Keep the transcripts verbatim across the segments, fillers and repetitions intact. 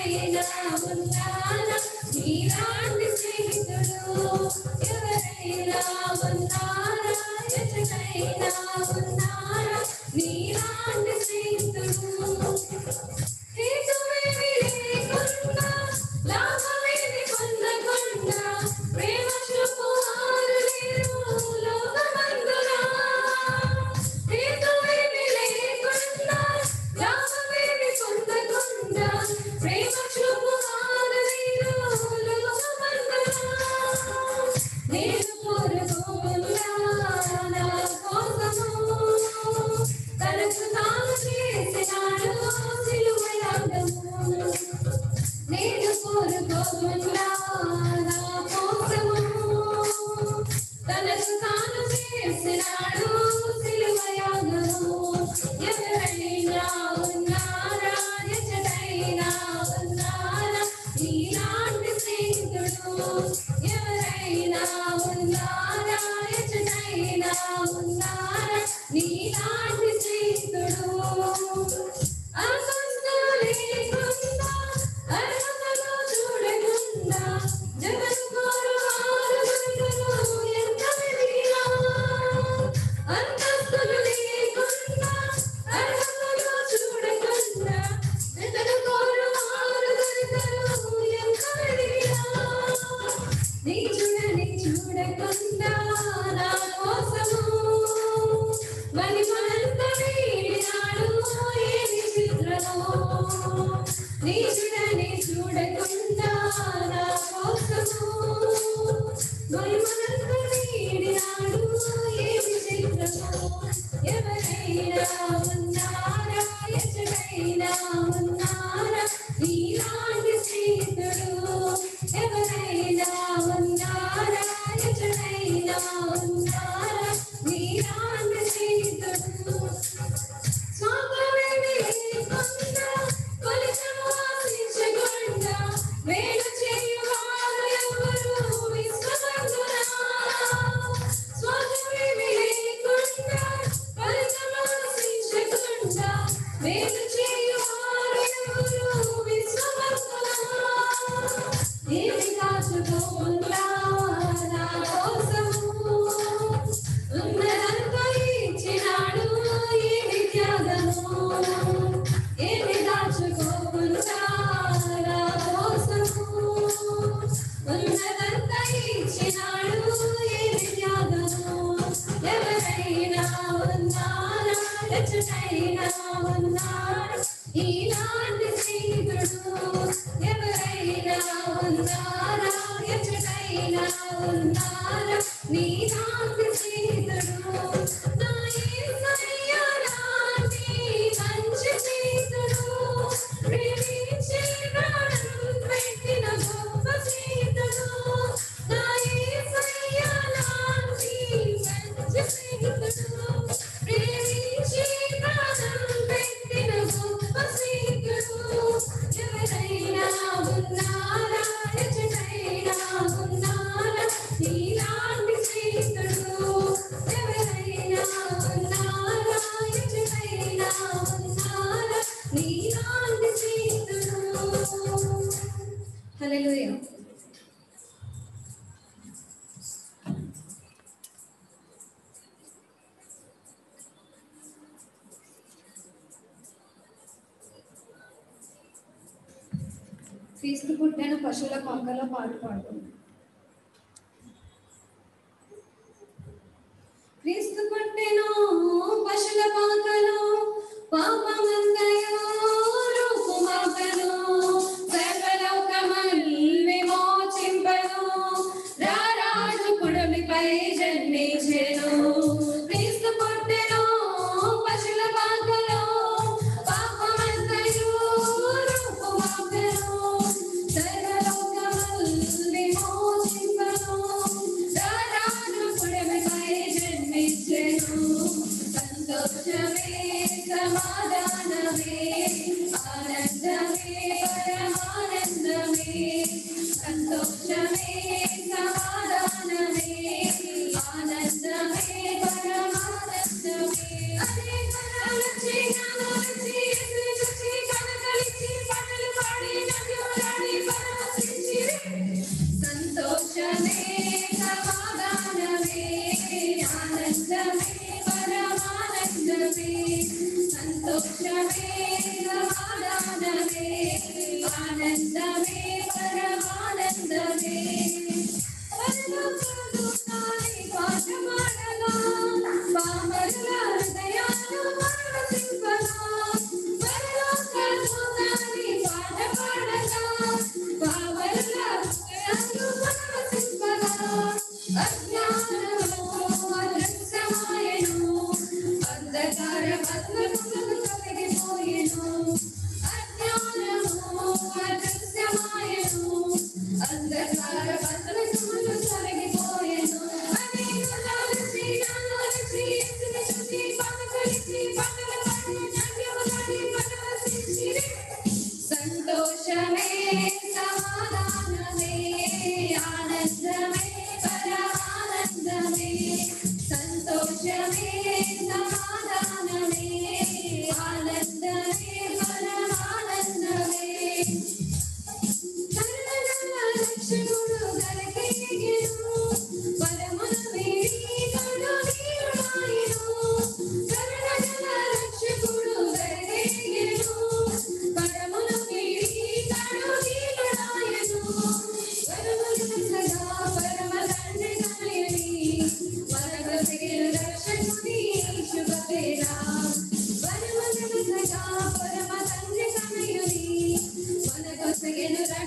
ఎవరైనా ఉన్నారా నీలాంటి స్నేహితుడు ఎవరైనా ఉన్నారా ఎచ్చటైనా ఉన్నారా నీలాంటి స్నేహితుడు హేతువేమీ లేకుండా లాభమేమి పొందకుండా ప్రేమ చూపువారు లేరు లోకమందున హేతువేమీ లేకుండా లాభమేమి పొందకుండా ప్రేమ చూపువారు లేరు లోకమందున నేను కోరుకోనున్నా నా కోసము తనకు తాను చేసినాడు సిలువయాగము నేను కోరుకోనున్నా నా కోసము తనకు తాను చేసినాడు సిలువయాగము ఎవరైనా ఉన్నారా ఎచ్చటైనా ఉన్నారా నీలాంటి స్నేహితుడు ఎవరైనా ఉన్నారా ఎచ్చటైనా ఉన్నారా నీలాంటి స్నేహితుడు అంతస్తు లేకుండా అర్హతలో చూడకుండా జగన్ కోరువారు దొరికను ఎంత వెతికినా అంతస్తులు లేకుండా అర్హతలో చూడకుండా జగన్ కోరువారు దొరికను ఎంత వెతికినా నీచుడని చూడకుండా నా కోసము మహిమనంత వీడినాడు ఏ విచిత్రమో నీచుడని చూడకుండా నా కోసము మహిమనంత వీడినాడు ఏ విచిత్రమో ఎవరైనా ఉన్నారా ఎచ్చటైనా ఉన్నారా నీలాంటి స్నేహితుడు ఎవరైనా ఉన్నారా ఎచ్చటైనా ఉన్నారా నీలాంటి స్నేహితుడు స్వార్థమేమీ లేకుండా ఫలితము ఆశించకుండా మేలు చేయువారు ఎవరు విశ్వమందున స్వార్థమేమీ లేకుండా ఫలితము ఆశించకుండా మేలు చేయువారు ఎవరు విశ్వమందున ఏమి కాచుకోకుండా నా కోసము ఉన్నదంతా ఇచ్చినాడు ఏమి త్యాగము ఏమి దాచుకోకుండా నా కోసము ఉన్నదంతా ఇచ్చినాడు ఏమి త్యాగము ఎవరైనా ఉన్నారా ఎచ్చటైనా ఉన్నారా ఈనాటి స్నేహితుడు ఎవరైనా ఉన్నారా ఎచ్చటైనా ఉన్నారా నీలాంటి స్నేహితుడు నా యేసయ్య లాంటి మంచి స్నేహితుడు ప్రేమించి ప్రాణం పెట్టిన గొప్ప స్నేహితుడు నా యేసయ్య లాంటి మంచి స్నేహితుడు ప్రేమించి ప్రాణం పెట్టిన గొప్ప స్నేహితుడు ఎవరైనా ఉన్నారా ఎచ్చటైనా ఉన్నారా నీలాంటి స్నేహితుడు ఎవరైనా ఉన్నారా ఎచ్చటైనా ఉన్నారా నీలాంటి స్నేహితుడు హల్లెలూయా క్రీస్తు పుట్టిన పశువుల పాకలో పాట పాడుతుంది క్రీస్తు పుట్టెను పశువుల పాకలో పాపమంతయో రూపుమాపెను సర్వలోకమల్ విమోచింపెను రారాజు కుడిపై జన్మించెను క్రీస్తు పుట్టెను పశువుల పాకలో పాపమంతయో రూపుమాపెను సర్వలోకమల్ విమోచింపెను రారాజు కుడిపై జన్మించెను సంతోషమే సమాధానమే ఆనందమే పరమానందమే సంతోషమే సమాధానమే ఆనందమే పరమానందమే అదే కలచి నలచి చూచి కనకలిచి పాటలు పాడి నవ్వు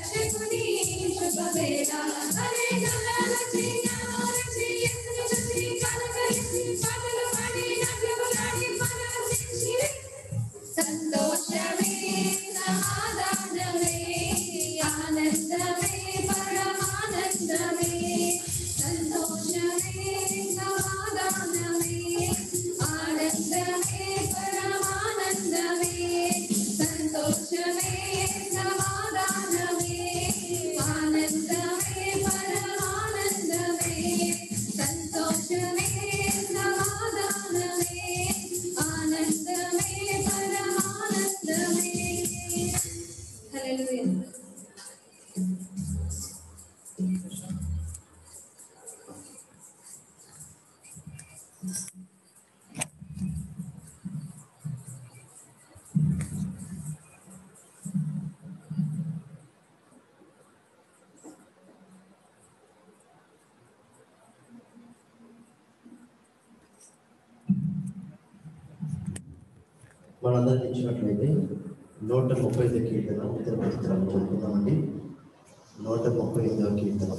రక్షకుని శుభవేళ అరే గల్లాలచి జ్ఞానాలచి యేసుని చూసి కలకలిసి పాటలు పాడి నాట్యములాడి పరవశించిరి. సంతోషమే సమాధానమే ఆనందమే పరమానందమే. సంతోషమే సమాధానమే ఆనందమే పరమానందమే. సంతోషమే సమాధానమే ఆనందమే పరమానందమే. సంతోషమే సమాధానమే ఆనందమే పరమానందమే. హల్లెలూయా. మనందరం ఇచ్చినట్లయితే నూట ముప్పై ఐదు కీర్తన ఇతర పవిత్రాలు చదువుకుందామండి. నూట ముప్పై ఐదవ కీర్తన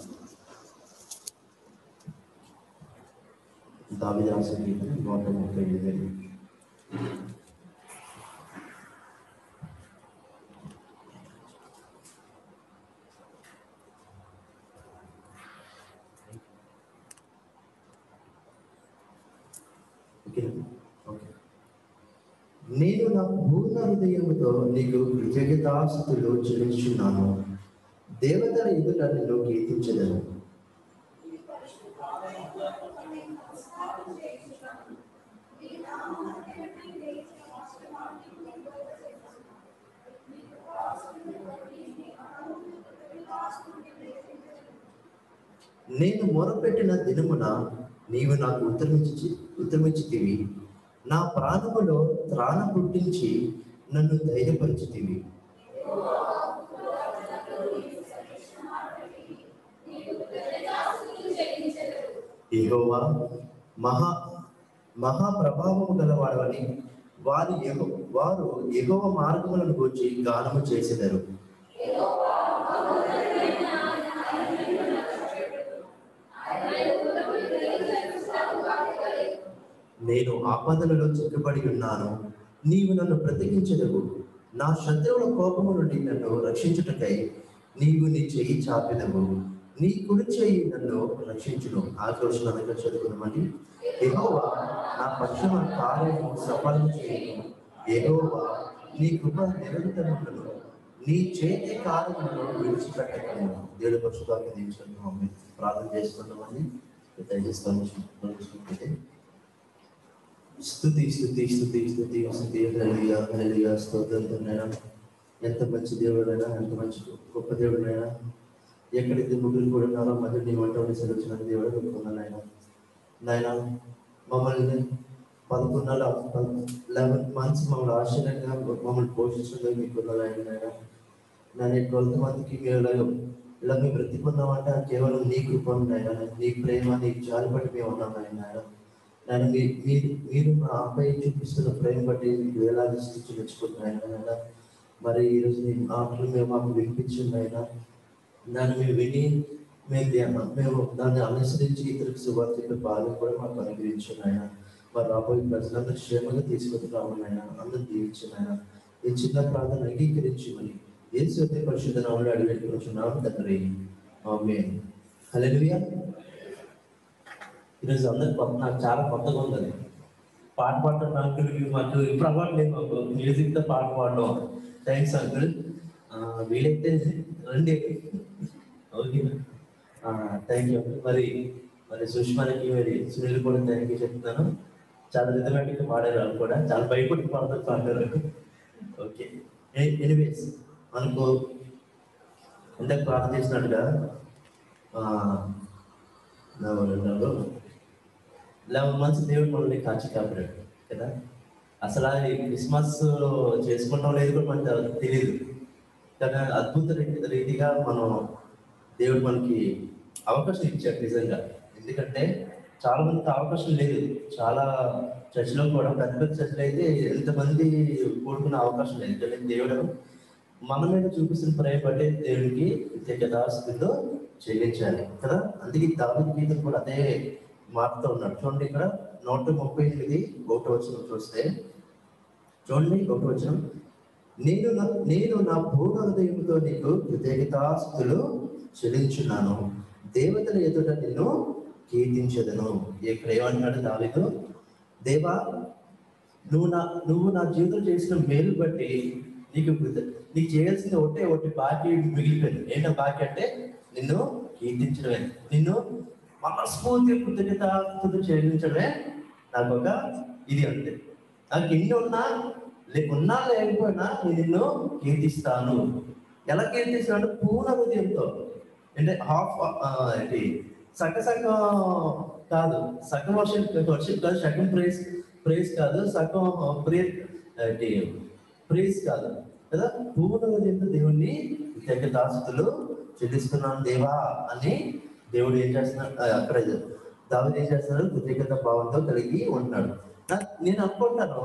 దావీదు రాసిన కీర్తన నూట ముప్పై ఐదు. ఓకే. నేను నా పూర్ణ హృదయముతో నీకు కృతజ్ఞతాస్తుతులు చెల్లించున్నాను. దేవతల ఎదుట నిన్ను కీర్తించెదను. నేను మొరపెట్టిన దినమున నీవు నాకు ఉత్తరమిచ్చి ఉత్తరమిచ్చితివి. నా ప్రాణములో త్రాణ పుట్టించి నన్ను ధైర్యపరిచితివి. యెహోవా మహా మహాప్రభావము గలవాడవని వారు యెహో వారు యెహోవా మార్గములను గూర్చి గానము చేసెదరు. నేను ఆపదలలో చిక్కుబడి ఉన్నాను, నీవు నన్ను బ్రతికించెదవు. నా శత్రువుల కోపము నుండి నన్ను రక్షించుటకై నీవు నీ చెయ్యి చాపెదవు. నీ కుడి చెయ్యి నన్ను రక్షించును. ఆక్రోషణ అనగా చదువుకున్నామని. యెహోవా నా పక్షమ కార్యము సఫలం చేయను. యెహోవా నీ కృప నిరంతరములను నీ చేతి కార్యములను విడిచిపెట్టకము. దేవుడి పరిశుద్ధాత్మ దీవించుకుంటున్నాము. ప్రార్థన చేసుకుంటామని దయచేస్తాను. స్తుతి స్తుతి స్తుతి స్తుతి స్తుతి హల్లెలూయా హల్లెలూయా. స్తోత్రం నాయనా. ఎంత మంచి దేవుడైనా, ఎంత మంచి గొప్ప దేవుడైనా, ఎక్కడైతే ముగ్గురు కూడా ఉన్నారో మధ్య నీ వంట వండి సెలవుచిన దేవుడు పెట్టుకున్నాను ఆయన. నాయన మమ్మల్ని పదకొండు నెలల లెవెన్ మంత్స్ మమ్మల్ని ఆశ్చర్యంగా మమ్మల్ని పోషించడం మీకున్నారు ఆయన. నాయన నేను ట్వెల్త్ మంత్కి మేము ఇలా ఇలా మేము బ్రతికున్నామంటే కేవలం నీ కృప ఆయన, నీ ప్రేమ, నీ జాలి బట్టి మేము ఉన్నాం ఆయన. నేను మీ మీరు మీరు మా ఆపై చూపిస్తున్న ప్రేమ బట్టి మీకు వేలాది స్థితి మెచ్చుకుంటున్నాయన. ఆయన మరి ఈరోజు నీ మాటలు మేము మాకు వినిపించింది ఆయన. దాన్ని మేము విని మేము మేము దాన్ని అనుసరించి ఇతరులకు శుభార్తలు బాగా కూడా మాకు అనుగ్రహించిన ఆయన. మరి రాబోయే ప్రజలందరూ క్షేమంగా తీసుకుంటున్నామని ఆయన. అందరూ దీవించిన ఆయన. ఈ చిన్న ప్రార్థన అంగీకరించి మరి యేసు యొక్క పరిశుద్ధ నామములో అడిగి పెట్టుకుంటున్నాము తండ్రి. ఆమేన్. హల్లెలూయా. ఈరోజు అందరికి కొత్త, నాకు చాలా కొత్తగా ఉంది పాట పాడటం. నాకు మాకు ఇప్పుడు అలవాటు లేదు మాకు మ్యూజిక్తో పాట పాడడం. Thanks uncle. వీలైతే రండి. Okay, thank you. మరి మరి సుష్మానికి మరి సునీల్ కూడా థ్యాంక్ యూ చెప్తున్నాను. చాలా రిథమెటిక్గా పాడారు. వాళ్ళు కూడా చాలా భయపడి పాడతారు పాడారు. ఓకే, ఎనీవేస్ మనకు ఇందాక ప్రార్థన చేసినట్టుగా లెవెన్ మంత్స్ దేవుడు మనల్ని కాచి కాపాడాడు కదా. అసలు ఈ క్రిస్మస్ చేసుకుంటాం లేదు కూడా మనకు తెలియదు. కానీ అద్భుత రీతిగా మనం దేవుడు మనకి అవకాశం ఇచ్చాడు నిజంగా. ఎందుకంటే చాలా మందికి అవకాశం లేదు. చాలా చర్చిలో కూడా పెద్ద పెద్ద చర్చలు అయితే ఎంతమంది కూడుకునే అవకాశం లేదు. కానీ దేవుడు మన మీద చూపిస్తున్న ప్రేమ బట్టి దేవుడికి కృతజ్ఞతాస్తుతితో చెల్లించాలి కదా. అందుకే దావీదు గీతం కూడా అదే మాటతో ఉన్నాడు. చూడండి ఇక్కడ నూట ముప్పై ఎనిమిది ఒకటి వచనం చూస్తే చూడండి ఒకటి వచనం, నేను నా- నేను నా పూర్ణ హృదయంతో నీకు కృతజ్ఞతాస్తుతులు చెల్లించున్నాను, దేవతల ఎదుట నిన్ను కీర్తించదను. ఇక్కడ ఏమంటున్నాడు దావీదు, దేవా నువ్వు నా నువ్వు నా జీవితం చేసిన మేలు బట్టి నీకు కృత నీకు చేయాల్సిన ఒకటే ఒకటి బాకీ మిగిలిపోయింది. ఏంటో బాకీ అంటే నిన్ను కీర్తించడమే, నిన్ను మనస్ఫూర్తి కృతజ్ఞతాస్తుతులు చెల్లించడమే నాకు ఒక ఇది అంతే. నాకు ఎన్ని ఉన్నా లే ఉన్నా లేకపోయినా నేను నిన్ను కీర్తిస్తాను. ఎలా కీర్తిస్తాను? పూర్ణ హృదయంతో. అంటే హాఫ్ ఏంటి సగ సగం కాదు, సగం వర్షం వర్షం కాదు, సగం ప్రేస్ ప్రేస్ కాదు, సగం ప్రే ఏంటి ప్రేస్ కాదు కదా. పూర్ణ హృదయంతో దేవుణ్ణి కృతజ్ఞతాస్తుతులు చెల్లిస్తున్నాను దేవా అని దేవుడు ఏం చేస్తున్నాడు అక్కడ దావీదు ఏం చేస్తున్నాడు? కృతజ్ఞత భావంతో కలిగి ఉంటున్నాడు. నా- నేను అనుకుంటాను,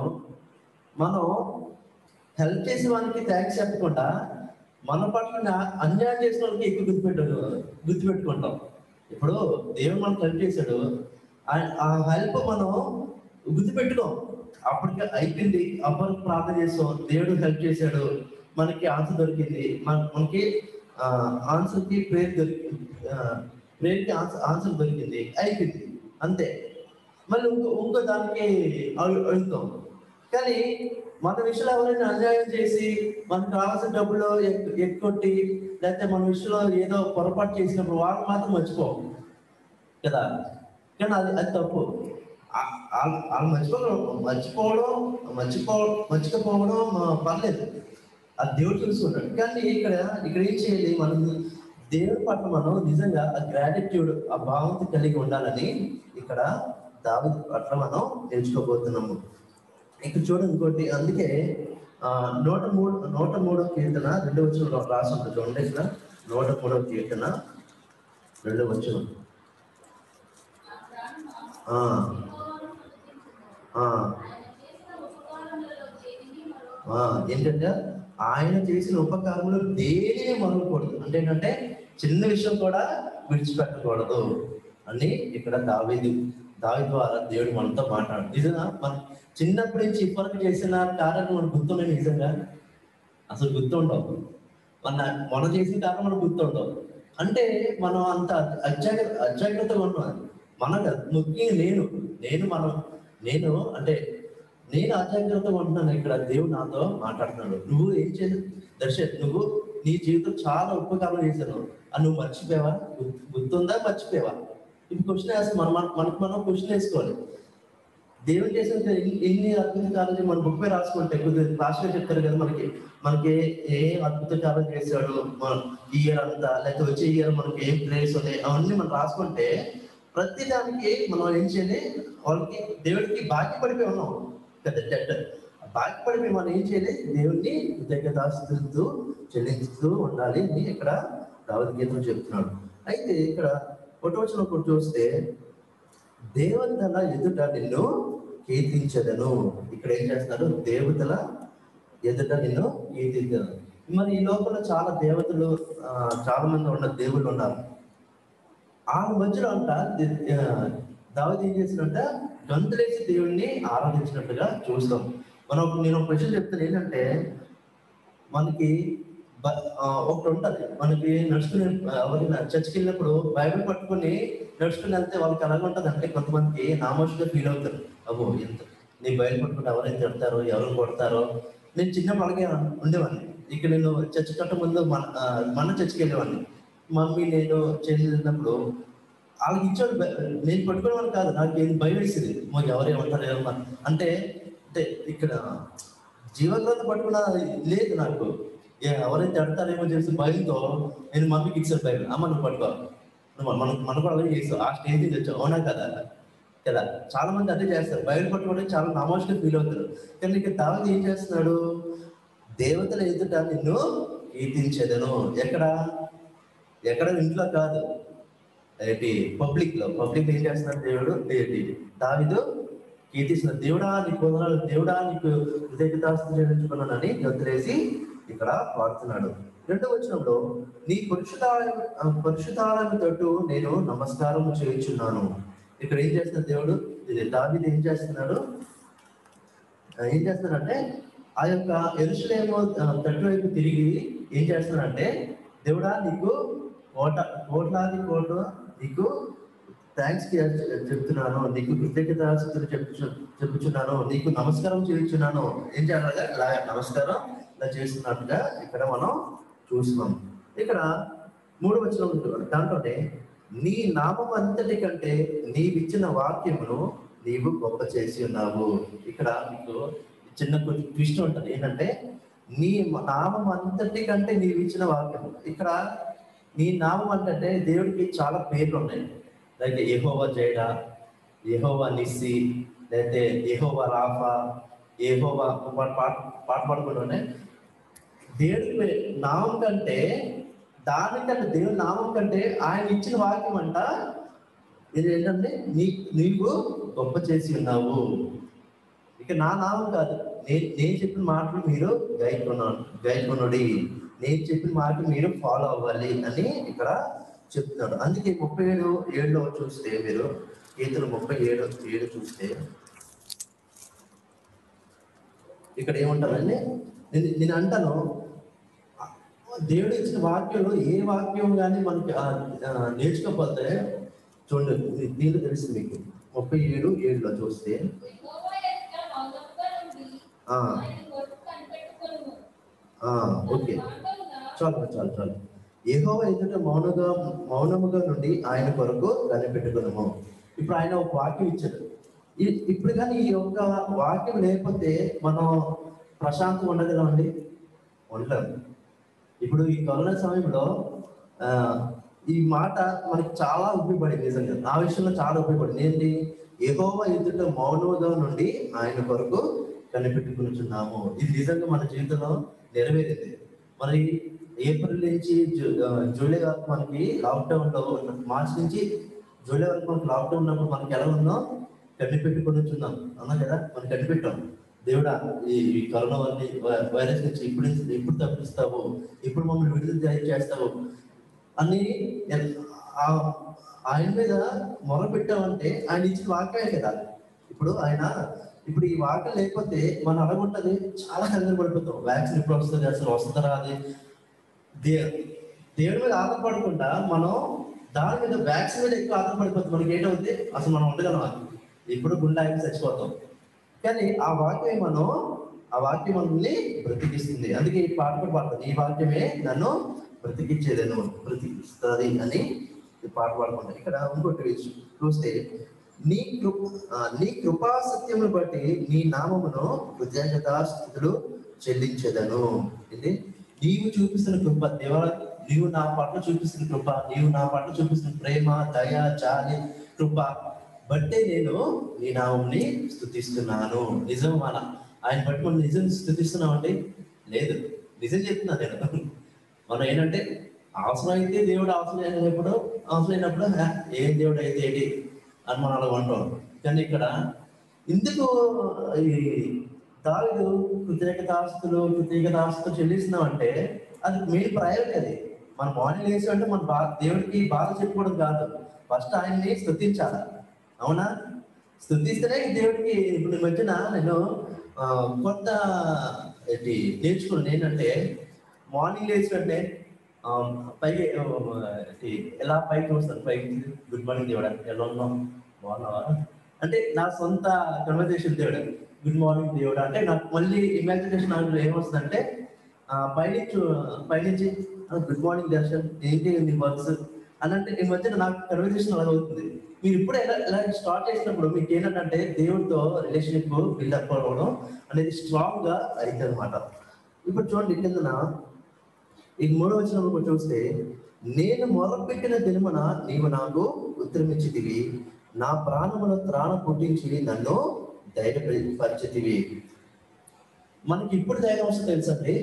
మనం హెల్ప్ చేసే వానికి థ్యాంక్స్ చెప్పకుండా మన పట్ల నా- అన్యాయం చేసిన వాళ్ళకి ఎక్కువ గుర్తుపెట్టాడు గుర్తుపెట్టుకుంటాం. ఇప్పుడు దేవుడు మనకు హెల్ప్ చేశాడు, ఆ- ఆ హెల్ప్ మనం గుర్తుపెట్టుకోం. అప్పటికి అయిపోయింది, అప్పటికి ప్రార్థన చేస్తాం, దేవుడు హెల్ప్ చేశాడు, మనకి ఆన్సర్ దొరికింది, మన మనకి ఆన్సర్కి ప్రేర్ దొరికింది, ప్రేర్కి ఆన్సర్ ఆన్సర్ దొరికింది, అయిపోయింది అంతే. మళ్ళీ ఇంకో ఇంకో దానికి అడు- అడుగుతాం. కానీ మన విషయంలో ఎవరైనా అన్యాయం చేసి మనకు కావాల్సిన డబ్బులు ఎక్- ఎక్కొట్టి లేకపోతే మన విషయంలో ఏదో పొరపాటు చేసినప్పుడు వాళ్ళు మాత్రం మర్చిపోం కదా. కానీ అది అది తప్పు. ఆ- ఆ- వాళ్ళు మర్చిపోవడం మర్చిపోవడం మర్చిపో మర్చిపోవడం ఆ, పర్లేదు, అది దేవుడు చూసుకుంటాడు. కానీ ఇక్కడ ఇక్కడ ఏం చేయాలి? మనం దేవుడి పట్ల మనం నిజంగా ఆ గ్రాటిట్యూడ్, ఆ భావంతో కలిగి ఉండాలని ఇక్కడ దావీదు పట్ల మనం నేర్చుకోబోతున్నాము. ఇక్కడ చూడండి ఇంకోటి, అందుకే ఆ నూట మూడు నూట మూడో కీర్తన రెండో వచనంలో రాసి ఉంటుంది. చూడండి ఇక్కడ నూట మూడో కీర్తన రెండో వచనం. ఆ ఆ ఆ, ఏంటంటే ఆయన చేసిన ఉపకారములు దేనిని మరవకూడదు. అంటే ఏంటంటే చిన్న విషయం కూడా విడిచిపెట్టకూడదు అని ఇక్కడ దావీదు దావీదు ద్వారా దేవుడు మనతో మాట్లాడు. నిజంగా మన చిన్నప్పటి నుంచి ఇప్పటికి చేసిన కార్యాలు మనకు గుర్తున్నాయి. నిజంగా అసలు గుర్తుండవు. మన మన చేసిన కార్యం మనకు గుర్తుండవు. అంటే మనం అంత అజాగ్రత్త అజాగ్రత్తగా ఉన్నాం. మన ముఖ్యంగా నేను నేను మనం నేను అంటే నేను అజాగ్రత్తగా ఉంటున్నాను. ఇక్కడ దేవుడు నాతో మాట్లాడుతున్నాడు. నువ్వు ఏం చేసి దర్శన్, నువ్వు నీ జీవితం చాలా ఉపకారం చేశాను అని నువ్వు మర్చిపోయావా? గుర్తు- గుర్తుందా? మర్చిపోయావా? ఇప్పుడు క్వశ్చన్ వేస్తాం, మనం మన- మనకు మనం క్వశ్చన్ వేసుకోవాలి. దేవుడు చేసిన ఎన్ని ఎన్ని అద్భుత కార్యాలు మన బుక్ పై రాసుకుంటే కొద్దిగా క్లాస్లో చెప్తారు కదా మనకి మనకి ఏ- ఏ అద్భుత కార్యం చేశాడు మన ఈ ఇయర్ అంతా, లేకపోతే వచ్చే ఇయర్ మనకి ఏం ప్లేస్ ఉన్నాయి అవన్నీ మనం రాసుకుంటే ప్రతి దానికి మనం ఏం చేయాలి? వాళ్ళకి దేవుడికి బాకీ పడిపోయి ఉన్నాం కదా, డెట్ బాకీ పడిపోయి మనం ఏం చేయాలి? దేవుడిని కృతజ్ఞతాస్తుతితో చెల్లిస్తూ ఉండాలి అని ఇక్కడ దావీదు గీతం చెప్తున్నాడు. అయితే ఇక్కడ ఒకటి వచ్చిన ఒకటి చూస్తే దేవతల ఎదుట నిన్ను కీర్తించదను. ఇక్కడ ఏం చేస్తున్నారు? దేవతల ఎదుట నిన్ను కీర్తించదను. మరి ఈ లోపల చాలా దేవతలు ఆ, చాలా మంది ఉన్న దేవుళ్ళు ఉన్నారు. ఆ మధ్యలో అంట ది- ఆ, దావీదు ఏం చేసినట్ట గంతులేసి దేవుణ్ణి ఆరాధించినట్టుగా చూస్తాం. మనం ఒక- నేను ఒక క్వశ్చన్ చెప్తాను ఏంటంటే, మనకి బ- ఆ, ఒకటి ఉంటుంది, మనకి నడుచుకుని ఎవరైనా చర్చికి వెళ్ళినప్పుడు బైబిల్ పట్టుకుని నడుచుకుని వెళ్తే వాళ్ళకి అలాగే ఉంటుంది. అంటే కొంతమందికి నామోషిగా ఫీల్ అవుతారు, అబ్బో ఎంత నీ బయలు పట్టుకుని ఎవరైనా తిడతారో ఎవరు కొడతారో. నేను చిన్నప్పుడు అలాగే ఉండేవాడిని. ఇక నేను చర్చి కట్ట ముందు మన ఆ, మన చర్చికి వెళ్ళేవాడిని. మమ్మీ నేను చర్చి వెళ్ళినప్పుడు వాళ్ళకి ఇచ్చాడు, నేను పట్టుకునేవాడిని కాదు, నాకు ఏం భయం వేసింది, మాకు ఎవరు ఏమంటారు ఏమన్నా అంటే. అంటే ఇక్కడ జీవగ్రంథం పట్టుకున్న లేదు నాకు, ఏ ఎవరైతే అడతారేమో చేసి భయంతో నేను మమ్మీకి ఇచ్చాను బైబిల్, అమ్మ నువ్వు పట్టుకో, నువ్వు మనం మనం కూడా అలాగే చేస్తావు, ఆ స్టేజ్ నుంచి వచ్చావు, అవునా కదా కదా. చాలా మంది అదే చేస్తారు, బైబిల్ పట్టుకోవడం చాలా నామోషిగా ఫీల్ అవుతారు. కానీ ఇక్కడ దావీదు ఏం చేస్తున్నాడు? దేవతల ఎదుట నిన్ను కీర్తించేదను. ఎక్కడ ఎక్కడ ఇంట్లో కాదు, ఏంటి పబ్లిక్ లో పబ్లిక్ ఏం చేస్తున్నాడు దేవుడు? ఏంటి దావీదు కీర్తిస్తున్నాడు. దేవుడా నీకు వందనాలు, దేవుడా నీకు కృతజ్ఞతాస్తుతులు చెల్లించుకున్నానని గంతులేసి ఇక్కడ వాడుతున్నాడు. రెండవ వచనంలో నీ పరిశుద్ధాలయం పరిశుద్ధాలయం తట్టు నేను నమస్కారం చేయించున్నాను. ఇక్కడ ఏం చేస్తున్నాడు దేవుడు? ఇది దావీదు ఏం చేస్తున్నాడు ఏం చేస్తున్నాడంటే ఆ యొక్క యెరూషలేము తట్టు వైపు తిరిగి ఏం చేస్తున్నాడంటే, దేవుడా నీకు కోట కోట్లాది కోట నీకు థ్యాంక్స్ చెప్తున్నాను, నీకు కృతజ్ఞతాస్తుతులు చెప్పు చెప్పుచున్నాను, నీకు నమస్కారం చేయించున్నాను. ఏం చేయాలి? ఇలా నమస్కారం ఇలా చేస్తున్నట్టుగా ఇక్కడ మనం చూస్తున్నాం. ఇక్కడ మూడు వచనం దాంట్లోనే నీ నామం అంతటి కంటే నీవిచ్చిన వాక్యమును నీవు గొప్ప చేసి ఉన్నావు. ఇక్కడ మీకు చిన్న కొంచెం ట్విస్ట్ ఉంటుంది. ఏంటంటే నీ నామం అంతటి కంటే నీవు ఇచ్చిన వాక్యం. ఇక్కడ నీ నామం అంటే దేవుడికి చాలా పేర్లు ఉన్నాయి. లైక్ యెహోవా జైడా, యెహోవా నిస్సి, లేకపోతే యెహోవా రాఫా, యెహోవా పాట పాట పాడుకుంటూనే దేవుడి నామం కంటే దానికంటే దేవుడి నామం కంటే ఆయన ఇచ్చిన వాక్యం అంట ఇది ఏంటంటే నీ నీవు గొప్ప చేసి ఉన్నావు. ఇక నా నామం కాదు, నేను నేను చెప్పిన మాటలు మీరు గైకొన్నాను గైకొనుడి నేను చెప్పిన మాటలు మీరు ఫాలో అవ్వాలి అని ఇక్కడ చెప్తున్నాడు. అందుకే ముప్పై ఏడు ఏడులో చూస్తే మీరు కీర్తన ముప్పై ఏడు ఏడు చూస్తే ఇక్కడ ఏమంటారండి, నేను నేను అంటాను దేవుడు ఇచ్చిన వాక్యంలో ఏ వాక్యం కానీ మనకి నేర్చుకోకపోతే చూడండి దీనిలో తెలుస్తుంది మీకు. ముప్పై ఏడు ఏడులో చూస్తే ఓకే చాలు చాలు చాలు యెహోవా ఎదుట మౌనగా మౌనముగా నుండి ఆయన కొరకు కనిపెట్టుకున్నాము. ఇప్పుడు ఆయన ఒక వాక్యం ఇచ్చాడు. ఇప్పుడు కానీ ఈ యొక్క వాక్యం లేకపోతే మనం ప్రశాంతం ఉండగలమండి? ఉండలేము. ఇప్పుడు ఈ కరోనా సమయంలో ఆ ఈ మాట మనకి చాలా ఉపయోగపడింది. నిజంగా ఆ విషయంలో చాలా ఉపయోగపడింది. ఏంటి? యెహోవా ఎదుట మౌనముగా నుండి ఆయన కొరకు కనిపెట్టుకునిచున్నాము. ఇది నిజంగా మన జీవితంలో నెరవేరింది. మరి ఏప్రిల్ నుంచి జూలై వరకు మనకి లాక్డౌన్ లో, మార్చి నుంచి జూలై వరకు మనకి లాక్డౌన్ ఉన్నప్పుడు మనకి ఎలా ఉందో కనిపెట్టుకునిచున్నాం అన్నా కదా. మనం కనిపెట్టాం, దేవుడా ఈ కరోనా వైరస్ నుంచి ఇప్పుడు ఎప్పుడు తప్పిస్తావు, ఇప్పుడు మమ్మల్ని విడుదల చేస్తావు అని ఆయన మీద మొర పెట్టామంటే ఆయన ఇచ్చిన వాక్యమే కదా. ఇప్పుడు ఆయన ఇప్పుడు ఈ వాక్యం లేకపోతే మనం అలాగుంటది, చాలా కంగారు పడిపోతాం. వ్యాక్సిన్ ఇప్పుడు వస్తుంది, అసలు వస్తుందా అది దే దేవుడి మీద ఆధారపడకుండా మనం దాని మీద వ్యాక్సిన్ మీద ఎక్కువ ఆధారపడిపోతాం. మనకి ఏంటవుతుంది, అసలు మనం ఉండగలం, ఇప్పుడు గుండె ఆగి చచ్చిపోతాం. కానీ ఆ వాక్యం మనం ఆ వాక్యం మనల్ని బ్రతికిస్తుంది. అందుకే ఈ పాట కూడా పాడుతుంది, ఈ వాక్యమే నన్ను బ్రతికించేదను బ్రతికిస్తుంది అని పాట పాడుకుంటాను. ఇక్కడ ఇంకొకటి చూస్తే నీ కృప నీ కృపా సత్యమును బట్టి నీ నామమును కృతజ్ఞతాస్తుతులు చెల్లించేదను. ఇది నీవు చూపిస్తున్న కృప దేవా, నీవు నా పట్ల చూపిస్తున్న కృప, నీవు నా పట్ల చూపిస్తున్న ప్రేమ, దయ, జాలి, కృప బట్టే నేను నీ నామంని స్తుతిస్తున్నాను. నిజం మన ఆయన బట్టి మనం నిజం స్తుతిస్తున్నామండి? లేదు, నిజం చెప్తున్నా నేను. మనం ఏంటంటే అవసరం అయితే దేవుడు అవసరం అయినప్పుడు అవసరం అయినప్పుడు ఏం దేవుడు అయితే ఏంటి అని మనం అలా అంటాం. కానీ ఇక్కడ ఎందుకు ఈ దావీదు కృతజ్ఞతాస్తులు కృతజ్ఞతాస్తులు చెల్లిస్తున్నామంటే అది మెయిన్ ప్రయారిటీ. అది మన మార్నింగ్ వేసి అంటే మన బా దేవుడికి బాధ చెప్పుకోవడం కాదు, ఫస్ట్ ఆయన్ని స్తుతించాలి. అవునా? స్తుతిస్తేనే దేవుడికి. ఇప్పుడు ఈ మధ్యన నేను కొత్త ఏంటి నేర్చుకున్నాను. ఏంటంటే మార్నింగ్ లేచి అంటే పైకి ఎలా పైకి వస్తాను, పైకి గుడ్ మార్నింగ్ దేవుడా, ఎలా ఉన్నాం, బాగున్నావా అంటే నా సొంత కన్వర్జేషన్ దేవుడా, గుడ్ మార్నింగ్ దేవుడా అంటే నాకు మళ్ళీ ఇమాజినేషన్ నాకు ఏమొస్తుందంటే పైనుంచి పైనుంచి గుడ్ మార్నింగ్ దర్శన్ ఏంటి నీ వర్క్స్ అని అంటే ఈ మధ్యన నాకు కన్వర్జేషన్ అలా అవుతుంది. మీరు ఇప్పుడు ఎలా ఎలా స్టార్ట్ చేసినప్పుడు మీకు ఏంటంటే దేవుడితో రిలేషన్షిప్ బిల్డప్ అవ్వడం అనేది స్ట్రాంగ్ గా అవుతుంది అనమాట. ఇప్పుడు చూడండి కిందన ఈ మూడో వచనంలో చూస్తే నేను మొరపెట్టిన దినమున నీవు నాకు ఉత్తరమిచ్చితివి, నా ప్రాణమును త్రాణ పుట్టించి నన్ను ధైర్యపరిచితివి. మనకి ఇప్పుడు ధైర్యం వస్తుంది తెలుసండి.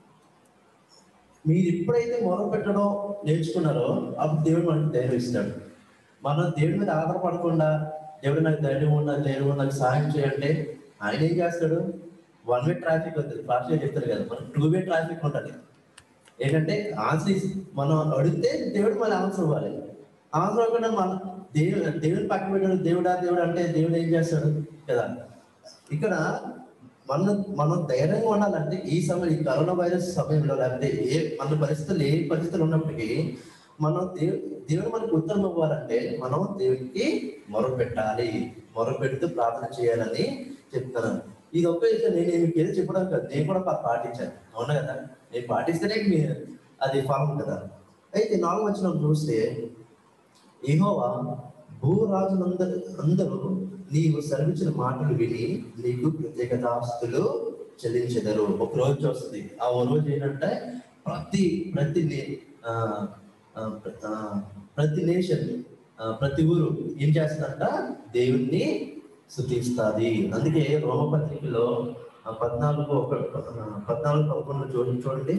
మీరు ఎప్పుడైతే మొరపెట్టడం నేర్చుకున్నారో అప్పుడు దేవుడు మనకి ధైర్యం ఇస్తాడు. మనం దేవుడి మీద ఆధారపడకుండా దేవుడు నాకు ధైర్యం ఉన్నా ధైర్యం నాకు సహాయం చేయంటే ఆయన ఏం చేస్తాడు? వన్ వే ట్రాఫిక్ అవుతుంది, ఫాస్ట్గా చెప్తారు కదా, మనం టూ వే ట్రాఫిక్ ఉంటుంది. ఏంటంటే ఆన్సర్ మనం అడిగితే దేవుడు మళ్ళీ ఆన్సర్ ఇవ్వాలి. ఆన్సర్ ఇవ్వకుండా మన దేవుడు దేవుని పక్కన పెట్టాడు, దేవుడా దేవుడు అంటే దేవుడు ఏం చేస్తాడు కదా. ఇక్కడ మనం మనం ధైర్యంగా ఉండాలంటే ఈ సమయం, ఈ కరోనా వైరస్ సమయంలో, లేకపోతే ఏ మన పరిస్థితులు ఏ పరిస్థితులు ఉన్నప్పటికీ మనం దేవు దేవుడు మనకు ఉత్తరం ఇవ్వాలంటే మనం దేవుడికి మొరపెట్టాలి, మొరపెడుతూ ప్రార్థన చేయాలని చెప్తున్నాను. ఇది ఒక్క విషయం నేను మీకు ఏదో చెప్పడం కాదు, నేను కూడా పాటించాను. అవునా కదా, నేను పాటిస్తేనే మీ అది ఫలం కదా. అయితే నాలుగు వచనం చూస్తే, యెహోవా భూరాజులందరూ అందరూ నీవు సెలవిచ్చిన మాటలు విని నీకు కృతజ్ఞతాస్తులు చెల్లించెదరు. ఒక రోజు వస్తుంది, ఆ ఓ రోజు ఏంటంటే ప్రతి ప్రతి ఆ, ఆ, ప్రతి నేషన్, ప్రతి ఊరు ఏం చేస్తుందంట, దేవుణ్ణి స్తుతిస్తుంది. అందుకే రోమపత్రికలో పద్నాలుగు ఒక పద్నాలుగు పదకొండు చూడండి చూడండి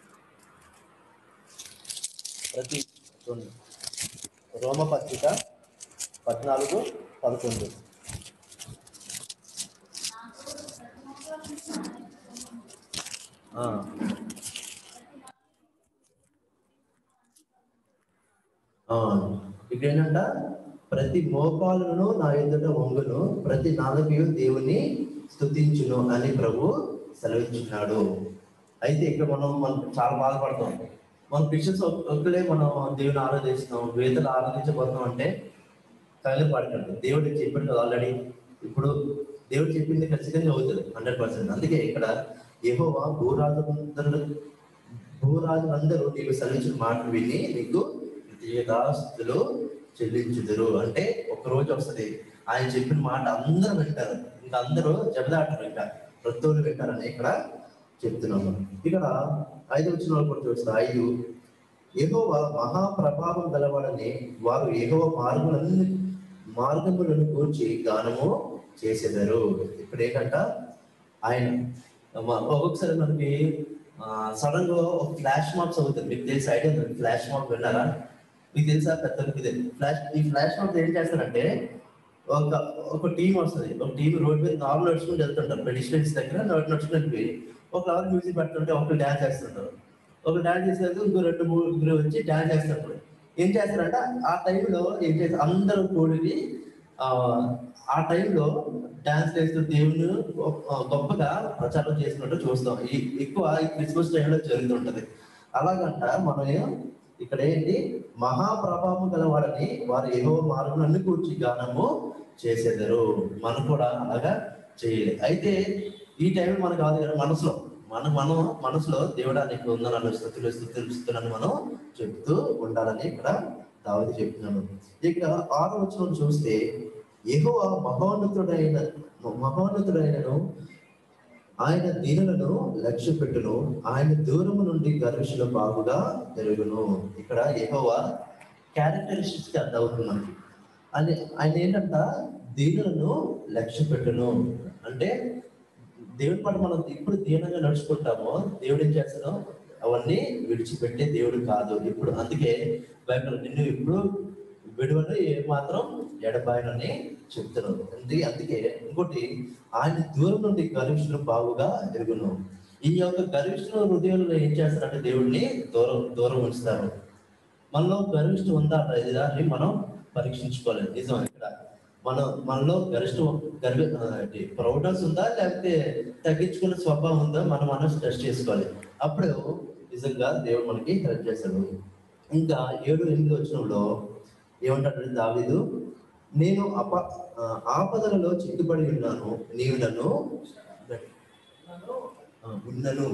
ప్రతి చూడండి రోమపత్రిక పద్నాలుగు పదకొండు. ఇక్కడ ఏంటంట, ప్రతి మోకాలను నా ఎదుట వంగును, ప్రతి నాలుగు దేవుని స్తుతించును అని ప్రభు సెలవించున్నాడు. అయితే ఇక్కడ మనం మనం చాలా బాధపడతాం. మన క్రిస్టియన్స్ ఒక్కలే మనం దేవుని ఆరాధిస్తున్నాం, వేదలు ఆరాధించబోతున్నాం అంటే కళ్ళు పడకండి. దేవుడు చెప్పాడు కదా ఆల్రెడీ, ఇప్పుడు దేవుడు చెప్పింది ఖచ్చితంగా అవుతుంది హండ్రెడ్ పర్సెంట్. అందుకే ఇక్కడ యెహోవా భూరాజులందరూ భూరాజులందరూ నీకు సెలవించిన మాటలు విని నీకు కృతజ్ఞతాస్తులు చెల్లించుదురు. అంటే ఒక రోజు వస్తుంది, ఆయన చెప్పిన మాట అందరూ వింటారు, ఇంకా అందరూ జబదాటారు, ఇంకా ప్రతోళ్ళు వింటారని ఇక్కడ చెప్తున్నాము. ఇక్కడ ఐదు వచ్చిన కూడా చూస్తే, ఐదు యెహోవా మహాప్రభావం గలవాడని వారు యెహోవా మార్గులన్నీ మార్గములను కూర్చి గానము చేసేదారు. ఇప్పుడు ఏంటంట, ఆయన ఒక్కొక్కసారి మనకి సడన్ గా ఒక ఫ్లాష్ మాప్స్ అవుతుంది. మీకు తెలిసి ఐడియా ఉంది, ఫ్లాష్ మాప్ విన్నారా? మీకు తెలుసా? పెద్ద ఫ్లాష్ ఈ ఫ్లాష్ మాప్ ఏం చేస్తారంటే, ఒక ఒక టీం వస్తుంది, ఒక టీం రోడ్ మీద నార్మల్ నడుచుకుంటూ వెళ్తుంటారు, పెడిస్టెన్స్ దగ్గర నడుచుకుంటూ పోయి ఒక లెవెల్ మ్యూజిక్ పెడుతుంటే ఒకరు డ్యాన్స్ చేస్తుంటారు, ఒక డ్యాన్స్ చేసేది ఇంకో రెండు మూడు ముగ్గురు వచ్చి డ్యాన్స్ చేస్తారు. ఏం చేస్తారంటే ఆ టైంలో ఏం చేస్తారు, అందరూ కూడి ఆ టైంలో డ్యాన్స్ చేస్తూ దేవుని గొప్పగా ప్రచారం చేసినట్టు చూస్తాం. ఈ ఎక్కువ ఈ క్రిస్మస్ టైంలో జరుగుతుంటది. అలాగంట మనం ఇక్కడ ఏంటి, మహాప్రభావం గలవాడని వారు యెహోవా మార్గములన్నీ కూర్చి గానము చేసేదారు. మనం కూడా అలాగా చేయాలి. అయితే ఈ టైం మనకు కాదు కదా, మనసులో మనం మనం మనసులో దేవుడా నీకు ఉందని స్థుతులు స్థుతులు స్థుతులని మనం చెప్తూ ఉండాలని ఇక్కడ దావీదు చెప్తున్నాను. ఇక్కడ ఆరో వచనం చూస్తే, యెహోవా మహోన్నతుడైన మహోన్నతుడైనను ఆయన దీనులను లక్ష్య పెట్టును, ఆయన దూరము నుండి గర్విష్ఠుల బాగుగా జరుగును. ఇక్కడ యెహోవా క్యారెక్టరిస్టిక్స్ అర్థం అవుతుంది. అని ఆయన ఏంటంట, దీనులను లక్ష్య పెట్టును అంటే దేవుడి పట్ల మనం ఇప్పుడు దీనంగా నడుచుకుంటామో దేవుడు ఏం చేస్తాడో అవన్నీ విడిచిపెట్టే దేవుడు కాదు ఇప్పుడు. అందుకే బైబిల్ నిన్ను ఇప్పుడు విడువను ఏ మాత్రం ఎడబాయనని చెప్తున్నాను. అందుకే అందుకే ఇంకోటి, ఆయన దూరం నుండి గర్విష్ఠులు బాగుగా ఎరుగును. ఈ యొక్క గర్విష్ఠుల హృదయంలో ఏం చేస్తారంటే దేవుడిని దూరం దూరం ఉంచుతారు. మనలో గర్విష్ఠం ఉందా లేదా అని మనం పరీక్షించుకోలేదు. నిజం, ఇక్కడ మనం మనలో గరిష్ట గర్వి ప్రౌడర్స్ ఉందా లేకపోతే తగ్గించుకునే స్వభావం ఉందా మనం మనం టెస్ట్ చేసుకోవాలి. అప్పుడు నిజంగా దేవుడు మనకి హెల్ప్ చేస్తాడు. ఇంకా ఏడు ఎనిమిది వచనంలో ఏమంటాడు దావీదు, నేను అప ఆపదలలో చిక్కుబడి ఉన్నాను, నీవు నన్ను ఉన్నను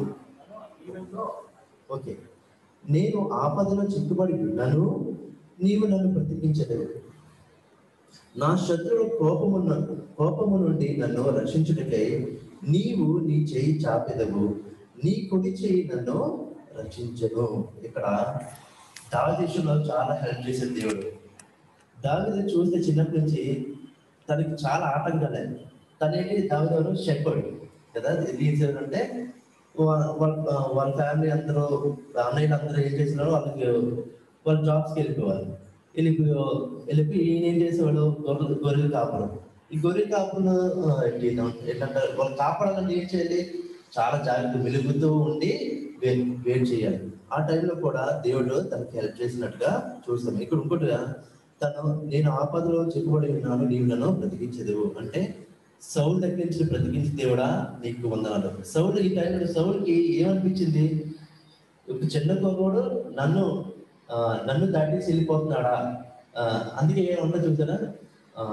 ఓకే నేను ఆపదలో చిక్కుబడి ఉన్నాను, నీవు నన్ను బ్రతికించలేవు. నా శత్రువు కోపము కోపము నుండి నన్ను రక్షించుటకై నీవు నీ చేయి చాపెదవు, నీ కుడి చేయి నన్ను రక్షించను. ఇక్కడ దావీదులో చాలా హెల్ప్ చేసే దేవుడు. దావీదు చూస్తే చిన్నప్పటి నుంచి తనకి చాలా ఆటంకాలే. తనేంటి, దావీదు షెపర్డ్ కదా. అంటే వాళ్ళ వాళ్ళ ఫ్యామిలీ అందరూ అన్నయ్యలు అందరూ ఏం చేసినారో వాళ్ళకి వాళ్ళు జాబ్స్కి వెళ్ళిపోవాలి. వెళ్ళిపోయి వెళ్ళిపోయి ఈయన ఏం చేసేవాడు, గొర్రెలు గొర్రెలు కాపడం. ఈ గొర్రె కాపులు ఆ, ఏంటి- ఏంటంటే వాళ్ళు కాపాడాలంటే ఏం చేయాలి? చాలా జాగ్రత్త వెలుగుతూ ఉండి వే- వెయిట్ చేయాలి. ఆ టైంలో కూడా దేవుడు తనకి హెల్ప్ చేసినట్టుగా చూస్తాం. ఇక్కడ ఇంకోటిగా తను నేను ఆపదలో చెప్పుబడి ఉన్నాను, నీవు నన్ను బ్రతికించదు అంటే సౌలు దగ్గర నుంచి బ్రతికించి దేవుడా నీకు వందనాలు. సౌలు ఈ టైంలో సౌలుకి ఏమనిపించింది? ఒక చిన్న కుర్రోడు నన్ను ఆ, నన్ను దాటేసి వెళ్ళిపోతున్నాడా? ఆ, అందుకే ఏమన్నా చూసారా? ఆ,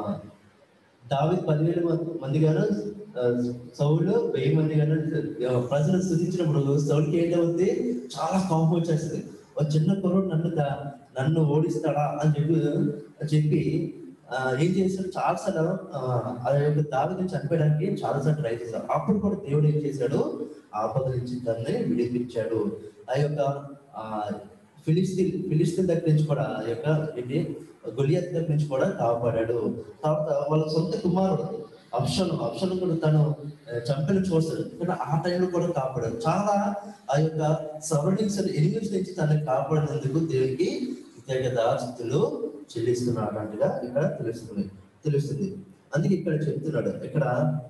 దావీదు పదివేల మందిగాను, ఆ, సౌలు వెయ్యి మందిగాను ఆ, ప్రజలు స్థుతించినప్పుడు సౌలుకి ఏంటవుతుంది? చాలా కోపం వచ్చేస్తుంది. ఒక చిన్న కుర్రోడు నన్ను దా- నన్ను ఓడిస్తాడా అని చెప్పి చెప్పి ఆ, ఏం చేశాడు? చాలాసార్లు ఆ ఆ యొక్క దావీదుని చంపేయడానికి చాలాసార్లు ట్రై చేశాడు. అప్పుడు కూడా దేవుడు ఏం చేశాడు? ఆపద నుంచి తనని విడిపించాడు. ఆ యొక్క ఆ ఫిలిస్తీన్ ఫిలిస్తీన్ దగ్గర నుంచి కూడా ఆ యొక్క ఏంటి గొలియాత్ దగ్గర నుంచి కూడా కాపాడాడు. తర్వాత వాళ్ళ సొంత కుమారుడు అప్షను అప్షను కూడా తను చంపిన చూస్తాడు, కానీ ఆ టైంలో కూడా కాపాడాడు. చాలా ఆ యొక్క సరౌండింగ్స్ ఎనిమిస్ నుంచి తనని కాపాడినందుకు దేవునికి కృతజ్ఞతాస్తుతులు చెల్లిస్తున్నాడు అన్నట్టుగా ఇక్కడ తెలుస్తుంది తెలుస్తుంది అందుకే ఇక్కడ చెప్తున్నాడు, ఇక్కడ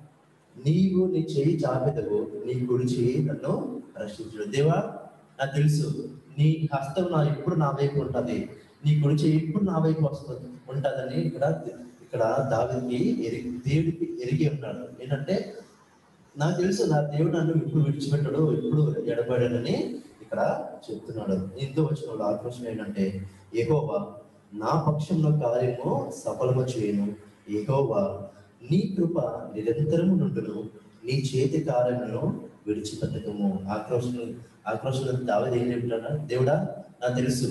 నీవు నీ చేయి చాపెదవు, నీ కుడి చేయి నన్ను రక్షించడు. దేవా నాకు తెలుసు నీ హస్తం నా ఎప్పుడు నా వైపు ఉంటుంది, నీ కుడి చేయి ఎప్పుడు నా వైపు వస్తుంది ఉంటుందని ఇక్కడ ఇక్కడ దావీదుకి ఎరిగి దేవుడికి ఎరిగి ఉన్నాడు. ఏంటంటే నాకు తెలుసు నా దేవుడు నన్ను ఎప్పుడు విడిచిపెట్టడు, ఎప్పుడు ఎడబడాడని ఇక్కడ చెప్తున్నాడు. ఇంతో వచ్చిన ఆక్రోషం ఏంటంటే యెహోవా నా పక్షంలో కార్యము సఫలము చేయను, యెహోవా నీ కృప నిరంతరము నుండును, నీ చేతి కార్యములను విడిచిపెట్టకము. ఆక్రోషం ఆక్రోషం దావీదు ఏం చెప్తాడా? దేవుడా నాకు తెలుసు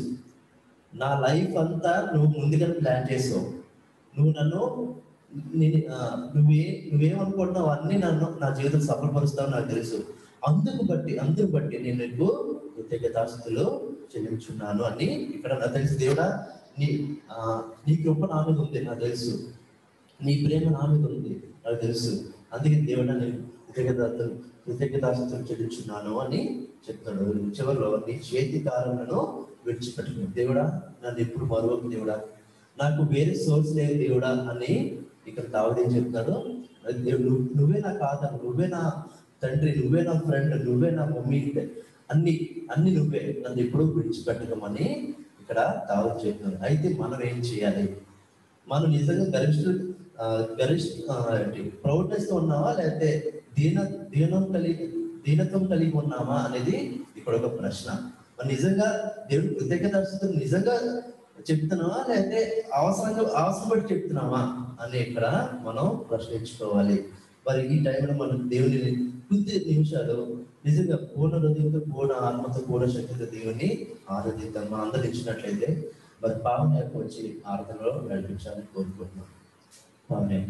నా లైఫ్ అంతా నువ్వు ముందుగా ప్లాన్ చేసావు, నువ్వు నన్ను నేను నువ్వే నువ్వేమనుకుంటున్నావు అన్నీ నన్ను నా జీవితం సఫలపరుస్తావు నాకు తెలుసు. అందుకు బట్టి అందుకు బట్టి నేను నీకు కృతజ్ఞతాస్తుతులు చెల్లించున్నాను అని ఇక్కడ నాకు తెలుసు. దేవుడా నీ ఆ నీ కృప నా మీద ఉంది నాకు తెలుసు, నీ ప్రేమ నా మీద ఉంది నాకు తెలుసు, అందుకే దేవుడా నేను కృతజ్ఞత కృతజ్ఞతాస్తుతులు చెల్లించున్నాను అని చెప్తాడు. చివరిలో నీ చేతి కారణను విడిచిపెట్టుకుని దేవుడా నన్ను ఎప్పుడు మరొక దేవుడా, నాకు వేరే సోర్స్ లేదు దేవుడా అని ఇక్కడ దావీదు ఏం చెప్తాడు? దేవుడు నువ్వే నా కాదా, నువ్వే నా తండ్రి, నువ్వే నా ఫ్రెండ్, నువ్వే నా మమ్మీ, అన్ని అన్ని నువ్వే, నన్ను ఎప్పుడూ విడిచిపెట్టకమని ఇక్కడ దావీదు చెప్తున్నాడు. అయితే మనం ఏం చేయాలి? మనం నిజంగా గరిష్ట గరిష్ట ప్రౌడ్నెస్ తో ఉన్నావా, లేకపోతే దీన దీనం కలిగి దీనత్వం కలిగి ఉన్నామా అనేది ఇక్కడ ఒక ప్రశ్న. మనం నిజంగా దేవుడు కృతజ్ఞతాస్తుతులు నిజంగా చెప్తున్నావా, లేకపోతే అవసరంగా అవసరం బట్టి చెప్తున్నావా అని ఇక్కడ మనం ప్రశ్నించుకోవాలి. మరి ఈ టైంలో మనం దేవుని కొద్ది నిమిషాలు నిజంగా పూర్ణ హృదయంతో, పూర్ణ ఆత్మతో, పూర్ణ శక్తితో దేవుని ఆరాధిద్దాం. మనం అందరూ ఇచ్చినట్లయితే మరి పావన యొక్క వచ్చి ఆరాధనలో నడిపించాలని కోరుకుంటున్నాం. పావన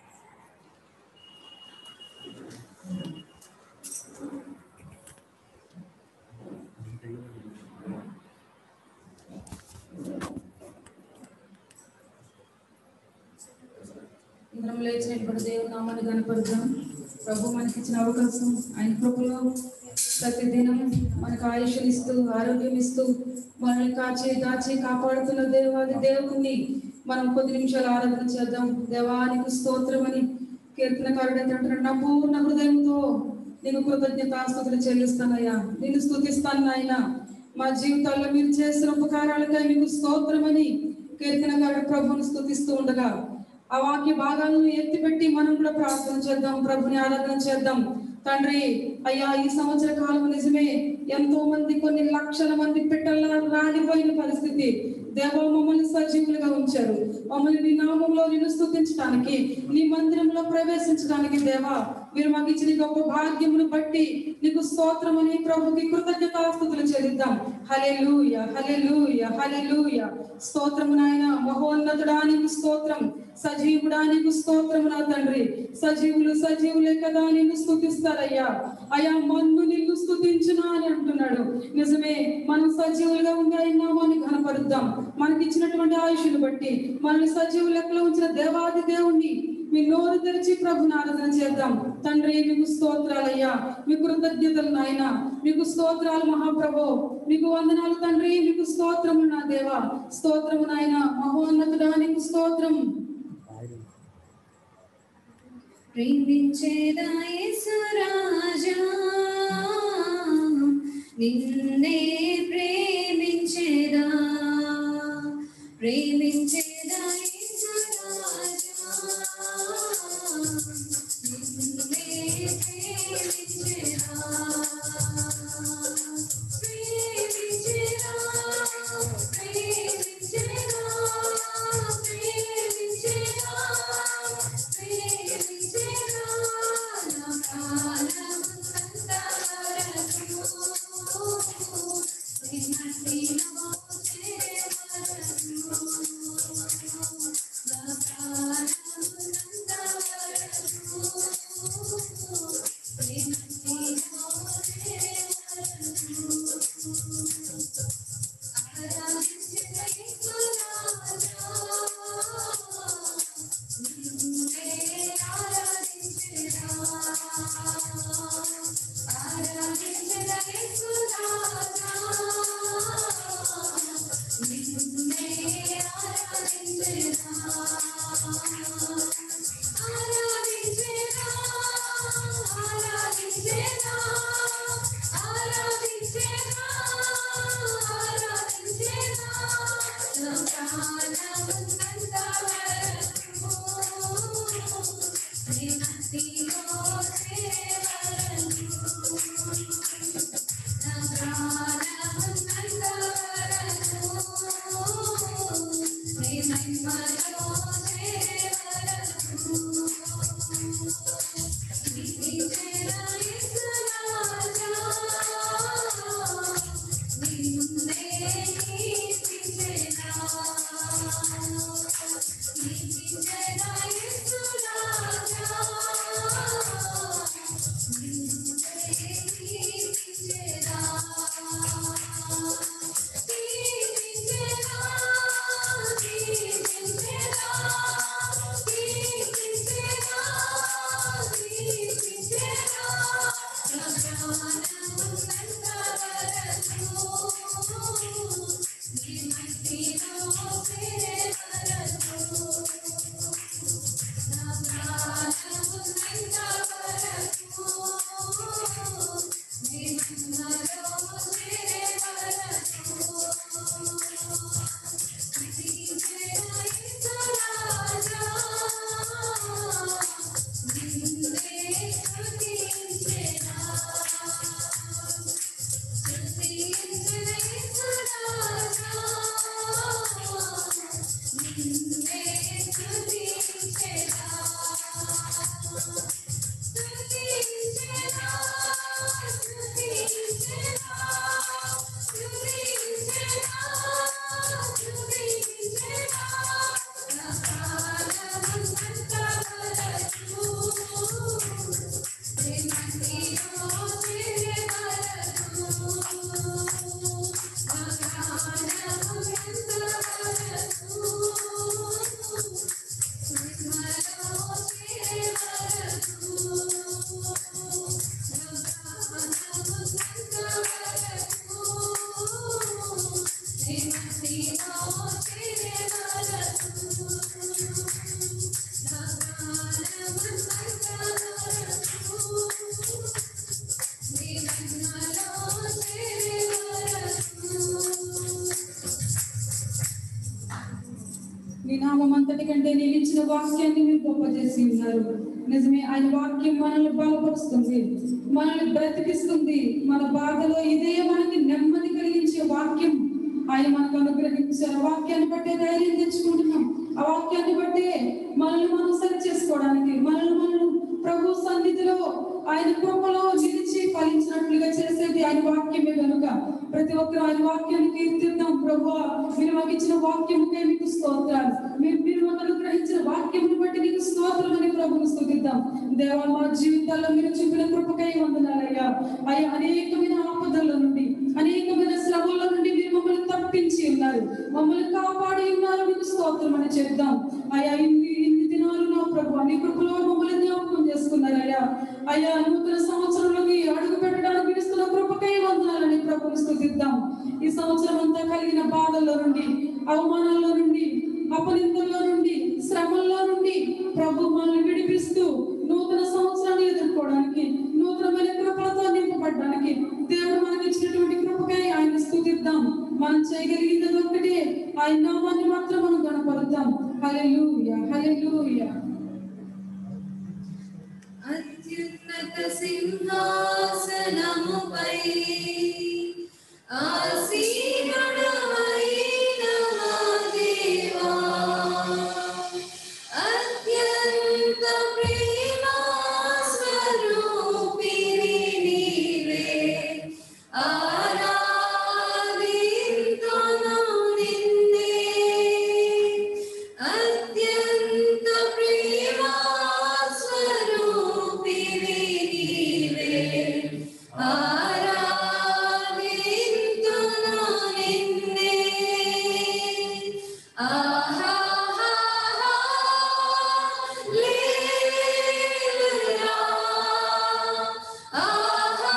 ఇంద్రం లేచినప్పుడు దేవుని నామాన్ని కనపరుద్దాం. ప్రభు మనకి ఇచ్చిన అవకాశం, ఆయన కృపలో ప్రతి దినం మనకు ఆయుష్ని ఇస్తూ, ఆరోగ్యం ఇస్తూ, మనల్ని కాచి దాచి కాపాడుతున్న దేవాది దేవుణ్ణి మనం కొద్ది నిమిషాలు ఆరాధన చేద్దాం. దేవానికి స్తోత్రం అని కీర్తనకారుడు అంటున్నాడు, నా పూర్ణ హృదయంతో నేను కృతజ్ఞతాస్తుతులు చెల్లిస్తానయ్యా, నేను స్తుతిస్తాను నాయన, మా జీవితాల్లో మీరు చేసిన ఉపకారాలకై మీకు స్తోత్రమని కీర్తనకారుడు ప్రభువుని స్తుతిస్తూ ఉండగా ఆ వాక్య భాగాలను ఎత్తిపెట్టి మనం కూడా ప్రార్థన చేద్దాం, ప్రభుని ఆరాధన చేద్దాం. తండ్రి అయ్యా, ఈ సంవత్సర కాలం నిజమే ఎంతో మంది, కొన్ని లక్షల మంది పిట్టల్లా రాలిపోయిన పరిస్థితి. దేవా మమ్మల్ని సజీవులుగా ఉంచారు, మమ్మల్ని నీ నామంలో నిన్ను స్తుతించడానికి, నీ మందిరంలో ప్రవేశించడానికి దేవా మీరు మాకు ఇచ్చిన గొప్ప భాగ్యమును బట్టి నీకు స్తోత్రమని ప్రభుకి కృతజ్ఞతాస్తుతులు చెల్లిద్దాం. హల్లెలూయా, హల్లెలూయా, హల్లెలూయా. స్తోత్రము నాయన, మహోన్నతుడా నీకు స్తోత్రం, సజీవుడా నీకు స్తోత్రము నా తండ్రి. సజీవులు సజీవులే కదా నిన్ను స్తుతిస్తారయ్యా. అయ్యా మన్ను నిన్ను స్తుతించునా అని అంటున్నాడు. నిజమే, మనం సజీవులుగా ఉండి ఆయన నామాన్ని ఘనపరుద్దాం. మనకి ఇచ్చినటువంటి ఆయుష్ను బట్టి మనల్ని సజీవు లెక్కలో ఉంచిన దేవాది దేవుణ్ణి మీ నోరు తెరిచి ప్రభుని ఆరాధన చేద్దాం. తండ్రి మీకు స్తోత్రాలయ్యా, మీ కృతజ్ఞతలు నాయన, మీకు స్తోత్రాలు మహాప్రభు, మీకు వందనాలు తండ్రి, మీకు స్తోత్రము నా దేవా, స్తోత్రము నాయన, మహోన్నతుడా నీకు స్తోత్రం. ప్రేమించేదా యేసు రాజా నిన్నే ప్రేమించేదా ప్రేమించేదా యేసు రాజా నిన్నే ప్రేమించేదా ప్రేమించేదా ప్రేమించేదా ప్రేమించేదా ప్రేమించేదా నా ప్రాణమంతా వరకు ప్రేమలో చేరవరకు నా ప్రాణమంతా వరకు ప్రేమలో చేరవరకు ఆరాధించిన యేసు రాజా నిన్నే ఆరాధించెదా ఆరాధించిన యేసు రాజా నిన్నే ఆరాధించెదా ఆరాధించెదా ఆరాధించెదా ఆరాధించెదా ఆరాధించెదా నా ప్రాణమంతా వరకు నీ భక్తిలో చేరవరకు నా ప్రాణమంతా వరకు నీ మహిమలో చేరవరకు ప్రేమించేదా యేసు రాజా నిన్నే కీర్తించెదా కీర్తించెదా యేసు రాజా నిన్నే కీర్తించెదా కీర్తించెదా కీర్తించెదా కీర్తించెదా కీర్తించెదా నా ప్రాణమంతా వరకు నీ మహిమలో చేరవరకు నా ప్రాణమంతా వరకు నీ మహిమలో చేరవరకు ప్రేమించేదా యేసు రాజా నిన్నే స్తుతించెదా స్తుతించెదా యేసు రాజా నిన్నే స్తుతించెదా స్తుతించెదా స్తుతించెదా స్తుతించెదా స్తుతించెదా నా ప్రాణమంతా వరకు నీ మహిమలో చేరవరకు నా ప్రాణమంతా వరకు మహిమలో చేరవరకు నా ప్రాణమంతా వరకు నీ మహిమలో చేరవరకు నా ప్రాణమంతా వరకు నీ మహిమలో చేరవరకు నీ నామం అంతటి కంటే నేను ఇచ్చిన వాక్యాన్ని మీరు గొప్ప చేసి ఉన్నారు. నిజమే, ఆయన వాక్యం మనల్ని బలపరుస్తుంది, మనల్ని బ్రతికిస్తుంది. మన బాధలో ఇదే మనకి నెమ్మది కలిగించే వాక్యం ఆయన మనకు అనుగ్రహించారు. ఆ వాక్యాన్ని బట్టే ధైర్యం తెచ్చుకుంటున్నాం. ఆ వాక్యాన్ని బట్టే మనల్ని మనం సరి చేసుకోవడానికి, మనల్ని మనం ప్రభు సన్నిధిలో ఆయన కృపలో నిలిచి ఫలించినట్లుగా చేసేది ఆయన వాక్యమే కనుక ప్రతి ఒక్కరు ఆయన వాక్యాన్ని కీర్తిద్దాం. ప్రభువా, మీరు మాకు ఇచ్చిన వాక్యముకే మీకు స్తోత్రాలు. మీరు మీరు మాకు అనుగ్రహించిన వాక్యమును బట్టి నీకు స్తోత్రం అని ప్రభువును స్తుతిద్దాం. దేవా, మా జీవితాల్లో మీరు చూపిన కృపకై వందనాలయ్యా. అయ్యా, అనేకమైన ఆపదల నుండి, అనేకమైన శ్రమల నుండి మీరు మమ్మల్ని తప్పించి ఉన్నారు, మమ్మల్ని కాపాడి ఉన్నారు. మీకు స్తోత్రం అని చెప్దాం. అయ్యా, ఇన్ని ఇన్ని దినాలు నా ప్రభు నీ కృపలో మమ్మల్ని జ్ఞాపకం చేసుకున్నారయ్యా. అయ్యా, నూతన సంవత్సరంలోకి అడుగు పెట్టడానికి ఇస్తున్న కృపకై వందనాలని ప్రభువును స్తుతిద్దాం. ఈ సంవత్సరం అంతా కలిగిన బాధల్లో నుండి, అవమానాల్లో నుండి, అపనిందల్లో నుండి, శ్రమల్లో నుండి ప్రభు మనల్ని విడిపిస్తూ నూతన సంవత్సరాన్ని ఎదుర్కోవడానికి, నూతనమైన కృపలతో నింపబడడానికి దేవుడు మనకి ఇచ్చినటువంటి కృపకై ఆయన స్తుతిద్దాం. మనం చేయగలిగింది ఒక్కటే, ఆయన నామాన్ని మాత్రం మనం గణపరుద్దాం. హల్లెలూయా, హల్లెలూయా. అత్యున్నత సింహాసనముపై ఆసీనుడవైన మా దేవా, అత్యంత ప్రేమా స్వరూపిణి నీవే, ఆరాధింతును నిన్నే. అత్యంత ప్రేమా స్వరూపిణి నీవే, ఆరాధింతును నిన్నే. ఆహా హల్లెలూయా, ఆహా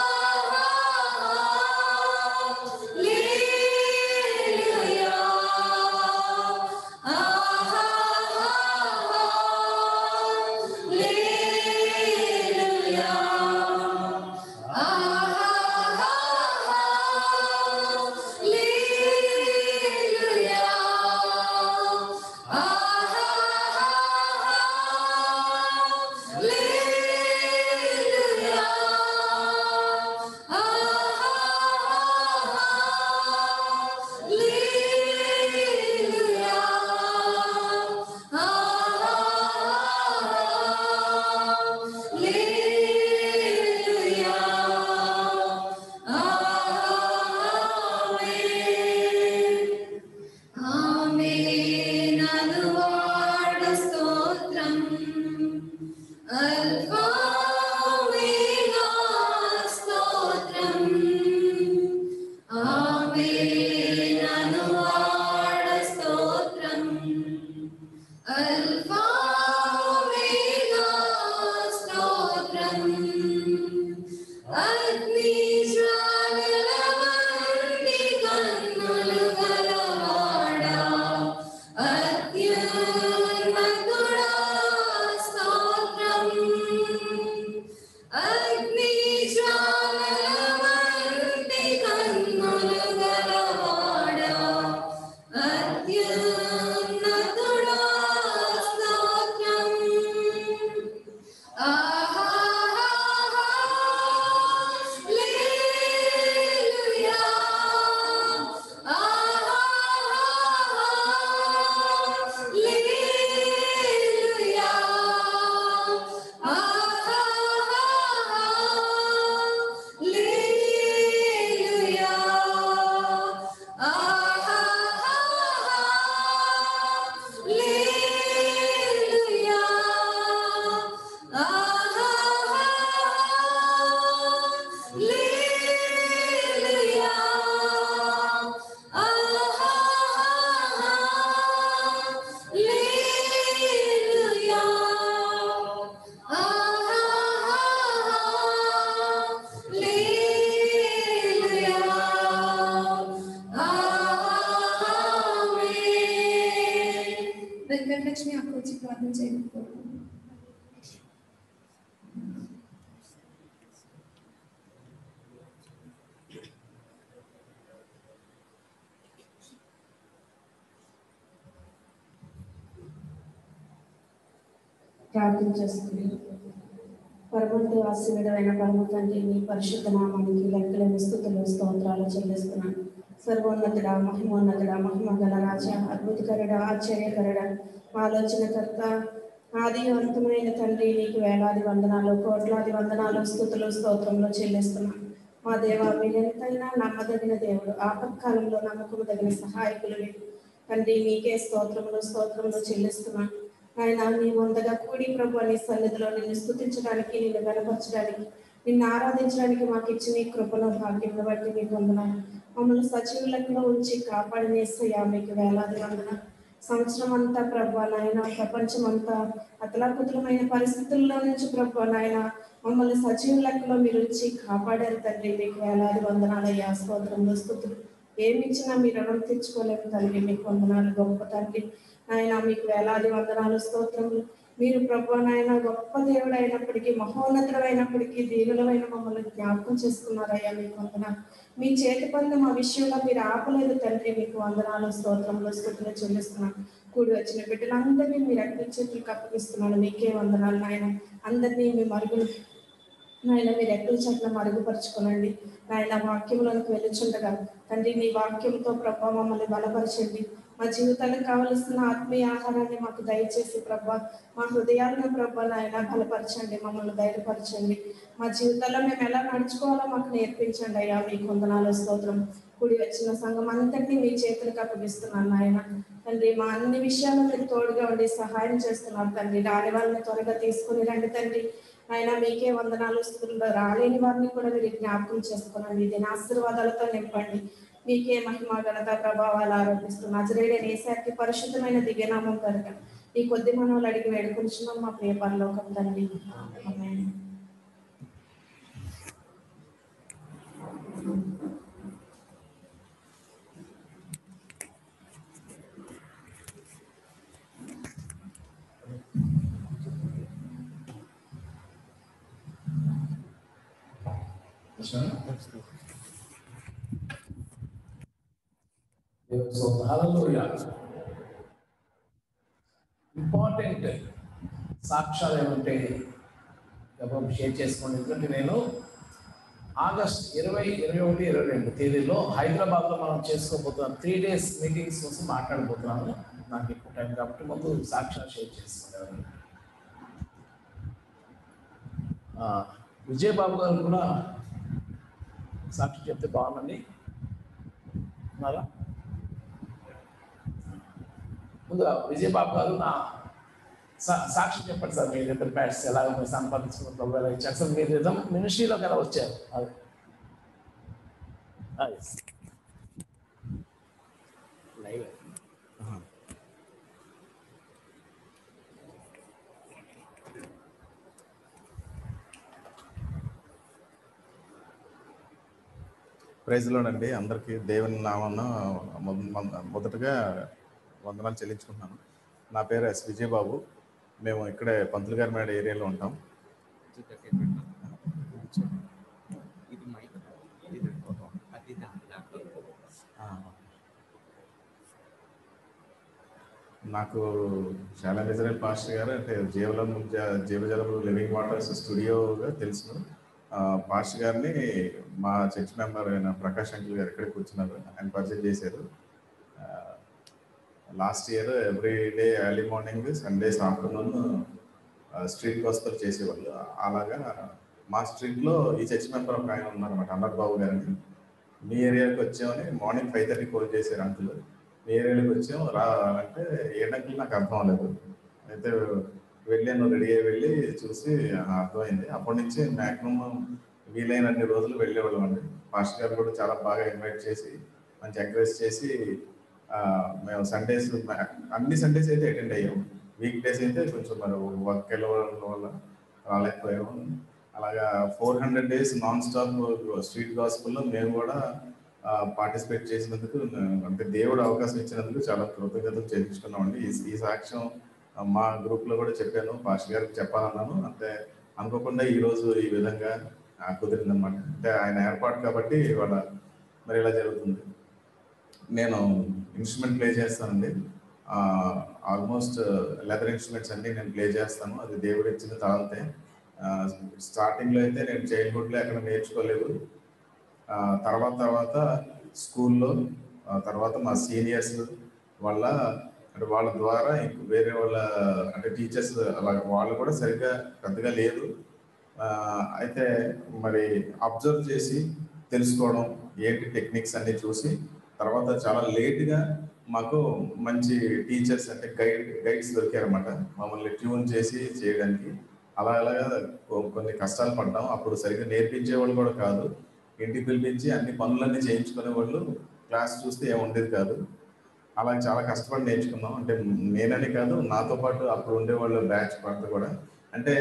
హల్లెలూయా, ఆహా హల్లెలూయా, ఆహా హల్లెలూయా, ఆహా హల్లెలూయా, ఆహా హల్లెలూయా, ఆహా హల్లెలూయా, ఆమేన్. ఆమేన్ అనువాడ స్తోత్రం, అల్ఫా ఒమేగా స్తోత్రం. ఆమేన్ అనువాడ స్తోత్రం, అల్ఫా ఒమేగా స్తోత్రం. అగ్ని జ్వాలల వంటి కన్నులు గలవాడా, అత్యున్నతుడా స్తోత్రం. అగ్ని జ్వాలల వంటి కన్నులు గలవాడా, అత్యున్నతుడా స్తోత్రం. ఆహా హల్లెలూయా, ఆహా హల్లెలూయా, ఆహా హల్లెలూయా, ఆహా హల్లెలూయా, ఆహా హల్లెలూయా, ఆహా హల్లెలూయా, ఆహా హల్లెలూయా, ఆమేన్. వెంకటలక్ష్మి అక్క వచ్చి ప్రార్థన చేయకపోవడం. ప్రార్థన చేసుకుని పరమంతి ఆశీర్వాదమైన పరమ తండ్రి మీ పరిశుద్ధ నామానికి లెక్కలేని స్తుతులు స్తోత్రాలు చెల్లిస్తున్నాను. సర్వోన్నతుడ, మహిమోన్నతుడ, మహిమ గల రాజా, అద్భుతకరుడ, ఆశ్చర్యకరుడ, ఆలోచనకర్త, ఆది అంతమైన తండ్రి నీకు వేలాది వందనాలు, కోట్లాది వందనాలు, స్తుతులు స్తోత్రములు చెల్లిస్తున్నాను. మా దేవ, మీరెంతైనా నమ్మదగిన దేవుడు, ఆపత్కాలంలో నమ్మకము తగిన సహాయకులు తండ్రి. మీకే స్తోత్రములు స్తోత్రములు చెల్లిస్తున్నాను. ఆయన నీ వందగా కూడి ప్రభు నీ సన్నిధిలో నిన్ను స్తుతించడానికి, నిన్ను బలపరచడానికి, నిన్ను ఆరాధించడానికి మాకు ఇచ్చిన ఈ కృపను భాగ్యం బట్టి మీకు వందనాలు. మమ్మల్ని సజీవులకులో ఉంచి కాపాడిన యేసయ్యా మీకు వేలాది వందనాలు. సంవత్సరం అంతా ప్రభు నాయన, ప్రపంచం అంతా అతలాకుతలమైన పరిస్థితుల్లో నుంచి ప్రభు నాయన మమ్మల్ని సజీవులకులో మీరు ఉంచి కాపాడారు తండ్రి. మీకు వేలాది వందనాలయ్యా, స్తోత్రములు స్తుతులు. ఏమి ఇచ్చినా మీరు రుణం తెచ్చుకోలేము తండ్రి. మీకు వందనాలు గొప్ప తండ్రి. ఆయన మీకు వేలాది వందనాలు స్తోత్రములు. మీరు ప్రభు నాయన గొప్ప దేవుడు అయినప్పటికీ, మహోన్నతుడైనప్పటికీ దీనులమైన మమ్మల్ని జ్ఞాపకం చేసుకున్నారయ్యా. మీకు వందనాలు. మీ చేతి పనులు మా విషయంలో మీరు ఆపలేదు తండ్రి. మీకు వందనాలు, స్తోత్రములు, స్తుతులు చెల్లిస్తున్నాను. కూడి వచ్చిన బిడ్డలందరినీ మీరు అగ్ని చేతులకు అప్పగిస్తున్నాను. మీకే వందనాలు నాయన. అందరినీ మీ మరుగులు నాయన మీరు ఎక్కడి చోట్ల మరుగుపరుచుకోనండి నాయన. వాక్యములకు వెలుచుండగా తండ్రి మీ వాక్యంతో ప్రభా మమ్మల్ని బలపరచండి. మా జీవితాలకు కావలసిన ఆత్మీయ ఆహారాన్ని మాకు దయచేసి ప్రభా మా హృదయాలను ప్రభా నాయన బలపరచండి, మమ్మల్ని ధైర్యపరచండి. మా జీవితాల్లో మేము ఎలా నడుచుకోవాలో మాకు నేర్పించండి అయ్యా. మీకు వందనాలు, స్తోత్రం. కూడి వచ్చిన సంఘం అంతటినీ మీ చేతులకు అప్పగిస్తున్నాను నాయన. తండ్రి మా అన్ని విషయాల్లో మీరు తోడుగా ఉండి సహాయం చేస్తున్నారు తండ్రి. రాని వాళ్ళని త్వరగా తీసుకుని రండి తండ్రి. ఆయన మీకే వందనాలు, స్తుతులు. రాలేని వారిని కూడా మీరు జ్ఞాపకం చేసుకోనండి. దీని ఆశీర్వాదాలతో నింపండి. మీకే మహిమ, ఘనత, ప్రభావాలు ఆరోపిస్తున్నాం. నజరేయుడైన యేసయ్యకి పరిశుద్ధమైన దివ్యనామం కనుక ఈ కొద్ది మనవులు అడిగి వేడుకుంటున్నాం మా ప్రియ పరలోకపు తండ్రి. ఆమేన్. ఇంపార్టెంట్ సాక్ష్యాలు ఏమంటే షేర్ చేసుకోండి. ఎందుకంటే నేను ఆగస్ట్ ఇరవై ఇరవై ఒకటి ఇరవై రెండు తేదీలో హైదరాబాద్లో మనం చేసుకోబోతున్నాం. త్రీ డేస్ మీటింగ్స్ కోసం మాట్లాడబోతున్నాను. నాకు ఎక్కువ టైం కాబట్టి ముందు సాక్ష్యాలు షేర్ చేసుకునేవారు. విజయబాబు గారు కూడా సాక్షి చెప్తే బాగుందండి. ఉన్నారా? ముందుగా విజయబాబు గారు నా సాక్షి చెప్పండి సార్. మీరు ఇద్దరు బ్యాట్స్ ఎలా మీరు సంపాదించుకున్న ప్రభావం ఇచ్చారు సార్. మీరు నిజం మినిస్ట్రీలోకి ఎలా వచ్చారు? అదే లైవ్ ప్రైజ్లోనండి. అందరికీ దేవుని నామన్న మొదటగా వందనాలు చెల్లించుకుంటున్నాను. నా పేరు ఎస్ విజయబాబు. మేము ఇక్కడే పంతులు గారి మేడ ఏరియాలో ఉంటాం. నాకు చాలా నిజమైన పాస్టర్ గారు అంటే జీవలం జీవజలము లివింగ్ వాటర్స్ స్టూడియోగా తెలుసు. పాస్టర్ గారిని మా చర్చ్ మెంబర్ అయిన ప్రకాష్ అంకుల్ గారు ఇక్కడికి వచ్చినారు, ఆయన పరిచయం చేశారు. Last year every day early morning Sundays afternoon street gospel చేసేవాళ్ళు. అలాగా మా స్ట్రీట్లో ఈ చర్చ్ మెంబర్ ఒక ఆయన ఉన్నారన్నమాట, అమర్ బాబు గారిని. మీ ఏరియాకి వచ్చామని మార్నింగ్ ఫైవ్ థర్టీ కాల్ చేశారు అంకుల్. మీ ఏరియాకి వచ్చాము రా అంటే ఏంటంకుల్ నాకు అర్థం అవ్వలేదు. అయితే వెళ్ళాను, రెడీ అయ్యి వెళ్ళి చూసి అర్థమైంది. అప్పటి నుంచి మ్యాక్సిమం వీలైనన్ని రోజులు వెళ్ళేవాళ్ళం అండి. పాస్టర్ గారు కూడా చాలా బాగా ఇన్వైట్ చేసి మంచి ఎంకరేజ్ చేసి మేము సండేస్ అన్ని సండేస్ అయితే అటెండ్ అయ్యాము. వీక్ డేస్ అయితే కొంచెం మరి వర్క్ వెళ్ళడం వల్ల రాలేకపోయాము. అలాగా four hundred days non stop street గాస్పుల్లో మేము కూడా పార్టిసిపేట్ చేసినందుకు అంటే దేవుడు అవకాశం ఇచ్చినందుకు చాలా కృతజ్ఞతలు చెల్లించుకున్నామండి. ఈ ఈ సాక్ష్యం మా గ్రూప్లో కూడా చెప్పాను, పాస్టర్ గారికి చెప్పాలన్నాను. అంటే అనుకోకుండా ఈరోజు ఈ విధంగా కుదిరిందనమాట. అంటే ఆయన ఏర్పాటు కాబట్టి ఇవాళ మరి ఇలా జరుగుతుంది. నేను ఇన్స్ట్రుమెంట్ ప్లే చేస్తానండి. ఆల్మోస్ట్ లెదర్ ఇన్స్ట్రుమెంట్స్ అన్నీ నేను ప్లే చేస్తాను. అది దేవుడు ఇచ్చిన తాళతే. స్టార్టింగ్లో అయితే నేను చైల్డ్హుడ్లో ఎక్కడ నేర్చుకోలేదు. తర్వాత తర్వాత స్కూల్లో తర్వాత మా సీనియర్స్ వల్ల అంటే వాళ్ళ ద్వారా వేరే వాళ్ళ అంటే టీచర్స్ అలా వాళ్ళు కూడా సరిగ్గా పెద్దగా లేదు. అయితే మరి అబ్జర్వ్ చేసి తెలుసుకోవడం ఏంటి టెక్నిక్స్ అన్నీ చూసి తర్వాత చాలా లేట్గా మాకు మంచి టీచర్స్ అంటే గైడ్ గైడ్స్ దొరికారన్నమాట మమ్మల్ని ట్యూన్ చేసి చేయడానికి. అలా అలాగా కొన్ని కష్టాలు పడ్డాం. అప్పుడు సరిగ్గా నేర్పించే వాళ్ళు కూడా కాదు, ఇంటికి పిలిపించి అన్ని పనులన్నీ చేయించుకునే వాళ్ళు, క్లాస్ చూస్తే ఏమి ఉండేది కాదు. అలా చాలా కష్టపడి నేర్చుకున్నాం. అంటే నేనని కాదు, నాతో పాటు అప్పుడు ఉండేవాళ్ళు బ్యాచ్ పాటు కూడా. అంటే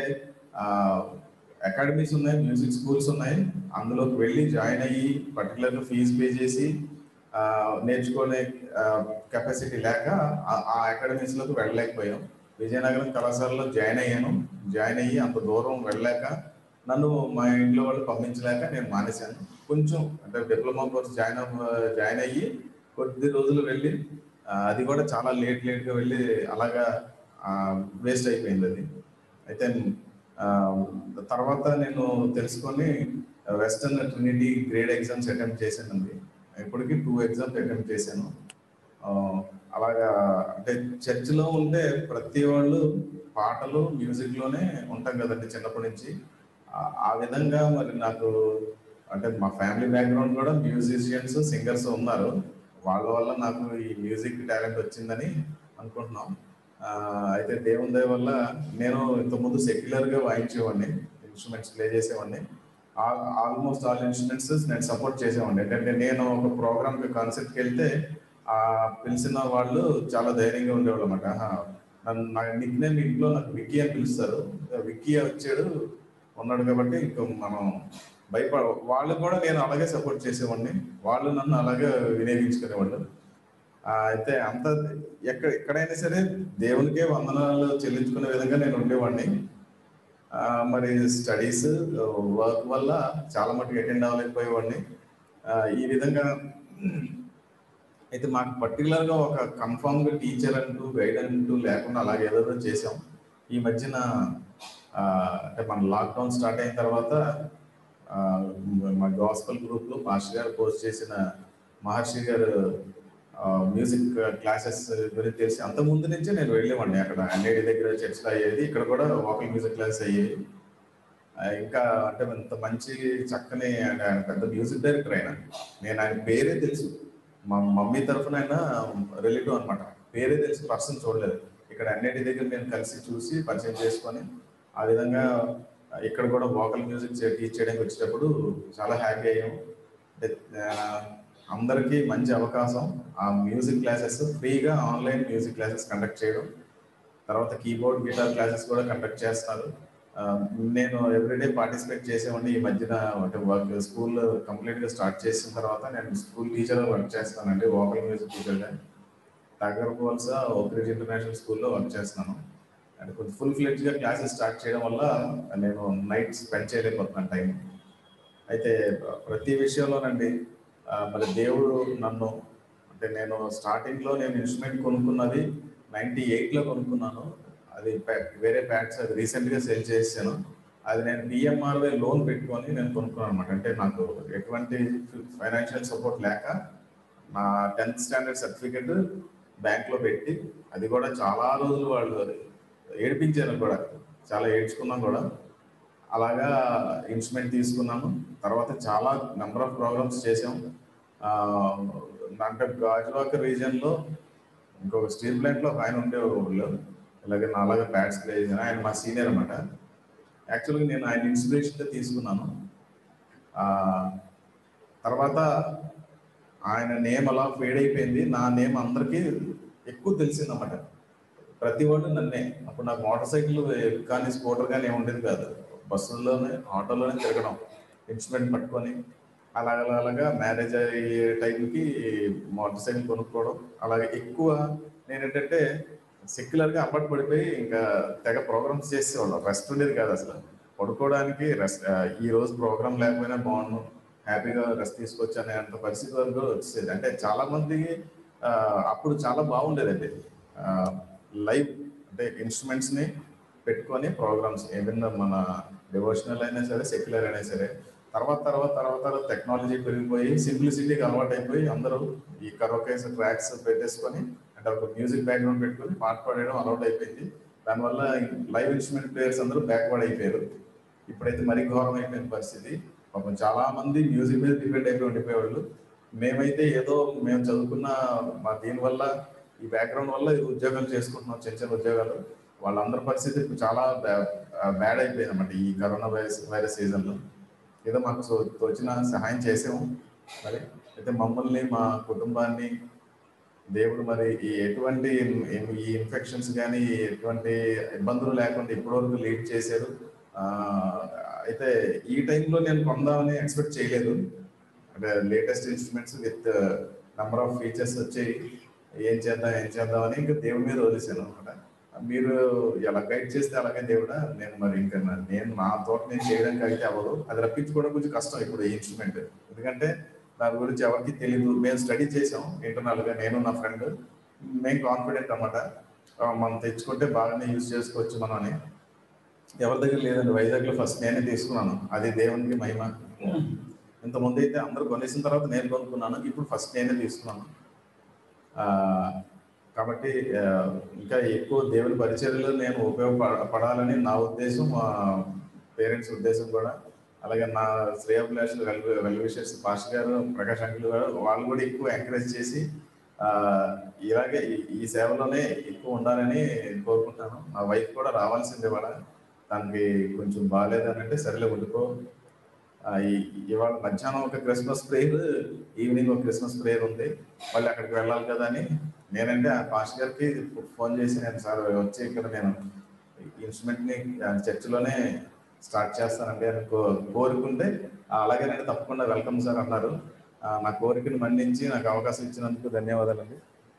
అకాడమీస్ ఉన్నాయి, మ్యూజిక్ స్కూల్స్ ఉన్నాయి, అందులోకి వెళ్ళి జాయిన్ అయ్యి పర్టికులర్గా ఫీజు పే చేసి నేర్చుకునే కెపాసిటీ లేక ఆ అకాడమీస్లోకి వెళ్ళలేకపోయాం. విజయనగరం కళాశాలలో జాయిన్ అయ్యాను. జాయిన్ అయ్యి అంత దూరం వెళ్ళాక నన్ను మా ఇంట్లో వాళ్ళు పంపించలేక నేను మానేశాను. కొంచెం అంటే డిప్లొమా కోర్స్ జాయిన్ అవ్వ జాయిన్ అయ్యి కొద్ది రోజులు వెళ్ళి అది కూడా చాలా లేట్ లేట్గా వెళ్ళి అలాగా వేస్ట్ అయిపోయింది అది. అయితే తర్వాత నేను తెలుసుకొని western Trinity grade exams attempt చేశానండి. ఇప్పటికీ టూ ఎగ్జామ్స్ అటెంప్ట్ చేశాను. అలాగా అంటే చర్చిలో ఉంటే ప్రతి వాళ్ళు పాటలు మ్యూజిక్లోనే ఉంటాం కదండి చిన్నప్పటి నుంచి. ఆ విధంగా మరి నాకు అంటే మా ఫ్యామిలీ బ్యాక్గ్రౌండ్ కూడా మ్యూజిషియన్స్ సింగర్స్ ఉన్నారు. వాళ్ళ వల్ల నాకు ఈ మ్యూజిక్ టాలెంట్ వచ్చిందని అనుకుంటున్నాం. అయితే దేవుని దయ వల్ల నేను ఇంతకుముందు సెక్యులర్గా వాయించేవాడిని, ఇన్స్ట్రుమెంట్స్ ప్లే చేసేవాడిని. ఆల్మోస్ట్ ఆల్ ఇన్స్ట్రుమెంట్స్ నేను సపోర్ట్ చేసేవాడిని. ఏంటంటే నేను ఒక ప్రోగ్రామ్కి కాన్సెప్ట్కి వెళ్తే ఆ పిలిచిన వాళ్ళు చాలా ధైర్యంగా ఉండేవాళ్ళు అనమాట. నన్ను నా నిక్ నేమ్ ఇంట్లో నాకు విక్కీ అని పిలుస్తారు. విక్కీ వచ్చాడు ఉన్నాడు కాబట్టి ఇంకో మనం భయపడ వాళ్ళు కూడా నేను అలాగే సపోర్ట్ చేసేవాడిని, వాళ్ళు నన్ను అలాగే వినియోగించుకునేవాళ్ళు. అయితే అంత ఎక్కడ ఎక్కడైనా సరే దేవునికే వందనాలు చెల్లించుకునే విధంగా నేను ఉండేవాడిని. మరి స్టడీస్ వర్క్ వల్ల చాలా మటుకు అటెండ్ అవ్వలేకపోయేవాడిని. ఈ విధంగా అయితే మాకు పర్టికులర్గా ఒక కన్ఫామ్గా టీచర్ అంటూ గైడ్ అంటూ లేకుండా అలాగే ఏదో చేసాం. ఈ మధ్యన అంటే మన లాక్డౌన్ స్టార్ట్ అయిన తర్వాత మా గాస్పల్ గ్రూప్లో మాస్టర్ గారు పోస్ట్ చేసిన మహర్షి గారు మ్యూజిక్ క్లాసెస్ గురించి తెలిసి అంత ముందు నుంచే నేను వెళ్ళేవాడిని. అక్కడ అన్నిటి దగ్గర చర్చలు అయ్యేది, ఇక్కడ కూడా వోకల్ మ్యూజిక్ క్లాసెస్ అయ్యేది. ఇంకా అంటే ఇంత మంచి చక్కని ఆయన పెద్ద మ్యూజిక్ డైరెక్టర్ అయినా నేను ఆయన పేరే తెలుసు, మా మమ్మీ తరఫున ఆయన రిలేటివ్ అనమాట, పేరే తెలిసి పర్సన్ చూడలేదు. ఇక్కడ అన్నిటి దగ్గర నేను కలిసి చూసి పరిచయం చేసుకొని ఆ విధంగా ఇక్కడ కూడా వోకల్ మ్యూజిక్ టీచ్ చేయడానికి వచ్చేటప్పుడు చాలా హ్యాపీ అయ్యాము. అందరికీ మంచి అవకాశం ఆ మ్యూజిక్ క్లాసెస్ ఫ్రీగా ఆన్లైన్ మ్యూజిక్ క్లాసెస్ కండక్ట్ చేయడం, తర్వాత కీబోర్డ్ గిటార్ క్లాసెస్ కూడా కండక్ట్ చేస్తారు. నేను ఎవ్రీడే పార్టిసిపేట్ చేసేవాడిని. ఈ మధ్యన అంటే వర్క్ స్కూల్ కంప్లీట్గా స్టార్ట్ చేసిన తర్వాత నేను స్కూల్ టీచర్ వర్క్ చేస్తానండి, వోకల్ మ్యూజిక్ టీచర్గా. టగర్ బోల్స్ ఓక్రిడ్జ్ ఇంటర్నేషనల్ స్కూల్లో వర్క్ చేస్తున్నాను. అండ్ కొంచెం ఫుల్ ఫ్లెడ్జ్గా క్లాసెస్ స్టార్ట్ చేయడం వల్ల నేను నైట్ స్పెండ్ చేయలేకపోతున్నాను టైం. అయితే ప్రతి విషయంలోనండి మరి దేవుడు నన్ను అంటే నేను స్టార్టింగ్లో నేను ఇన్స్ట్రుమెంట్ కొనుక్కున్నది నైంటీ ఎయిట్లో కొనుక్కున్నాను. అది వేరే ప్యాడ్స్ అది రీసెంట్గా సేల్ చేసాను. అది నేను పిఎంఆర్వై లోన్ పెట్టుకొని నేను కొనుక్కున్నాను అనమాట. అంటే నాకు ఎటువంటి ఫైనాన్షియల్ సపోర్ట్ లేక నా టెన్త్ స్టాండర్డ్ సర్టిఫికెట్ బ్యాంక్లో పెట్టి అది కూడా చాలా రోజులు వాళ్ళు ఏడిపించాను కూడా, చాలా ఏడ్చుకున్నాం కూడా. అలాగా ఇన్స్ట్రుమెంట్ తీసుకున్నాను. తర్వాత చాలా నెంబర్ ఆఫ్ ప్రోగ్రామ్స్ చేసాం. అంటే గాజువాక రీజియన్లో ఇంకొక స్టీల్ ప్లాంట్లో ఒక ఆయన ఉండేవాళ్ళు, ఇలాగే నాలాగా ప్యాడ్స్ ప్లే చేశాను. ఆయన మా సీనియర్ అనమాట. యాక్చువల్గా నేను ఆయన ఇన్స్పిరేషన్గా తీసుకున్నాను. తర్వాత ఆయన నేమ్ అలా ఫేడ్ అయిపోయింది, నా నేమ్ అందరికీ ఎక్కువ తెలిసిందన్నమాట. ప్రతి వాళ్ళు నన్నే. అప్పుడు నాకు మోటార్ సైకిల్ కానీ స్కూటర్ కానీ ఏమి ఉండేది కాదు, బస్సుల్లోనే ఆటోలోనే తిరగడం ఇన్స్ట్రుమెంట్ పట్టుకొని. అలాగ అలాగా మ్యారేజ్ అయ్యే టైంకి మోటార్ సైకిల్ కొనుక్కోవడం. అలాగే ఎక్కువ నేను ఏంటంటే సెక్యులర్గా అప్పటి పడిపోయి ఇంకా తెగ ప్రోగ్రామ్స్ చేసేవాళ్ళం. రెస్ట్ ఉండేది కాదు అసలు. పడుకోవడానికి రెస్ట్, ఈ రోజు ప్రోగ్రామ్ లేకపోయినా బాగుండు, హ్యాపీగా రెస్ట్ తీసుకొచ్చానే అంత పరిస్థితి వరకు వచ్చేది. అంటే చాలామంది అప్పుడు చాలా బాగుండేదండి. లైవ్ అంటే ఇన్స్ట్రుమెంట్స్ని పెట్టుకొని ప్రోగ్రామ్స్ ఏదైనా మన డివోషనల్ అయినా సరే సెక్యులర్ అయినా సరే. తర్వాత తర్వాత తర్వాత టెక్నాలజీ పెరిగిపోయి సింప్లిసిటీకి అలవాటు అయిపోయి అందరూ ఈ కరోకేస్ ట్రాక్స్ పెట్టేసుకొని అంటే ఒక మ్యూజిక్ బ్యాక్గ్రౌండ్ పెట్టుకొని పాట పాడేయడం అలవాటు అయిపోయింది. దానివల్ల లైవ్ ఇన్స్ట్రుమెంట్ ప్లేయర్స్ అందరూ బ్యాక్వర్డ్ అయిపోయారు. ఇప్పుడైతే మరీ ఘోరం అయిపోయిన పరిస్థితి. పాపం చాలా మంది మ్యూజిక్ మీద డిపెండ్ అయిపోయి ఉండిపోయేవాళ్ళు. మేమైతే ఏదో మేము చదువుకున్న మా దీనివల్ల ఈ బ్యాక్గ్రౌండ్ వల్ల ఉద్యోగాలు చేసుకుంటున్నాం, చిన్న చిన్న ఉద్యోగాలు. వాళ్ళందరి పరిస్థితి ఇప్పుడు చాలా బ్యాడ్ అయిపోయింది అన్నమాట ఈ కరోనా వైరస్ వైరస్ సీజన్లో. ఏదో మాకు తోచిన సహాయం చేసాము. మరి అయితే మమ్మల్ని మా కుటుంబాన్ని దేవుడు మరి ఈ ఎటువంటి ఈ ఇన్ఫెక్షన్స్ కానీ ఎటువంటి ఇబ్బందులు లేకుండా ఇప్పటివరకు లీడ్ చేశారు. అయితే ఈ టైంలో నేను కొందామని ఎక్స్పెక్ట్ చేయలేదు. అంటే latest instruments with number of features వచ్చి ఏం చేద్దాం ఏం చేద్దామని ఇంకా దేవుడి మీద వదిలేసాను అనమాట. మీరు ఎలా గైడ్ చేస్తే అలాగే దేవుడా, నేను మరి ఇంకా నేను నా తోట నేను చేయడానికి అయితే అవ్వదు. అది రప్పించుకోవడం కొంచెం కష్టం ఇప్పుడు ఈ ఇన్స్ట్రుమెంట్, ఎందుకంటే దాని గురించి ఎవరికి తెలియదు. మేము స్టడీ చేసాం ఇంటర్నల్గా, నేను నా ఫ్రెండ్. మేము కాన్ఫిడెంట్ అన్నమాట, మనం తెచ్చుకుంటే బాగానే యూజ్ చేసుకోవచ్చు మనం అని. ఎవరి దగ్గర లేదండి, వైజాగ్లో ఫస్ట్ నేనే తీసుకున్నాను. అది దేవునికి మహిమ. ఇంతకుముందు అయితే అందరూ కొనేసిన తర్వాత నేను కొనుక్కున్నాను, ఇప్పుడు ఫస్ట్ నేనే తీసుకున్నాను. కాబట్టి ఇంకా ఎక్కువ దేవుని పరిచర్యలో నేను ఉపయోగపడాలని నా ఉద్దేశం, మా పేరెంట్స్ ఉద్దేశం కూడా. అలాగే నా శ్రేయాభిలాషులు వెల్ వెల్ విషర్స్ పాస్టర్ గారు, ప్రకాష్ అంకుల్ గారు, వాళ్ళు కూడా ఎక్కువ ఎంకరేజ్ చేసి ఇలాగే ఈ సేవలోనే ఎక్కువ ఉండాలని కోరుకుంటాను. నా వైఫ్ కూడా రావాల్సిందే, వాళ్ళ దానికి కొంచెం బాగాలేదని అంటే సరేలే ఉండిపో. ఇవాళ మధ్యాహ్నం ఒక క్రిస్మస్ ప్రేయర్, ఈవినింగ్ ఒక క్రిస్మస్ ప్రేయర్ ఉంది, మళ్ళీ అక్కడికి వెళ్ళాలి కదా అని నేనంటే ఆ పాస్టర్ గారికి ఫోన్ చేసి, నేను సార్ వచ్చి ఇక్కడ నేను ఇన్స్ట్రుమెంట్ని చర్చిలోనే స్టార్ట్ చేస్తానండి అని కో కోరుకుంటే అలాగే నేను తప్పకుండా వెల్కమ్ సార్ అన్నారు. నా కోరికను మన్నించి నాకు అవకాశం ఇచ్చినందుకు ధన్యవాదాలండి.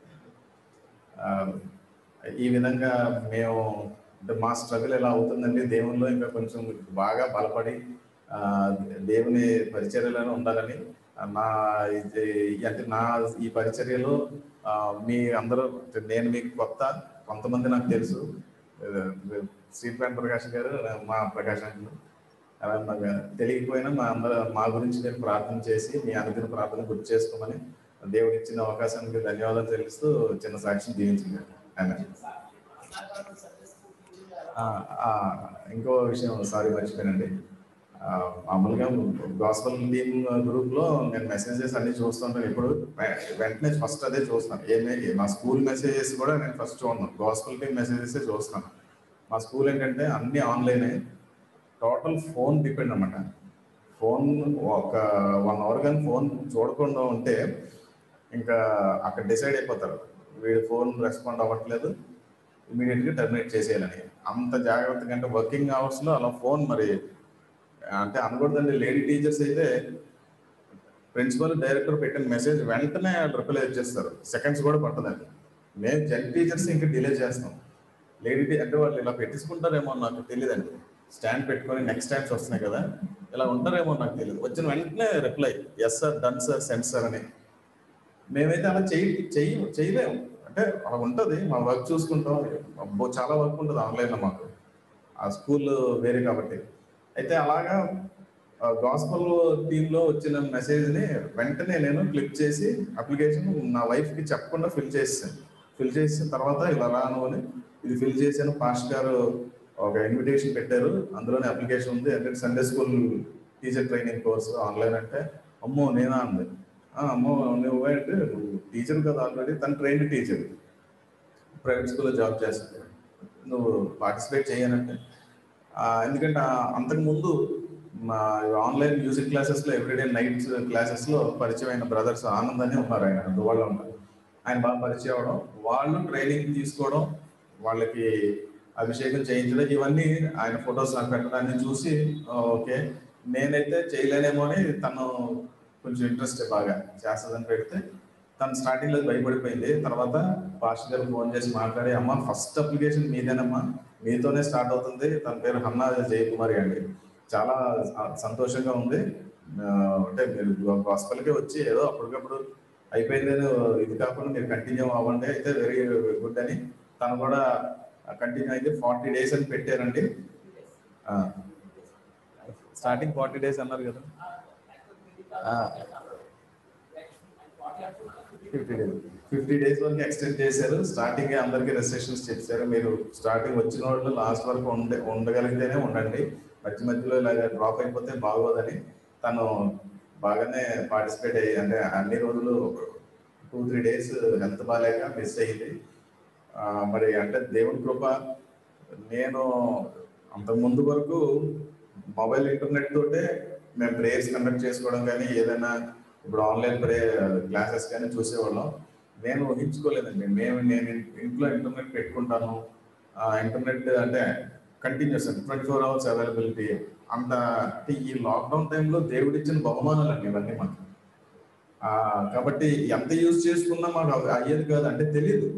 ఈ విధంగా మేము అంటే మా స్ట్రగుల్ ఎలా అవుతుందండి దేవునిలో ఇంకా కొంచెం బాగా బలపడి దేవుని పరిచర్యలోనే ఉండాలని. నా అంటే నా ఈ పరిచర్యలో మీ అందరూ, నేను మీకు కొత్త, కొంతమంది నాకు తెలుసు, శ్రీప్రాణ్ ప్రకాష్ గారు, మా ప్రకాష్ అంకులు, అలా మాకు తెలియకపోయినా మా అందరూ మా గురించి నేను ప్రార్థన చేసి మీ అనుదిన ప్రార్థన గుర్తు చేసుకోమని దేవుడు ఇచ్చిన అవకాశానికి ధన్యవాదాలు తెలుస్తూ చిన్న సాక్ష్యం జీవించింది. ఆయన ఇంకో విషయం సారీ మర్చిపోయానండి, మామూలుగా గాస్పల్ టీమ్ గ్రూప్లో నేను మెసేజెస్ అన్ని చూస్తుంటాను. ఇప్పుడు వెంటనే ఫస్ట్ అదే చూస్తాను. ఏమే మా స్కూల్ మెసేజెస్ కూడా నేను ఫస్ట్ చూడను, గాస్పల్ టీమ్ మెసేజెస్ చూస్తాను. మా స్కూల్ ఏంటంటే అన్నీ ఆన్లైనే, టోటల్ ఫోన్ డిపెండ్ అన్నమాట. ఫోన్ ఒక వన్ అవర్ కానీ ఫోన్ చూడకుండా ఉంటే ఇంకా అక్కడ డిసైడ్ అయిపోతారు, వీడు ఫోన్ రెస్పాండ్ అవ్వట్లేదు, ఇమీడియట్గా టర్మినేట్ చేసేయాలని. అంత జాగ్రత్తగా, అంటే వర్కింగ్ అవర్స్లో అలా ఫోన్ మరి అంటే అనకూడదండి. లేడీ టీచర్స్ అయితే ప్రిన్సిపల్ డైరెక్టర్ పెట్టిన మెసేజ్ వెంటనే రిప్లై వచ్చేస్తారు, సెకండ్స్ కూడా పట్టదండి. మేము జెన్ టీచర్స్ ఇంకా డిలే చేస్తాం. లేడీ అంటే వాళ్ళు ఇలా పెట్టించుకుంటారేమో నాకు తెలియదండి, స్టాండ్ పెట్టుకొని నెక్స్ట్ టైమ్స్ వస్తున్నాయి కదా, ఇలా ఉంటారేమో నాకు తెలియదు, వచ్చిన వెంటనే reply yes sir, done sir, send sir అని. మేమైతే అలా చెయ్యి చెయ్యి చేయలేము, అంటే అలా ఉంటుంది. మా వర్క్ చూసుకుంటాం, అబ్బో చాలా వర్క్ ఉంటుంది ఆన్లైన్లో మాకు, ఆ స్కూల్ వేరే కాబట్టి. అయితే అలాగా గాస్పల్ టీంలో వచ్చిన మెసేజ్ని వెంటనే నేను క్లిక్ చేసి అప్లికేషన్ నా వైఫ్కి చెప్పకుండా ఫిల్ చేసాను. ఫిల్ చేసిన తర్వాత ఇలా రాను అని ఇది ఫిల్ చేశాను. పాస్ట్ గారు ఒక ఇన్విటేషన్ పెట్టారు, అందులోనే అప్లికేషన్ ఉంది, అంటే Sunday school teacher training course online. అంటే అమ్మో నేనా అంది. అమ్మో నువ్వు అంటే టీచర్ కదా ఆల్రెడీ, తను ట్రైన్డ్ టీచర్, ప్రైవేట్ స్కూల్లో జాబ్ చేస్తాను, నువ్వు పార్టిసిపేట్ చేయనంటే. ఎందుకంటే అంతకుముందు మా ఆన్లైన్ మ్యూజిక్ క్లాసెస్లో ఎవ్రీడే నైట్ క్లాసెస్లో పరిచయం అయిన బ్రదర్స్ ఆనంద్ అని ఉన్నారు, ఆయన దువ్వాడలో ఉన్నారు. ఆయన బాగా పరిచయం అవ్వడం, వాళ్ళు ట్రైనింగ్ తీసుకోవడం, వాళ్ళకి అభిషేకం చేయించడం, ఇవన్నీ ఆయన ఫొటోస్ నాకు పెట్టడాన్ని చూసి ఓకే నేనైతే చేయలేనేమో అని తను కొంచెం ఇంట్రెస్ట్ బాగా చేస్తుందని పెడితే తను స్టార్టింగ్లో భయపడిపోయింది. తర్వాత పాస్టర్ గారు ఫోన్ చేసి మాట్లాడి, అమ్మ ఫస్ట్ అప్లికేషన్ మీదేనమ్మా, మీతోనే స్టార్ట్ అవుతుంది, తన పేరు హన్నా జయకుమారి అండి, చాలా సంతోషంగా ఉంది, అంటే మీరు హాస్పిటల్కి వచ్చి ఏదో అప్పటికప్పుడు అయిపోయింది ఇది కాకుండా మీరు కంటిన్యూ అవ్వండి, అయితే వెరీ గుడ్ అని తను కూడా కంటిన్యూ అయితే ఫార్టీ డేస్ అని పెట్టారండి. స్టార్టింగ్ ఫార్టీ డేస్ అన్నారు కదా, ఫిఫ్టీ డేస్ ఫిఫ్టీ డేస్ వరకు ఎక్స్టెండ్ చేశారు. స్టార్టింగ్ అందరికీ రెస్ట్రిక్షన్స్ చెప్పారు, మీరు స్టార్టింగ్ వచ్చిన వాళ్ళు లాస్ట్ వరకు ఉండే ఉండగలిగితేనే ఉండండి, మధ్య మధ్యలో ఇలాగ డ్రాప్ అయిపోతే బాగోదని. తను బాగానే పార్టిసిపేట్ అయ్యి, అంటే అన్ని రోజులు టూ త్రీ డేస్ హెల్త్ బాగాలేక మిస్ అయ్యింది. మరి అంటే దేవుని కృప. నేను అంతకుముందు వరకు మొబైల్ ఇంటర్నెట్ తోటే మేము ప్రేయర్స్ కండక్ట్ చేసుకోవడం కానీ ఏదైనా ఇప్పుడు ఆన్లైన్ ప్రే క్లాసెస్ కానీ చూసేవాళ్ళం. నేను ఊహించుకోలేదండి, మేము నేను ఇంట్లో ఇంటర్నెట్ పెట్టుకుంటాను, ఇంటర్నెట్ అంటే continuous twenty four hours availability అంత. ఈ లాక్డౌన్ టైంలో దేవుడు ఇచ్చిన బహుమానాలు అండి ఇవన్నీ మాకు. కాబట్టి ఎంత యూజ్ చేసుకున్నా మాకు అయ్యేది కాదు, అంటే తెలియదు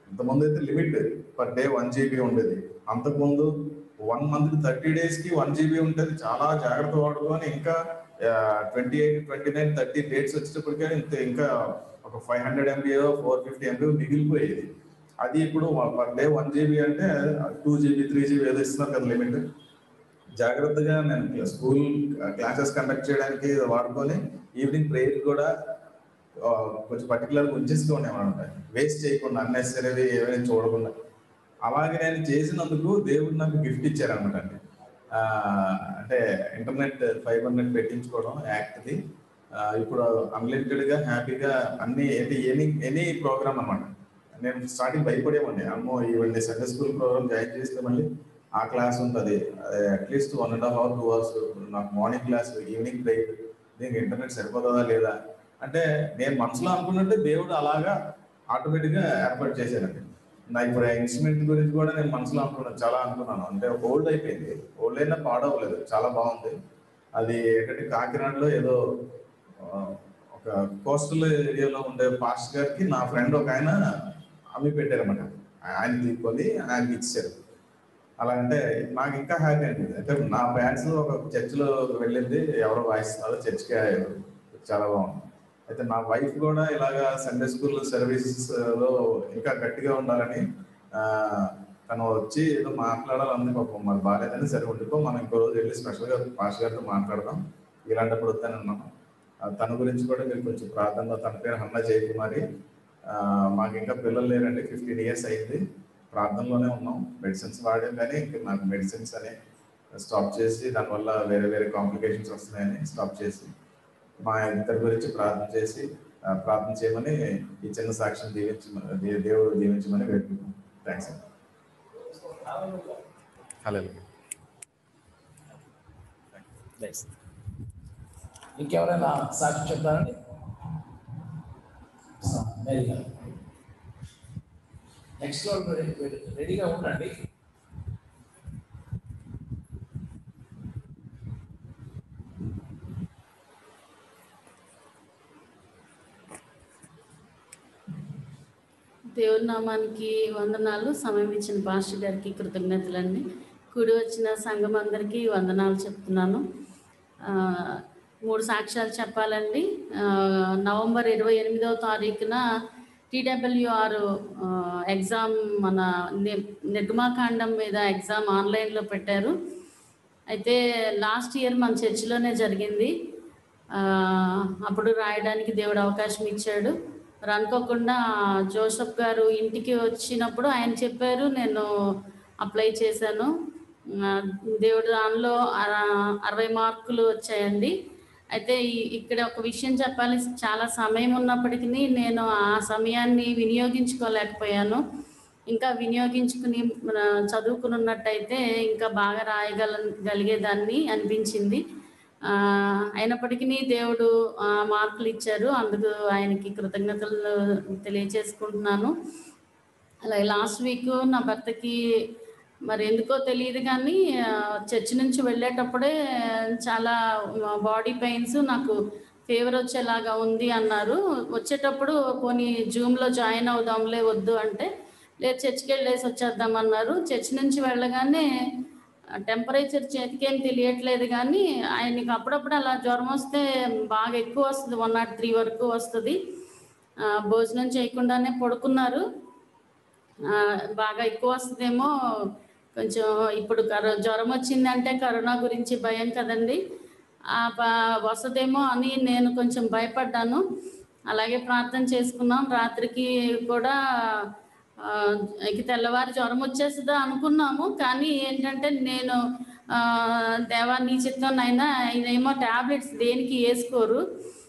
ఇంతకుముందు అయితే limit per day one GB ఉండేది. అంతకుముందు వన్ మంత్ థర్టీ డేస్కి వన్ జీబీ ఉంటుంది. చాలా జాగ్రత్త వాడుకొని ఇంకా twenty eight twenty nine thirty dates వచ్చేటప్పటికే ఇంత ఇంకా ఒక ఫైవ్ హండ్రెడ్ ఎంబీఓ ఫోర్ ఫిఫ్టీ ఎంబీఓ మిగిలిపోయేది. అది ఇప్పుడు పర్ డే వన్ జీబీ అంటే టూ జీబీ త్రీ జీబీ ఏదో ఇస్తున్నారు కదా లిమిట్. జాగ్రత్తగా నేను స్కూల్ క్లాసెస్ కండక్ట్ చేయడానికి వాడుకొని ఈవినింగ్ ప్రేయర్ కూడా కొంచెం పర్టికులర్గా ఉంచేస్తూ ఉండేవాడు, వేస్ట్ చేయకుండా అన్నెసరీ ఏమైనా చూడకుండా. అలాగే నేను చేసినందుకు దేవుడు నాకు గిఫ్ట్ ఇచ్చారనమాట అండి. అంటే ఇంటర్నెట్ ఫైబర్ నెట్ పెట్టించుకోవడం యాక్ట్ది. ఇప్పుడు అన్లిమిటెడ్గా హ్యాపీగా అన్ని అంటే ఎనీ ఎనీ ప్రోగ్రామ్ అనమాట. నేను స్టార్టింగ్ భయపడేవాడిని, అమ్మో ఇవన్నీ సండే స్కూల్ ప్రోగ్రామ్ జాయిన్ చేస్తే మళ్ళీ ఆ క్లాస్ ఉంటుంది, at least one and half hour two hours నాకు మార్నింగ్ క్లాస్ ఈవినింగ్ ప్రేయర్, దీనికి ఇంటర్నెట్ సరిపోతుందా లేదా అంటే నేను మనసులో అనుకున్నట్టే దేవుడు అలాగా ఆటోమేటిక్గా ఏర్పాటు చేశానండి. నా ఇప్పుడు ఇన్స్ట్రుమెంట్ గురించి కూడా నేను మనసులో అనుకున్నాను, చాలా అనుకున్నాను. అంటే ఓల్డ్ అయిపోయింది, ఓల్డ్ అయినా పాడవలేదు, చాలా బాగుంది. అది ఏంటంటే కాకినాడలో ఏదో ఒక కోస్టల్ ఏరియాలో ఉండే పాస్టర్ గారికి నా ఫ్రెండ్ ఒక ఆయన అమ్మి పెట్టారన్నమాట. ఆయన తీసుకొని ఆయనకి ఇచ్చారు. అలా అంటే నాకు ఇంకా హ్యాపీ అనిపించింది. అంటే నా ఫ్యాన్స్ ఒక చర్చిలో వెళ్ళింది, ఎవరో వాయిస్తున్నారో చర్చికి చాలా బాగుంది. అయితే నా వైఫ్ కూడా ఇలాగా సండే స్కూల్ సర్వీసెస్లో ఇంకా గట్టిగా ఉండాలని తను వచ్చి ఏదో మాట్లాడాలని పాపం మరి బాగాలేదని సరే ఉండిపో, మనం ఇంకో రోజు వెళ్ళి స్పెషల్గా పాస్టర్ గారితో మాట్లాడదాం, ఇలాంటప్పుడు వద్దని అన్నాను. తన గురించి కూడా మీరు కొంచెం ప్రార్థనలో, తన పేరు హన్న జయకుమారి. మాకు ఇంకా పిల్లలు లేరండి, ఫిఫ్టీన్ ఇయర్స్ అయింది, ప్రార్థనలోనే ఉన్నాం. మెడిసిన్స్ వాడాం కానీ ఇంకా నాకు మెడిసిన్స్ అని స్టాప్ చేసి దానివల్ల వేరే వేరే కాంప్లికేషన్స్ వస్తున్నాయని స్టాప్ చేసి మా ఇద్దరి గురించి ప్రార్థన చేసి ప్రార్థన చేయమని ఈ చిన్న సాక్ష్యం దీవించమని దేవుడు దీవించమని వేడుకుంటున్నాం. థ్యాంక్స్ అండి. హలో. ఇంకెవరైనా సాక్షి చెప్తారండి? నెక్స్ట్ లో రెడీగా ఉండండి. దేవుని నామానికి వందనాలు. సమయం ఇచ్చిన పాస్టర్ గారికి కృతజ్ఞతలండి. కూడి వచ్చిన సంఘం అందరికీ వందనాలు చెప్తున్నాను. మూడు సాక్ష్యాలు చెప్పాలండి. నవంబర్ ఇరవై ఎనిమిదవ తారీఖున టీడబ్ల్యూఆర్ ఎగ్జామ్ మన నిర్గమాకాండం మీద ఎగ్జామ్ ఆన్లైన్లో పెట్టారు. అయితే లాస్ట్ ఇయర్ మన చర్చిలోనే జరిగింది. అప్పుడు రాయడానికి దేవుడు అవకాశం ఇచ్చాడు. అనుకోకుండా జోసఫ్ గారు ఇంటికి వచ్చినప్పుడు ఆయన చెప్పారు, నేను అప్లై చేశాను. దేవుడు దానిలో అరవై మార్కులు వచ్చాయండి. అయితే ఇక్కడ ఒక విషయం చెప్పాలి, చాలా సమయం ఉన్నప్పటికీ నేను ఆ సమయాన్ని వినియోగించుకోలేకపోయాను. ఇంకా వినియోగించుకుని చదువుకుని ఉన్నట్టయితే ఇంకా బాగా రాయగల గలిగేదాన్ని అనిపించింది. అయినప్పటికీ దేవుడు మార్కులు ఇచ్చారు, అందుకు ఆయనకి కృతజ్ఞతలు తెలియచేసుకుంటున్నాను. అలాగే లాస్ట్ వీక్ నా భర్తకి మరి ఎందుకో తెలియదు కానీ చర్చి నుంచి వెళ్ళేటప్పుడే చాలా బాడీ పెయిన్స్, నాకు ఫీవర్ వచ్చేలాగా ఉంది అన్నారు. వచ్చేటప్పుడు పోనీ జూమ్లో జాయిన్ అవుదాంలే వద్దు అంటే, లేదు చర్చికి వెళ్ళేసి వచ్చేద్దామన్నారు. చర్చి నుంచి వెళ్ళగానే టెంపరేచర్ చేతికేం తెలియట్లేదు కానీ ఆయనకి అప్పుడప్పుడు అలా జ్వరం వస్తే బాగా ఎక్కువ వస్తుంది, వన్ నాట్ త్రీ వరకు వస్తుంది. భోజనం చేయకుండానే పడుకున్నారు. బాగా ఎక్కువ వస్తుందేమో కొంచెం, ఇప్పుడు కరో జ్వరం వచ్చిందంటే కరోనా గురించి భయం కదండి, వస్తుందేమో అని నేను కొంచెం భయపడ్డాను. అలాగే ప్రార్థన చేసుకున్నాం. రాత్రికి కూడా ఇక తెల్లవారి జ్వరం వచ్చేస్తుందా అనుకున్నాము. కానీ ఏంటంటే నేను దేవా నీ చిత్తంనైనా, ఇదేమో ట్యాబ్లెట్స్ దేనికి వేసుకోరు,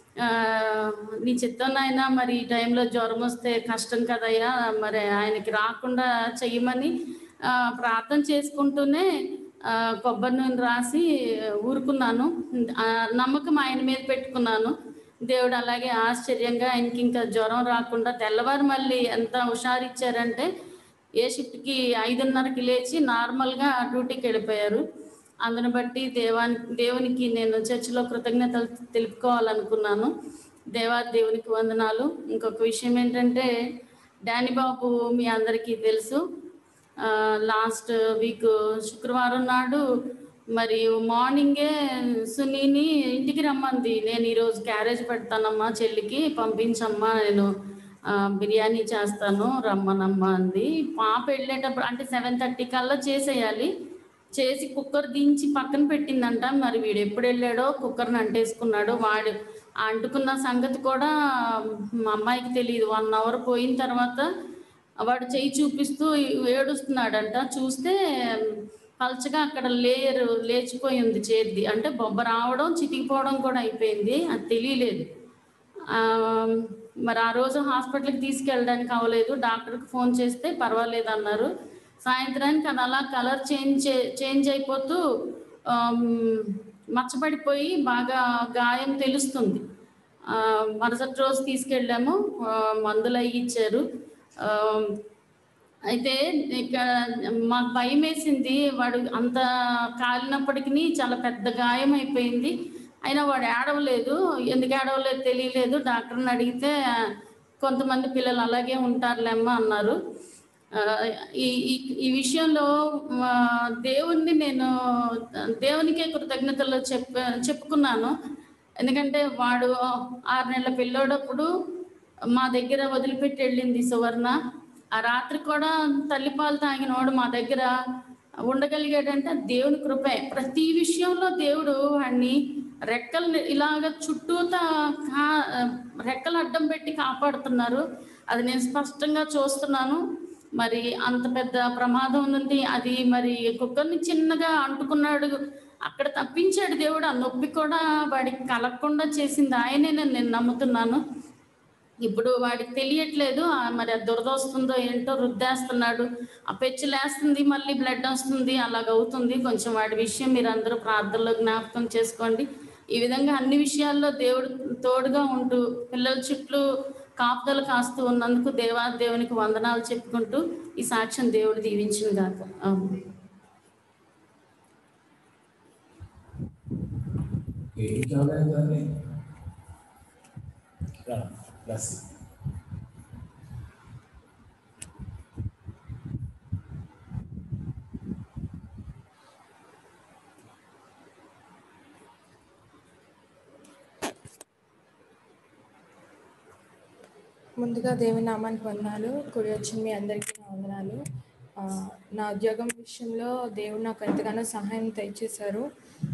నీ చిత్తంనైనా మరి ఈ టైంలో జ్వరం వస్తే కష్టం కదయ్యా, మరి ఆయనకి రాకుండా చెయ్యమని ప్రార్థన చేసుకుంటూనే కొబ్బరి నూనె రాసి ఊరుకున్నాను. నమ్మకం ఆయన మీద పెట్టుకున్నాను. దేవుడు అలాగే ఆశ్చర్యంగా ఆయనకి ఇంకా జ్వరం రాకుండా తెల్లవారు మళ్ళీ ఎంత హుషారిచ్చారంటే ఏ షిఫ్ట్కి ఐదున్నరకి లేచి నార్మల్గా డ్యూటీకి వెళ్ళిపోయారు. అందుని బట్టి దేవాని దేవునికి నేను చర్చిలో కృతజ్ఞతలు తెలుపుకోవాలనుకున్నాను. దేవా దేవునికి వందనాలు. ఇంకొక విషయం ఏంటంటే డానీ బాబు మీ అందరికీ తెలుసు. లాస్ట్ వీక్ శుక్రవారం నాడు మరి మార్నింగే సునీని ఇంటికి రమ్మంది. నేను ఈరోజు క్యారేజ్ పెడతానమ్మా, చెల్లికి పంపించమ్మా, నేను బిర్యానీ చేస్తాను రమ్మనమ్మా అంది. పాప వెళ్ళేటప్పుడు అంటే సెవెన్ థర్టీ కల్లా చేసేయాలి. చేసి కుక్కర్ దించి పక్కన పెట్టిందంట. మరి వీడు ఎప్పుడు వెళ్ళాడో కుక్కర్ని అంటేసుకున్నాడు. వాడు అంటుకున్న సంగతి కూడా మా అమ్మాయికి తెలియదు. వన్ అవర్ పోయిన తర్వాత వాడు చెయ్యి చూపిస్తూ ఏడుస్తున్నాడంట. చూస్తే పల్చగా అక్కడ లేయర్ లేచిపోయి ఉంది చేతిది. అంటే బొబ్బ రావడం చితికిపోవడం కూడా అయిపోయింది, అది తెలియలేదు. మరి ఆ రోజు హాస్పిటల్కి తీసుకెళ్ళడానికి అవ్వలేదు. డాక్టర్కి ఫోన్ చేస్తే పర్వాలేదు అన్నారు. సాయంత్రానికి అది అలా కలర్ చేంజ్ చేంజ్ అయిపోతూ మచ్చబడిపోయి బాగా గాయం తెలుస్తుంది. మరుసటి రోజు తీసుకెళ్ళాము, మందులు అవి ఇచ్చారు. అయితే ఇక్కడ మాకు భయం వేసింది. వాడు అంత కాలినప్పటికీ చాలా పెద్ద గాయం అయిపోయింది. అయినా వాడు ఏడవలేదు. ఎందుకు ఏడవలేదు తెలియలేదు. డాక్టర్ని అడిగితే కొంతమంది పిల్లలు అలాగే ఉంటారులేమ్మా అన్నారు. ఈ ఈ విషయంలో దేవుణ్ణి నేను దేవునికే కృతజ్ఞతలు చెప్ప చెప్పుకున్నాను. ఎందుకంటే వాడు ఆరు నెలల పిల్లోడప్పుడు మా దగ్గర వదిలిపెట్టి వెళ్ళింది సువర్ణ. ఆ రాత్రి కూడా తల్లిపాలు తాగినవాడు మా దగ్గర ఉండగలిగాడంటే దేవుని కృపే. ప్రతి విషయంలో దేవుడు వాడిని రెక్కలు ఇలాగ చుట్టూతా కా రెక్కలు అడ్డం పెట్టి కాపాడుతున్నారు. అది నేను స్పష్టంగా చూస్తున్నాను. మరి అంత పెద్ద ప్రమాదం ఉంది. అది మరి కుక్కర్ని చిన్నగా అంటుకున్నాడు, అక్కడ తప్పించాడు దేవుడు. ఆ నొప్పి కూడా వాడికి కలగకుండా చేసింది ఆయనే నేను నమ్ముతున్నాను. ఇప్పుడు వాడికి తెలియట్లేదు, మరి అది దురద వస్తుందో ఏంటో రుద్దేస్తున్నాడు, ఆ పెచ్చులేస్తుంది, మళ్ళీ బ్లడ్ వస్తుంది, అలాగవుతుంది. కొంచెం వాడి విషయం మీరు అందరూ ప్రార్థనలో జ్ఞాపకం చేసుకోండి. ఈ విధంగా అన్ని విషయాల్లో దేవుడు తోడుగా ఉంటూ పిల్లల చుట్టూ కాపుదలు కాస్తూ ఉన్నందుకు దేవా దేవునికి వందనాలు చెప్పుకుంటూ ఈ సాక్ష్యం దేవుడు దీవించును గాక. ముందుగా దేవుని నామానికి వందనాలు. కూడి వచ్చిన మీ అందరికీ నా వందనాలు. నా ఉద్యోగం విషయంలో దేవుడు నాకు ఎంతగానో సహాయం దయచేశారు.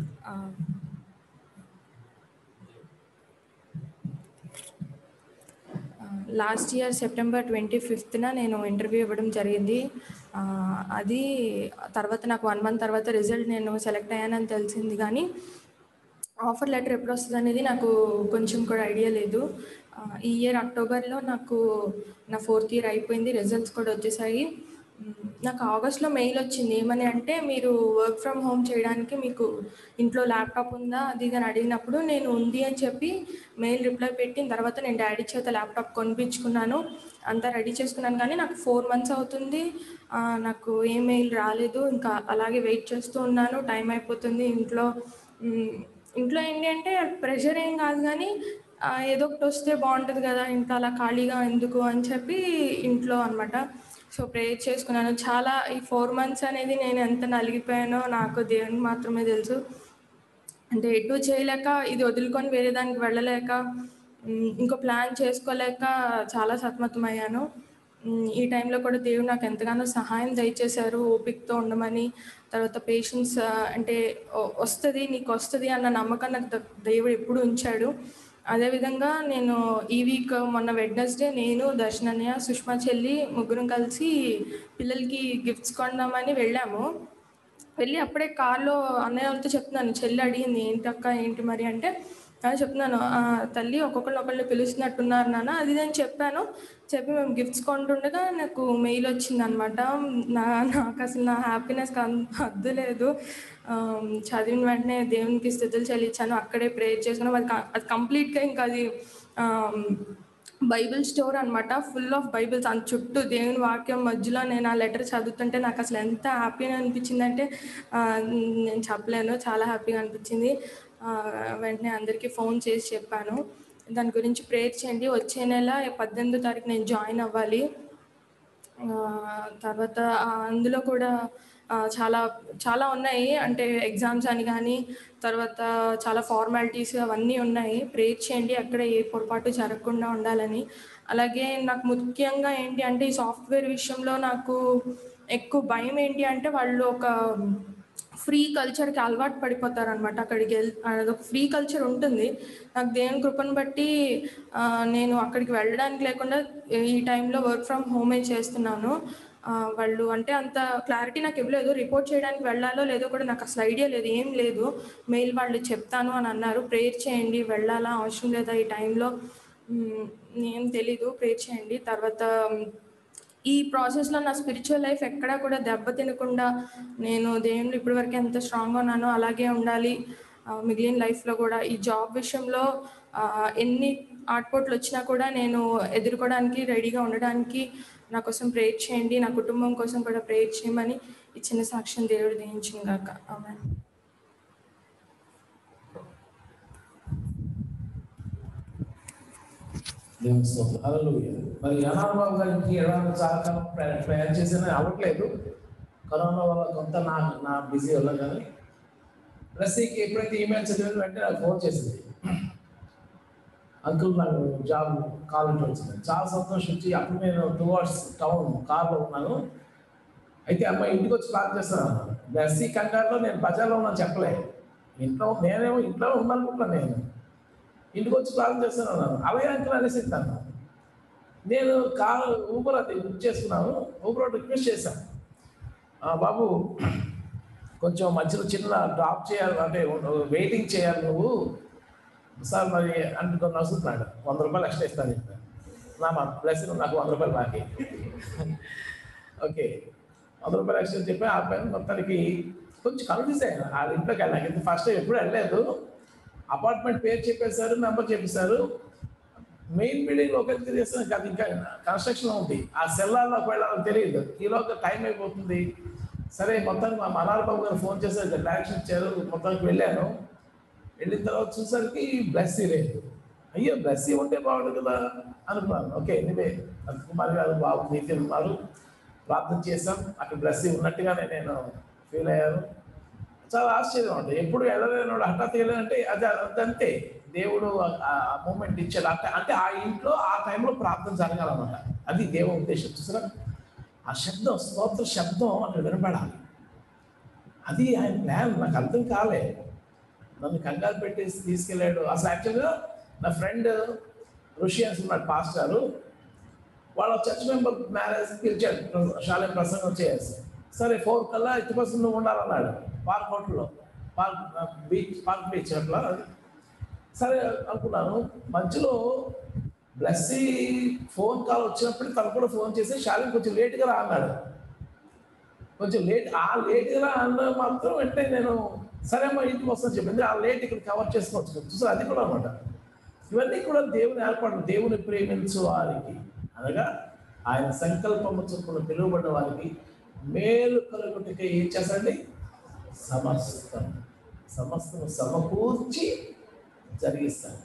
లాస్ట్ ఇయర్ సెప్టెంబర్ ట్వంటీ ఫిఫ్త్న నేను ఇంటర్వ్యూ ఇవ్వడం జరిగింది. అది తర్వాత నాకు వన్ మంత్ తర్వాత రిజల్ట్ నేను సెలెక్ట్ అయ్యానని తెలిసింది. కానీ ఆఫర్ లెటర్ ఎప్పుడు వస్తుంది అనేది నాకు కొంచెం కూడా ఐడియా లేదు. ఈ ఇయర్ అక్టోబర్లో నాకు నా ఫోర్త్ ఇయర్ అయిపోయింది, రిజల్ట్స్ కూడా వచ్చేసాయి. నాకు ఆగస్ట్లో మెయిల్ వచ్చింది. ఏమని అంటే, మీరు వర్క్ ఫ్రమ్ హోమ్ చేయడానికి మీకు ఇంట్లో ల్యాప్టాప్ ఉందా అది అని అడిగినప్పుడు నేను ఉంది అని చెప్పి మెయిల్ రిప్లై పెట్టిన తర్వాత నేను డాడీ చేత ల్యాప్టాప్ కొనిపించుకున్నాను, అంతా రెడీ చేసుకున్నాను. కానీ నాకు ఫోర్ మంత్స్ అవుతుంది, నాకు ఏ మెయిల్ రాలేదు. ఇంకా అలాగే వెయిట్ చేస్తూ ఉన్నాను. టైం అయిపోతుంది. ఇంట్లో ఇంట్లో ఏంటి అంటే ప్రెషర్ ఏం కాదు, కానీ ఏదో ఒకటి వస్తే బాగుంటుంది కదా, ఇంకా అలా ఖాళీగా ఎందుకు అని చెప్పి ఇంట్లో అనమాట. సో ప్రేయర్ చేసుకున్నాను. చాలా ఈ ఫోర్ మంత్స్ అనేది నేను ఎంత నలిగిపోయానో నాకు దేవునికి మాత్రమే తెలుసు. అంటే ఎటు చేయలేక, ఇది వదులుకొని వేరే దానికి వెళ్ళలేక, ఇంకో ప్లాన్ చేసుకోలేక చాలా సతమతమయ్యాను. ఈ టైంలో కూడా దేవుడు నాకు ఎంతగానో సహాయం దయచేశారు, ఓపికతో ఉండమని. తర్వాత పేషెన్స్, అంటే వస్తుంది నీకు వస్తుంది అన్న నమ్మకం నాకు దేవుడు ఎప్పుడు ఉంచాడు. అదేవిధంగా నేను ఈ వీక్ మొన్న వెడ్నెస్డే నేను దర్శనయ్య సుష్మా చెల్లి ముగ్గురం కలిసి పిల్లలకి గిఫ్ట్స్ కొందామని వెళ్ళాము. వెళ్ళి అప్పుడే కార్లో అన్నయ్య వాళ్ళతో చెప్తున్నాను. చెల్లి అడిగింది ఏంటి అక్క ఏంటి మరి అంటే చెప్తున్నాను, తల్లి ఒక్కొక్కరిని ఒకళ్ళు పిలుస్తున్నట్టున్నారు నాన్న అది అని చెప్పాను. చెప్పి మేము గిఫ్ట్స్ కొంటుండగా నాకు మెయిల్ వచ్చింది అనమాట. నా నాకు అసలు నా హ్యాపీనెస్ హద్దు లేదు. చదివిన వెంటనే దేవునికి స్తుతులు చెల్లించాను. అక్కడే ప్రేయర్ చేసుకున్నాం. అది అది కంప్లీట్గా ఇంకా అది బైబిల్ స్టోర్ అనమాట, ఫుల్ ఆఫ్ బైబిల్స్. అంత చుట్టూ దేవుని వాక్యం మధ్యలో నేను ఆ లెటర్ చదువుతుంటే నాకు అసలు ఎంత హ్యాపీగా అనిపించిందంటే నేను చెప్పలేను. చాలా హ్యాపీగా అనిపించింది. వెంటనే అందరికీ ఫోన్ చేసి చెప్పాను, దాని గురించి ప్రేయర్ చేయండి. వచ్చే నెల పద్దెనిమిదో తారీఖు నేను జాయిన్ అవ్వాలి. తర్వాత అందులో కూడా చాలా చాలా ఉన్నాయి. అంటే ఎగ్జామ్స్ అని కానీ, తర్వాత చాలా ఫార్మాలిటీస్ అవన్నీ ఉన్నాయి. ప్రేర్ చేయండి అక్కడ ఏ పొరపాటు జరగకుండా ఉండాలని. అలాగే నాకు ముఖ్యంగా ఏంటి అంటే ఈ సాఫ్ట్వేర్ విషయంలో నాకు ఎక్కువ భయం ఏంటి అంటే వాళ్ళు ఒక ఫ్రీ కల్చర్కి అలవాటు పడిపోతారనమాట. అక్కడికి వెళ్ అదొక ఫ్రీ కల్చర్ ఉంటుంది. నాకు దేవుని కృపను బట్టి నేను అక్కడికి వెళ్ళడానికి లేకుండా ఈ టైంలో వర్క్ ఫ్రమ్ హోమే చేస్తున్నాను. వాళ్ళు అంటే అంత క్లారిటీ నాకు ఇవ్వలేదు. రిపోర్ట్ చేయడానికి వెళ్ళాలో లేదో కూడా నాకు అసలు ఐడియా లేదు, ఏం లేదు. మెయిల్ వాళ్ళు చెప్తాను అని అన్నారు. ప్రేయర్ చేయండి, వెళ్ళాలా అవసరం లేదా ఈ టైంలో ఏం తెలీదు, ప్రేయర్ చేయండి. తర్వాత ఈ ప్రాసెస్లో నా స్పిరిచువల్ లైఫ్ ఎక్కడా కూడా దెబ్బ తినకుండా నేను దేవుళ్ళు ఇప్పటివరకు ఎంత స్ట్రాంగ్గా ఉన్నానో అలాగే ఉండాలి మిగిలిన లైఫ్లో కూడా. ఈ జాబ్ విషయంలో ఎన్ని ఆటుపోట్లు వచ్చినా కూడా నేను ఎదుర్కోవడానికి రెడీగా ఉండడానికి నా కోసం ప్రేయర్ చేయండి, నా కుటుంబం కోసం కూడా ప్రేయర్ చేయమని ఈ చిన్న సాక్ష్యం దేవుడు దీవించును గాక. ఆమేన్. దేవుని స్తోత్రం. హల్లెలూయా. మరి అనాథ బాబు గారికి ఎడవడం చాలా కాలం ప్రయాణం చేసిన అవ్వట్లేదు. కరోనా వల్ల కొంత నా నా బిజీ వల్ల కానీ ప్లస్కి ఎప్పుడైతే ఈమెయిల్ చదివిన వెంటనే నాకు ఫోన్ చేసింది, అంకుల్ నాకు జాబ్ కావాలంటే వచ్చింది. చాలా సంతోషించి అప్పుడు నేను టూ అవర్స్ టౌన్ కార్లో ఉన్నాను. అయితే అమ్మాయి ఇంటికి వచ్చి ప్లాన్ చేస్తాను. బ్లెస్సీ కంగారులో నేను బజార్లో ఉన్నాను చెప్పలే. ఇంట్లో నేనేమో ఇంట్లో ఉన్నానుకుంటున్నాను. నేను ఇంటికి వచ్చి ప్లాన్ చేస్తాను అన్నాను. అలాగే అంకుల్ అనేసి ఇస్తాను. నేను కార్ ఊబర్ అది బుక్ చేసుకున్నాను. ఊబర్ రిక్వెస్ట్ చేశాను, బాబు కొంచెం మధ్యలో చిన్న డ్రాప్ చేయాలి, అంటే వెయిటింగ్ చేయాలి నువ్వు సార్ మరి అంటే కొన్ని నడుస్తున్నాడు. వంద రూపాయలు ఎక్స్ట్రా ఇస్తాను చెప్పాను. నా మా ప్లస్ నాకు వంద రూపాయలు బాకీ. ఓకే, వంద రూపాయలు ఎక్స్ట్రా చెప్పి ఆ పైన మొత్తానికి కొంచెం కన్ఫ్యూజ్ అయ్యాను. ఆ ఇంట్లోకి వెళ్ళాను. ఫస్ట్ టైం ఎప్పుడు వెళ్ళలేదు. అపార్ట్మెంట్ పేరు చెప్పేశారు, నెంబర్ చెప్పేశారు. మెయిన్ బిల్డింగ్ లోపలికి చేస్తాను అది ఇంకా కన్స్ట్రక్షన్ ఉంది. ఆ సెల్లార్లోకి వెళ్ళాలని తెలియదు. ఈలోగా టైం అయిపోతుంది. సరే మొత్తానికి మా మనార్ బాబు గారు ఫోన్ చేశారు, డైరెక్షన్ ఇచ్చారు. మొత్తానికి వెళ్ళాను. వెళ్ళిన తర్వాత చూసరికి బ్లెస్సీ లేదు. అయ్యో బ్లెస్సీ ఉంటే బాగుండు కదా అనుకున్నాను. ఓకే నువ్వే కుమార్ గారు బాబు మీతో ఉన్నారు, ప్రార్థన చేశాం. అక్కడ బ్లెస్సీ ఉన్నట్టుగానే నేను ఫీల్ అయ్యాను. చాలా ఆశ్చర్యం ఉంటుంది. ఎప్పుడు వెళ్ళలేనాడు హఠాత్ వెళ్ళాలంటే అది అదంతే దేవుడు ఆ మూమెంట్ ఇచ్చాడు. అంటే అంటే ఆ ఇంట్లో ఆ టైంలో ప్రార్థన జరగాలన్నమాట. అది దేవుని ఉద్దేశం. చూసారా ఆ శబ్దం, స్తోత్ర శబ్దం అక్కడ వినపడాలి. అది ఆయన ప్లాన్. నాకు అర్థం కాలే. నన్ను కంగారు పెట్టేసి తీసుకెళ్ళాడు. అసలు యాక్చువల్గా నా ఫ్రెండ్ రుషియన్స్ ఉన్నాడు పాస్టారు, వాళ్ళ చర్చ్ మెంబర్ మ్యారేజ్ పిలిచాడు, శాలెం ప్రసంగం చేయాల్సి. సరే ఫోర్ కల్లా ఎట్టి పర్సెంట్ నువ్వు ఉండాలన్నాడు పార్క్ హోటల్లో, పార్క్ బీచ్ పార్క్ బీచ్ అట్లా. సరే అనుకున్నాను. మధ్యలో బ్లెస్సీ ఫోన్ కాల్ వచ్చినప్పుడు తను కూడా ఫోన్ చేసి శాలెం కొంచెం లేట్గా రా అన్నాడు. కొంచెం లేట్ ఆ లేట్గా రా అన్న మాత్రం వెంటనే నేను సరే అమ్మా ఇంటికి వస్తాను చెప్పింది. ఆ లేట్ ఇక్కడ కవర్ చేసుకోవచ్చు చూసారు. అది కూడా అనమాట. ఇవన్నీ కూడా దేవుని ఏర్పాటు. దేవుని ప్రేమించు వారికి అనగా ఆయన సంకల్పము చొప్పున పిలువబడిన వారికి మేలు కలుగుటకే ఏం చేస్తాండి? సమస్తం సమస్తము సమకూర్చి జరిగిస్తాడు.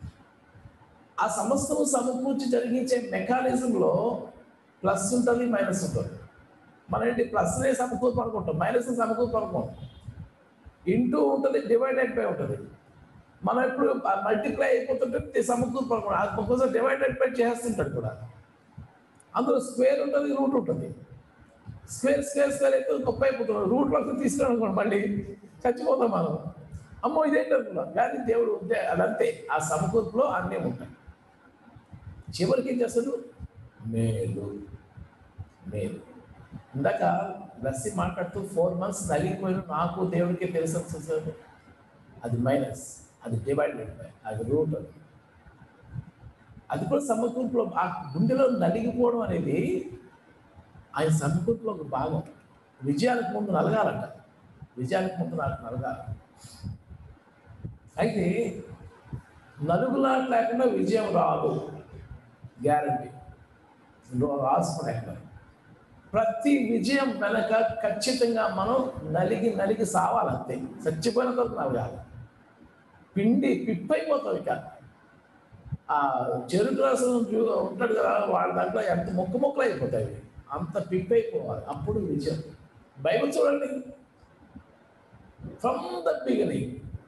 ఆ సమస్తము సమకూర్చి జరిగించే మెకానిజంలో ప్లస్ ఉంటుంది, మైనస్ ఉంటుంది. మనం ఏంటి ప్లస్నే సమకూర్పు అనుకుంటాం, మైనస్ సమకూర్పు అనుకోం. ఇంటూ ఉంటుంది, డివైడెడ్ బై ఉంటుంది. మనం ఎప్పుడు మల్టిప్లై అయిపోతుంటే సమకూర్పు అనుకుంటాం. అది ఒక్కోసారి డివైడెడ్ బై చేస్తుంటాడు కూడా. అందులో స్క్వేర్ ఉంటుంది, రూట్ ఉంటుంది. స్క్వేర్ స్క్వేర్ స్క్వేర్ అయితే గొప్ప అయిపోతున్నాం. రూట్లోకి తీసుకుని అనుకోండి మళ్ళీ చచ్చిపోతాం మనం. అమ్మో ఇదేంటి అనుకున్నాం. కానీ దేవుడు ఉంటే అదంతే. ఆ సమకూర్పులో అన్నీ ఉంటాయి. చివరికి ఏం చేస్తాడు? మేలు మేలు. ఇందాక బ్లెస్సీ మాట్లాడుతూ ఫోర్ మంత్స్ నలిగిపోయిన నాకు దేవుడికి తెలుసు చూసారు. అది మైనస్, అది డివైడెడ్ బై, అది రూట్. అది అది కూడా సమకూర్పులో ఆ గుండెలో నలిగిపోవడం అనేది ఆయన సమకూర్పులో ఒక భాగం. విజయానికి ముందు నలగాలంట. విజయానికి ముందు నాకు నలగాలి. అయితే నలుగులాట లేకుండా విజయం రాదు, గ్యారంటీ. రాసుకునేక్కడ ప్రతి విజయం వెనక ఖచ్చితంగా మనం నలిగి నలిగి సావాలంతే. చచ్చిపోయిన తర్వాత నలగాలి. పిండి పిప్పైపోతాం. ఇక ఆ చెరుకు రసం ఉంటాడు కదా, వాళ్ళ దాంట్లో ఎంత మొక్క మొక్కలు అయిపోతాయి. అంత పిప్ అయిపోవాలి, అప్పుడు విజయం. బైబిల్ చూడండి, ఫ్రమ్ ద బిగినింగ్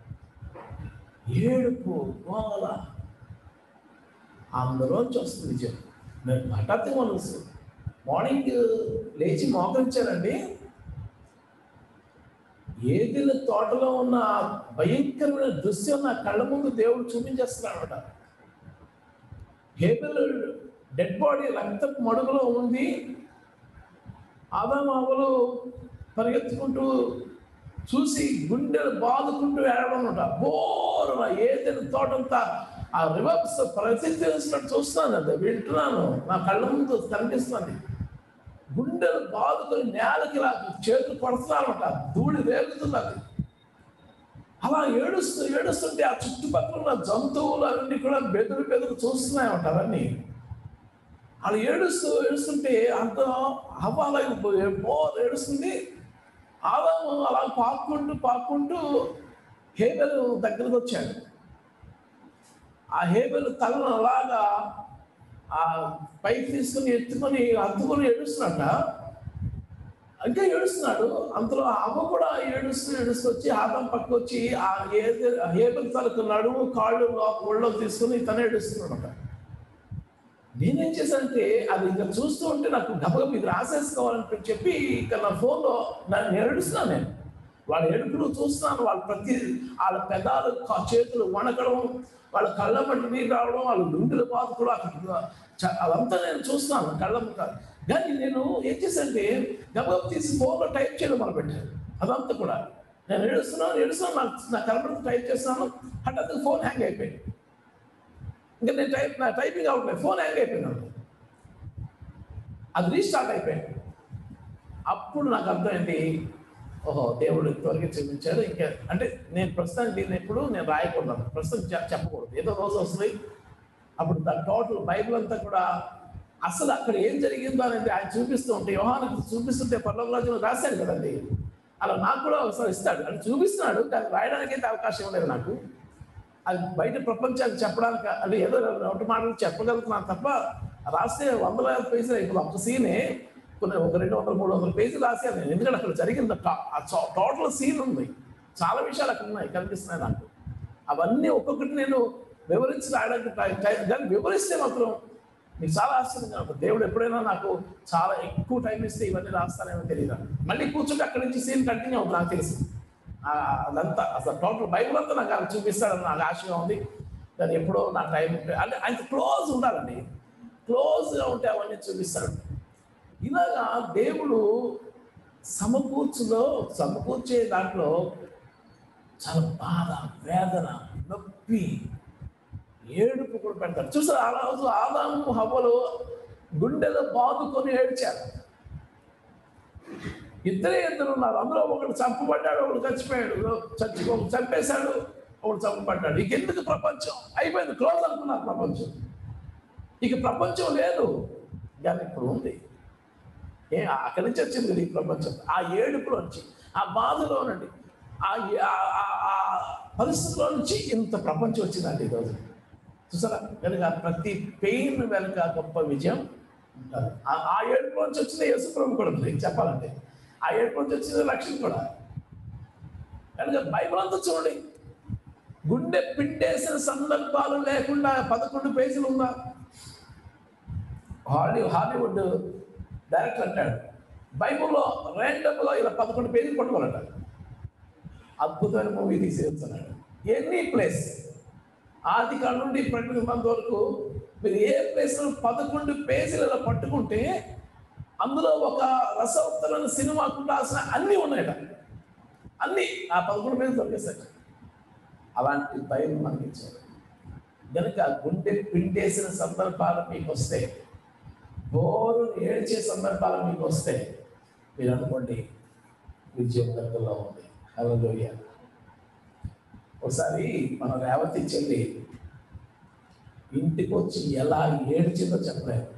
ఏడుపు గోల, అందులోంచి వస్తుంది విజయం. నేను హఠాత్తుగా మనసు మార్నింగ్ లేచి మోకరించారండి, ఏదైనా తోటలో ఉన్న భయంకరమైన దృశ్యం నా కళ్ళ ముందు దేవుడు చూపించేస్తున్నాడు అనమాట. హేబెల్ డెడ్ బాడీ రక్తపు మడుగులో ఉంది, ఆదామావులు పరిగెత్తుకుంటూ చూసి గుండెలు బాదుకుంటూ ఏడవడం అనమాట. బోరున ఏదైనా తోటంతా ఆ రివర్స్ ప్రసిద్ధిస్తున్నట్టు చూస్తున్నాను, అది వింటున్నాను, నా కళ్ళ ముందు కనిపిస్తుంది. గుండెలు బాదుకొని నేలకి ఇలా చేతులు పడుతున్నారన్నమాట, ధూళి రేగుతుంది. అది అలా ఏడుస్తూ ఏడుస్తుంటే ఆ చుట్టుపక్కల ఉన్న జంతువులు అవన్నీ కూడా బెదురు బెదురు చూస్తున్నాయన్నమాట. అవన్నీ అలా ఏడుస్తూ ఏడుస్తుంటే అంత హవ్వ బోర్ ఏడుస్తుంది. ఆదాము అలా పాక్కుంటూ పాక్కుంటూ హేబెలు దగ్గరకు వచ్చాడు. ఆ హేబెలు తలను అలాగా ఆ పైకి తీసుకుని ఎత్తుకొని అత్తుకొని ఏడుస్తున్నట్ట, ఇంకా ఏడుస్తున్నాడు. అంతలో అవ్వ కూడా ఏడుస్తూ ఏడుస్తూ వచ్చి ఆదాం పక్కకు వచ్చి ఆ హేబెలు తలకు నడుము కాళ్ళు ఒళ్ళో తీసుకుని తను ఏడుస్తున్నాడు. నేనేం చేశానంటే అది ఇంకా చూస్తూ ఉంటే నాకు గబగబ ఇది రాసేసుకోవాలని చెప్పి ఇక్కడ నా ఫోన్లో నేను ఏడుస్తున్నాను. నేను వాళ్ళ ఏడుపులు చూస్తున్నాను, వాళ్ళ ప్రతి వాళ్ళ పెదాలు చేతులు వణకడం, వాళ్ళ కళ్ళ మట్టి నీరు రావడం, వాళ్ళ గుండెలు బాదుకోవడం, అక్కడ అదంతా నేను చూస్తున్నాను కళ్ళ ముక్క. కానీ నేను ఏం చేశానంటే గబగబ తీసి ఫోన్లో టైప్ చేయడం మొదలుపెట్టాను. అదంతా కూడా నేను ఏడుస్తున్నాను ఏడుస్తున్నాను నాకు నా కలపడంతో టైప్ చేస్తున్నాను. హఠాత్తుగా ఫోన్ హ్యాంగ్ అయిపోయింది. ఇంకా నేను టైప్ నా టైపింగ్ అవ్వట్లేదు, ఫోన్ హ్యాంగ్ అయిపోయినాడు. అది రీస్టార్ట్ అయిపోయింది. అప్పుడు నాకు అర్థమైంది, ఓహో దేవుడు ఇంతవరకు చూపించాడు. ఇంకా అంటే నేను ప్రస్తుతానికి దీన్ని ఎప్పుడు నేను రాయకూడదు, ప్రస్తుతం చెప్పకూడదు, ఏదో రోజు వస్తుంది. అప్పుడు దాని టోటల్ బైబిల్ అంతా కూడా అసలు అక్కడ ఏం జరిగిందో అనేది ఆయన చూపిస్తూ ఉంటే, యోహానుకు చూపిస్తుంటే పర్లోక రాజ్యంలో రాశాడు కదండి, అలా నాకు కూడా ఒకసారి ఇస్తాడు. అని చూపిస్తున్నాడు, కానీ రాయడానికి అయితే అవకాశం లేదు నాకు. అది బయట ప్రపంచానికి చెప్పడానికి అంటే ఏదో ఒకటి మాటలు చెప్పగలుగుతున్నాను తప్ప రాస్తే వందల పేజీలు ఇప్పుడు ఒక సీనే కొన్ని ఒక రెండు వందల మూడు వందల పేజీలు రాశాను నేను. ఎందుకంటే అక్కడ జరిగింది టోటల్ సీన్ ఉంది, చాలా విషయాలు అక్కడ ఉన్నాయి కనిపిస్తున్నాయి నాకు. అవన్నీ ఒక్కొక్కటి నేను వివరించి రాయడానికి కానీ వివరిస్తే మాత్రం మీకు చాలా ఆశ్చర్యంగా ఉంటుంది. దేవుడు ఎప్పుడైనా నాకు చాలా ఎక్కువ టైం ఇస్తే ఇవన్నీ రాస్తానేమో తెలియదు. మళ్ళీ కూర్చుంటే అక్కడి నుంచి సీన్ కంటిన్యూ అవుతుంది నాకు తెలిసి. అదంతా అసలు టోటల్ బైబిల్ అంతా నాకు అలా చూపిస్తాడని నాకు ఆశగా ఉంది. కానీ ఎప్పుడో నా టైం అంటే ఆయన క్లోజ్ ఉండాలండి, క్లోజ్గా ఉంటే అవన్నీ చూపిస్తాడు. ఇలాగా దేవుడు సమకూర్చులో సమకూర్చే దాంట్లో చాలా బాధ, వేదన, నొప్పి, ఏడుపు కూడా పెడతాడు. చూసారు ఆ రోజు ఆదాము హవ్వలు గుండెలో బాదుకొని ఏడ్చారు. ఇద్దరే ఇద్దరు ఉన్నారు, అందులో ఒకడు చంపబడ్డాడు, ఒకడు చచ్చిపోయాడు, చచ్చి ఒకడు చంపేశాడు, ఒకడు చంపబడ్డాడు. ఇక ఎందుకు ప్రపంచం అయిపోయింది, క్లోజ్ అనుకున్నారు ప్రపంచం. ఇక ప్రపంచం లేదు, కానీ ఇప్పుడు ఉంది. ఏ అక్కడి నుంచి వచ్చింది కదా ఈ ప్రపంచం. ఆ ఏడుపులో నుంచి, ఆ బాధలో నుండి, ఆ పరిస్థితిలో నుంచి ఇంత ప్రపంచం వచ్చిందండి ఈరోజు. చూసారా, కనుక ప్రతి పెయిన్ వెనుక గొప్ప విజయం ఉంటారు. ఆ ఏడుపు నుంచి వచ్చిన యేసుప్రభు కూడా ఉంది చెప్పాలంటే. ఆ ఏడుపు నుంచి వచ్చిన రక్షణ కూడా. కనుక బైబిల్ అంతా చూడండి, గుండె పిండేసిన సందర్భాలు లేకుండా పదకొండు పేజీలు ఉందా. హాలీ హాలీవుడ్ డైరెక్టర్ అంటాడు, బైబిల్లో ర్యాండమ్గా ఇలా పదకొండు పేజీలు పట్టుకోవాలంటాడు. అద్భుతమైన మూవీ తీసేస్తున్నాడు. ఎనీ ప్లేస్ ఆది కాడ నుండి ప్రకటన గ్రంథం వరకు మీరు ఏ ప్లేస్లో పదకొండు పేజీలలో పట్టుకుంటే అందులో ఒక రసవత్తరమైన సినిమాకు ఉండాల్సిన అన్నీ ఉన్నాయట. అన్నీ ఆ పదకొండు పేజీలు దొరికేసాయి. అలాంటి భయం మనకి ఇచ్చారు. కనుక గుండె పిండేసిన సందర్భాలు మీకు వస్తే, బోరు ఏడ్చే సందర్భాలు మీకు వస్తే మీరు అనుకోండి విజయం దగ్గరలో ఉంది. హల్లెలూయా. ఒకసారి మన రేవతి చెల్లి ఇంటికి వచ్చి ఎలా ఏడ్చిందో చెప్పలేదు.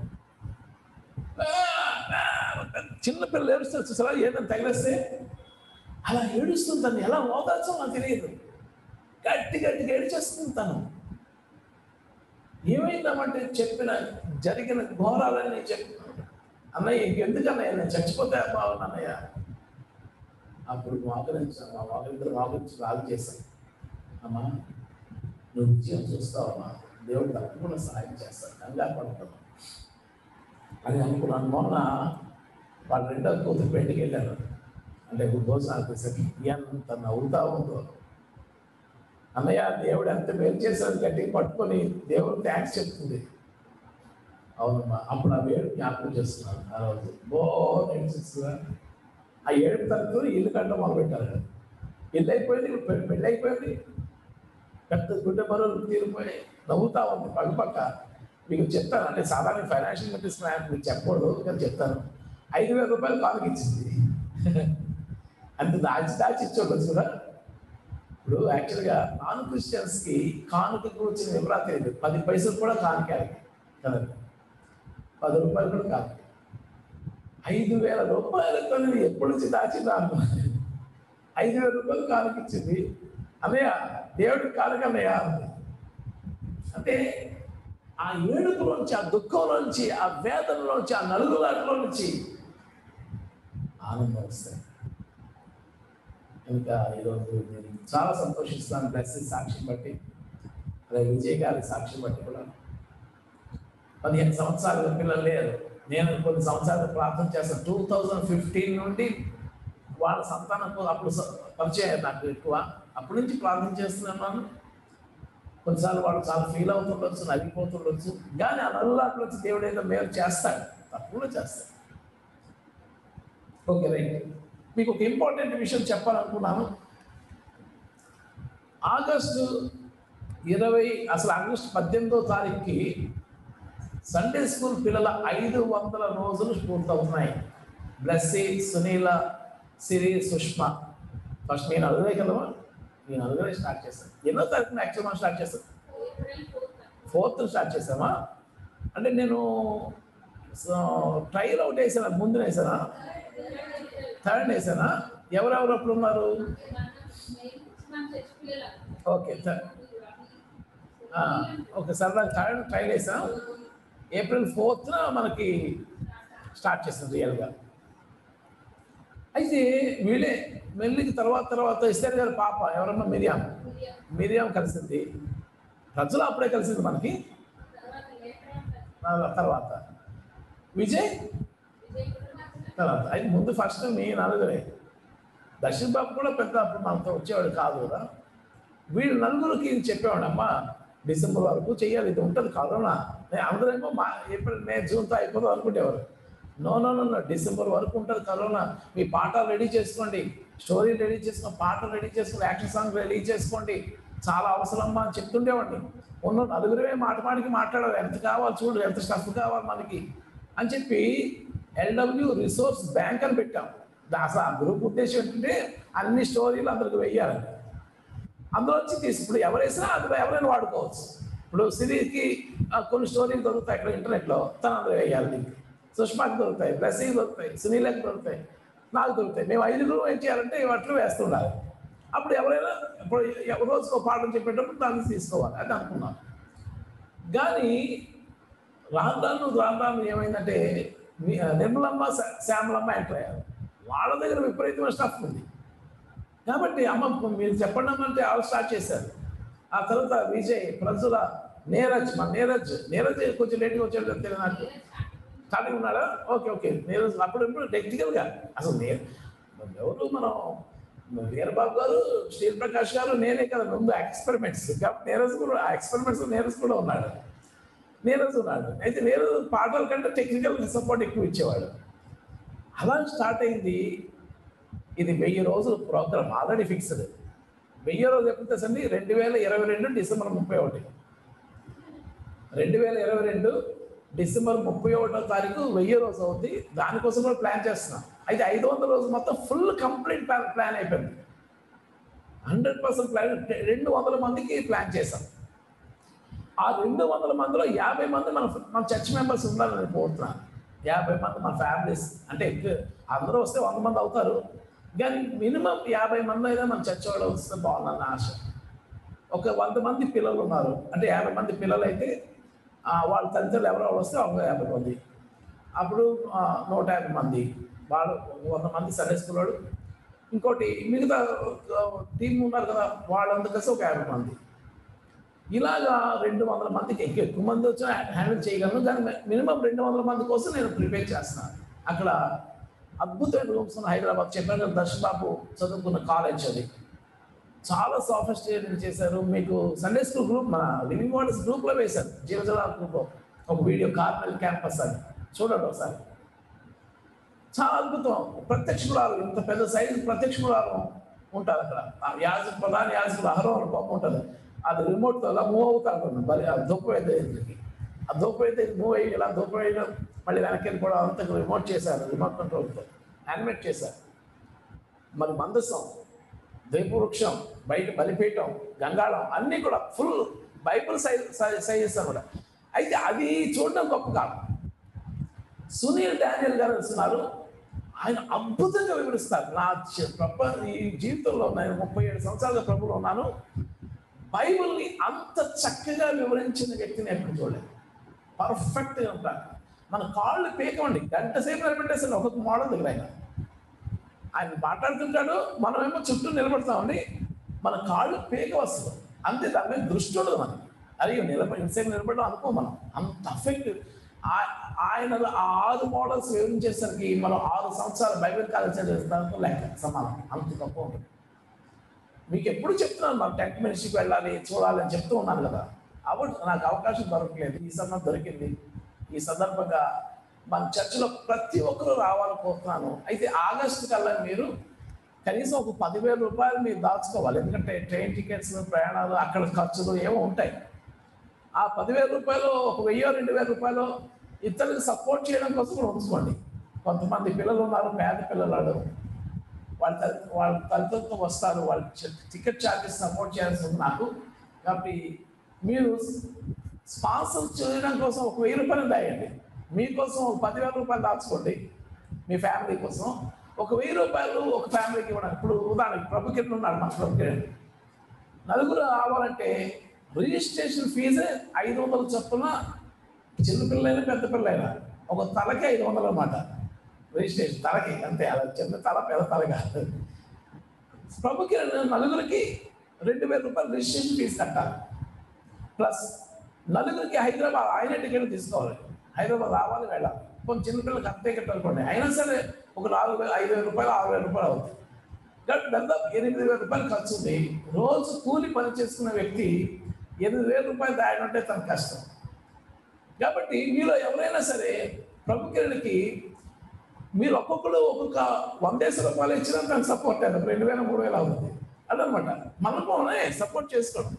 చిన్నపిల్లలు ఏడుస్తారు చూసారా, ఏదైనా తగిలేస్తే అలా ఏడుస్తుంది. తను ఎలా ఓదార్చో నాకు తెలియదు, గట్టి గట్టిగా ఏడ్చేస్తుంది తను. ఏమైందామంటే చెప్పిన జరిగిన ఘోరాలన్నీ చెప్పిన అన్నయ్య ఇంకెందుకన్నయ్య నేను చచ్చిపోతే బాగున్నా అన్నయ్య. అప్పుడు మోకరించాను, మా మోకరిద్దరు మోకరించి రాజు చేశాను. అమ్మా నువ్వు విజయం చూస్తావమ్మా, దేవుడు తప్పకుండా సహాయం చేస్తాను, కంగారు పడుతున్నాను అని అనుకున్నాను. మొన్న వాళ్ళ రెండో కూతురు పెళ్లికి వెళ్ళాను. అంటే భోజనం అనిపిస్తుంది, ఎంత నవ్వుతా ఉందో. అన్నయ్య దేవుడు ఎంత మేలు చేశాడు, గట్టిగా పట్టుకొని దేవుడు థ్యాంక్స్ చెప్తుంది. అవునమ్మా, అప్పుడు ఆ వేడు జ్ఞాపకం చేస్తున్నాను. ఆ రోజు బో నేర్చుకున్నా. ఆ ఏడు తరగతి ఇల్లు కట్టడం మొదలుపెట్టారు. ఇల్లు అయిపోయింది, పెళ్ళి అయిపోయింది, పెద్ద గుడ్డ బరువులు తీరిపోయి నవ్వుతా ఉంది పక్క పక్క. మీకు చెప్తాను, అంటే సాధారణ ఫైనాన్షియల్ మెట్రిక్స్ మీకు చెప్పకూడదు కానీ చెప్తాను. ఐదు వేల రూపాయలు కానుక ఇచ్చింది. అంత దాచి దాచి ఇచ్చోళ్ళు కూడా. ఇప్పుడు యాక్చువల్గా నాన్ క్రిస్టియన్స్కి కానుకకు వచ్చిన వివరాలు తెలియదు. పది పైసలు కూడా కానుక కదండి, పది రూపాయలు కూడా కానుక. ఐదు వేల రూపాయలతో నేను ఎప్పటి నుంచి దాచిందా అనుకున్నాను. ఐదు వేల రూపాయలు కానుక ఇచ్చింది. అన్నయ్య దేవుడికి కానుక అన్నయ్య అంది. అంటే ఆ ఏడుపులోంచి, ఆ దుఃఖంలోంచి, ఆ వేదనలోంచి, ఆ నలుగులాటలో నుంచి ఆనందం వస్తాయి. ఇంకా ఈరోజు నేను చాలా సంతోషిస్తాను బ్లెస్సింగ్ సాక్షి బట్టి, అలాగే విజయ్ గారి సాక్షి బట్టి కూడా. పదిహేను సంవత్సరాల పిల్లలు లేరు. నేను కొన్ని సంవత్సరాలు ప్రార్థన చేస్తాను. టూ థౌజండ్ ఫిఫ్టీన్ నుండి వాళ్ళ సంతానం అప్పుడు పరిచయం నాకు ఎక్కువ. అప్పటి నుంచి ప్రార్థన చేస్తున్నాను. కొన్నిసార్లు వాళ్ళు చాలా ఫీల్ అవుతుండొచ్చు, నలిగిపోతుండొచ్చు, కానీ ఆ నల్లాట్లో వచ్చి దేవుడు ఏదో మేలు చేస్తాడు, తప్పకుండా చేస్తాడు. Okay right. మీకు ఒక ఇంపార్టెంట్ విషయం చెప్పాలనుకున్నాను. ఆగస్టు ఇరవై అసలు ఆగస్టు పద్దెనిమిదో తారీఖుకి సండే స్కూల్ పిల్లల ఐదు వందల రోజులు పూర్తవుతున్నాయి. బ్లెస్సీ, సునీల, సిరి, సుష్మా. ఫస్ట్ నేను అడుగురే కదమ్మా, నేను అడుగురే స్టార్ట్ చేస్తాను. ఎన్నో తారీఖున యాక్చువల్ మనం స్టార్ట్ చేస్తాం? ఫోర్త్ స్టార్ట్ చేసామా? అంటే నేను ట్రైల్ అవుట్ వేసానా, ముందు వేసానా, థర్డ్ వేసానా? ఎవరెవరు అప్పుడు ఉన్నారు? ఓకే ఓకే సరదా థర్డ్ ట్రైల్ వేసాం. ఏప్రిల్ ఫోర్త్న మనకి స్టార్ట్ చేసాం రియల్గా. అయితే వీళ్ళే మెల్లికి తర్వాత తర్వాత ఇస్తారు గారు పాప ఎవరమ్మా, మిరియాం మిరియాం కలిసింది. ప్రజలు అప్పుడే కలిసింది మనకి. తర్వాత విజయ్ తర్వాత. అయితే ముందు ఫస్ట్ మీ నలుగురే. దర్శన్ బాబు కూడా పెద్ద అప్పుడు మనతో వచ్చేవాడు కాదు కదా. వీళ్ళు నలుగురికి చెప్పేవాడు, అమ్మా డిసెంబర్ వరకు చెయ్యాలి, ఇది ఉంటుంది కరోనా. నేను అందరేమో మా ఏప్రిల్ మే జూన్తో అయిపోతాం అనుకుంటేవారు. నో నో నో డిసెంబర్ వరకు ఉంటుంది కరోనా. మీ పాటలు రెడీ చేసుకోండి, స్టోరీ రెడీ చేసుకోండి, పాటలు రెడీ చేసుకోండి, యాక్షన్ సాంగ్ రెడీ చేసుకోండి, చాలా అవసరమ్మా అని చెప్తుండేవాడిని. ఉన్న నలుగురే మాట మాటికి మాట్లాడాలి, ఎంత కావాలి చూడు, ఎంత స్టఫ్ కావాలి మనకి అని చెప్పి ఎల్డబ్ల్యూ రిసోర్స్ బ్యాంక్ అని పెట్టాం. అసలు ఆ గ్రూప్ ఉద్దేశం ఏంటంటే అన్ని స్టోరీలు అందరికి వెయ్యాలి. అందులో వచ్చి తీసి ఇప్పుడు ఎవరేసినా అందులో ఎవరైనా వాడుకోవచ్చు. ఇప్పుడు సిరికి కొన్ని స్టోరీలు దొరుకుతాయి ఇక్కడ ఇంటర్నెట్లో, తను అందులో వేయాలి. లింక్ సుష్మాకి దొరుకుతాయి, బ్లెస్సింగ్ దొరుకుతాయి, సునీలకి దొరుకుతాయి, నాకు దొరుకుతాయి. మేము ఐదుగురు ఏం చేయాలంటే వాటిలో వేస్తుండాలి. అప్పుడు ఎవరైనా ఇప్పుడు రోజుకు ఒక పాఠం చెప్పేటప్పుడు దాన్ని తీసుకోవాలి అని అనుకున్నాం. కానీ రాను రాను రాను రాను ఏమైందంటే నిర్మలమ్మ, శ్యామలమ్మ ఎంటర్ అయ్యారు. వాళ్ళ దగ్గర విపరీతమైన స్టఫ్ ఉంది. కాబట్టి అమ్మ మీరు చెప్పండి అంటే వాళ్ళు స్టార్ట్ చేశారు. ఆ తర్వాత విజయ్, ప్రజల, నీరజ్, మన నీరజ్ నీరజ్ కొంచెం లేట్గా వచ్చాడు తెలియదు నాకు. స్టార్టింగ్ ఉన్నాడా? ఓకే ఓకే నీరజ్ అప్పుడు ఇప్పుడు టెక్నికల్గా అసలు నేను ఎవరు మనం వీరబాబు గారు, శ్రీ ప్రకాష్ గారు, నేనే కదా ముందు ఎక్స్పెరిమెంట్స్. కాబట్టి నీరజ్ కూడా ఆ ఎక్స్పెరిమెంట్స్ నీరజ్ కూడా ఉన్నాడు. నీరజ్ ఉన్నాడు. అయితే నీరజ్ పాటల కంటే టెక్నికల్ సపోర్ట్ ఎక్కువ ఇచ్చేవాడు. అలా స్టార్ట్ అయింది. ఇది వెయ్యి రోజుల ప్రోగ్రామ్ ఆల్రెడీ ఫిక్స్డ్. వెయ్యి రోజు ఎప్పుడు తెలుసండి? రెండు వేల ఇరవై రెండు డిసెంబర్ ముప్పై ఒకటి రెండు వేల ఇరవై రెండు డిసెంబర్ ముప్పై ఒకటో తారీఖు వెయ్యి రోజు అవుతుంది. దానికోసం కూడా ప్లాన్ చేస్తున్నాం. అయితే ఐదు వందల రోజు మొత్తం ఫుల్ కంప్లీట్ ప్లాన్ ప్లాన్ అయిపోయింది. Hundred percent plan. రెండు వందల మందికి ప్లాన్ చేశాం. ఆ రెండు వందల మందిలో యాభై మంది మన మన చర్చ్ మెంబర్స్ ఉండాలని కోరుతున్నాను. యాభై మంది మన ఫ్యామిలీస్, అంటే అందరూ వస్తే వంద మంది అవుతారు, కానీ మినిమం యాభై మంది అయినా మన చర్చ్ వాళ్ళు వస్తే బాగుందన్న ఆశ. ఒక వంద మంది పిల్లలు ఉన్నారు అంటే యాభై మంది పిల్లలు అయితే వాళ్ళ తల్లిదండ్రులు ఎవరో వస్తే ఒక యాభై మంది. అప్పుడు నూట యాభై మంది వాళ్ళు, వంద మంది సండే స్కూల్ వాడు, ఇంకోటి మిగతా టీం ఉన్నారు కదా వాళ్ళందరూ కలిసి ఒక యాభై మంది. ఇలాగా రెండు వందల మందికి ఎక్కువ ఎక్కువ మంది వచ్చినా హ్యాండిల్ చేయగలను, కానీ మినిమం రెండు వందల మంది కోసం నేను ప్రిపేర్ చేస్తున్నాను. అక్కడ అద్భుతమైన రూమ్స్ ఉన్న హైదరాబాద్, చెప్పాను కదా దర్శన్ బాబు చదువుకున్న కాలేజ్ అది, చాలా సాఫిస్టికేటెడ్ చేశారు. మీకు సండే స్కూల్ గ్రూప్ మన లివింగ్ వాటర్స్ గ్రూప్లో వేశారు, జీవజల గ్రూప్లో ఒక వీడియో, కార్నల్ క్యాంపస్ అని చూడండి ఒకసారి. చాలా అద్భుతం. ప్రత్యక్షురాలు, ఇంత పెద్ద సైజు ప్రత్యక్షురాలు ఉంటారు అక్కడ. యాజ ప్రధాన యాజకుడు అహరోన్ బొమ్మ ఉంటుంది, అది రిమోట్తో అలా మూవ్ అవుతారు. మరి ఆ ధూపం అయితే ఆ ధూపం అయితే మూవ్ అయ్యి ఇలా ధూపం వేయడం, మళ్ళీ వెనక్కి వెళ్ళిపోవడం అంతా రిమోట్ చేశారు, రిమోట్ కంట్రోల్తో యానిమేట్ చేశారు. మరి మందసం, ద్వైపవృక్షం, బయట బలిపీఠం, గంగాళం అన్నీ కూడా ఫుల్ బైబుల్ సైజ్ సైజెస్ అనమాట. అయితే అది చూడడం గొప్ప కాదు. సునీల్ డానియల్ గారు వస్తున్నారు, ఆయన అద్భుతంగా వివరిస్తారు. నా ప్రప ఈ జీవితంలో నేను ముప్పై ఏడు సంవత్సరాలుగా ప్రభువులో ఉన్నాను, బైబిల్ని అంత చక్కగా వివరించిన వ్యక్తిని ఎప్పుడు చూడలేదు. పర్ఫెక్ట్గా ఉంటారు. మన కాళ్ళు పీకమండి, గంట సేపు నిలబెట్టేసాను ఒక్కొక్క మోడల్ దగ్గర. ఆయన ఆయన మాట్లాడుతుంటాడు, మనమేమో చుట్టూ నిలబడతామండి, మన కాళ్ళు పీక వస్తుంది అంతే, దాని మీద దృష్టి ఉండదు మనకి. అది నిలబడి ఇంతసేపు నిలబడడం అనుకో మనం, అంత అఫెక్ట్. ఆయన ఆ ఆరు మోడల్స్ వివరించేసరికి మనం ఆరు సంవత్సరాలు బైబిల్ కాలేజ్ చదివేస్తానికి లెక్క సమానం, అంత గొప్ప ఉంటుంది. మీకు ఎప్పుడు చెప్తున్నాను, మన టెంట్ మినిస్ట్రీకి వెళ్ళాలి, చూడాలి అని చెప్తూ ఉన్నాను కదా. అప్పుడు నాకు అవకాశం దొరకలేదు, ఈ సందర్భం దొరికింది. ఈ సందర్భంగా మన చర్చిలో ప్రతి ఒక్కరూ రావాలనుకుంటున్నాను. అయితే ఆగస్టు కల్లా మీరు కనీసం ఒక పదివేల రూపాయలు మీరు దాచుకోవాలి, ఎందుకంటే ట్రైన్ టికెట్స్, ప్రయాణాలు, అక్కడ ఖర్చులు ఏమో ఉంటాయి. ఆ పదివేల రూపాయలు ఒక వెయ్యో రెండు వేల రూపాయలు ఇతరులకు సపోర్ట్ చేయడం కోసం కూడా ఉంచుకోండి. కొంతమంది పిల్లలు ఉన్నారు, పేద పిల్లలు, వాళ్ళ వాళ్ళ తల్లిదండ్రులతో వస్తారు, వాళ్ళ టికెట్ ఛార్జెస్ సపోర్ట్ చేయాల్సి ఉంది నాకు. కాబట్టి మీరు స్పాన్సర్ చేయడం కోసం ఒక వెయ్యి రూపాయలు దాయండి, మీకోసం ఒక పదివేల రూపాయలు దాచుకోండి, మీ ఫ్యామిలీ కోసం ఒక వెయ్యి రూపాయలు ఒక ఫ్యామిలీకి ఇవ్వడం. ఇప్పుడు ఉదాహరణకి ప్రభు కిరణ్ ఉన్నాడు, మన ప్రభు కిరణ్ నలుగురు రావాలంటే రిజిస్ట్రేషన్ ఫీజే ఐదు వందల చొప్పున, చిన్నపిల్లలైనా పెద్ద పిల్లలైనా ఒక తలకి ఐదు వందలు అన్నమాట రిజిస్ట్రేషన్, తలకి అంతే. అలా చిన్న తల పెద్ద తల కాదు. ప్రభుకి నలుగురికి రెండు వేల రూపాయలు రిజిస్ట్రేషన్ ఫీజు కట్టాలి. ప్లస్ నలుగురికి హైదరాబాద్ ఆయన టికెట్ తీసుకోవాలి, హైదరాబాద్ రావాలి వెళ్ళాలి. కొన్ని చిన్నపిల్లలకి అంతే కట్టాలనుకోండి, అయినా సరే ఒక నాలుగు వేల ఐదు వేల రూపాయలు ఆరు వేల రూపాయలు అవుతాయి. కాబట్టి దాదాపు ఎనిమిది వేల రూపాయలు ఖర్చు ఉంది. రోజు కూలి పని చేసుకున్న వ్యక్తి ఎనిమిది వేల రూపాయలు దాయనంటే తన కష్టం. కాబట్టి మీలో ఎవరైనా సరే ప్రభుకిరణకి మీరు ఒక్కొక్కరు ఒక్కొక్క వందేస రూపాయలు ఇచ్చినా తనకు సపోర్ట్ అయ్యారు, రెండు వేల మూడు వేలు అవుతుంది. అదనమాట మనలోనే సపోర్ట్ చేసుకోవడం.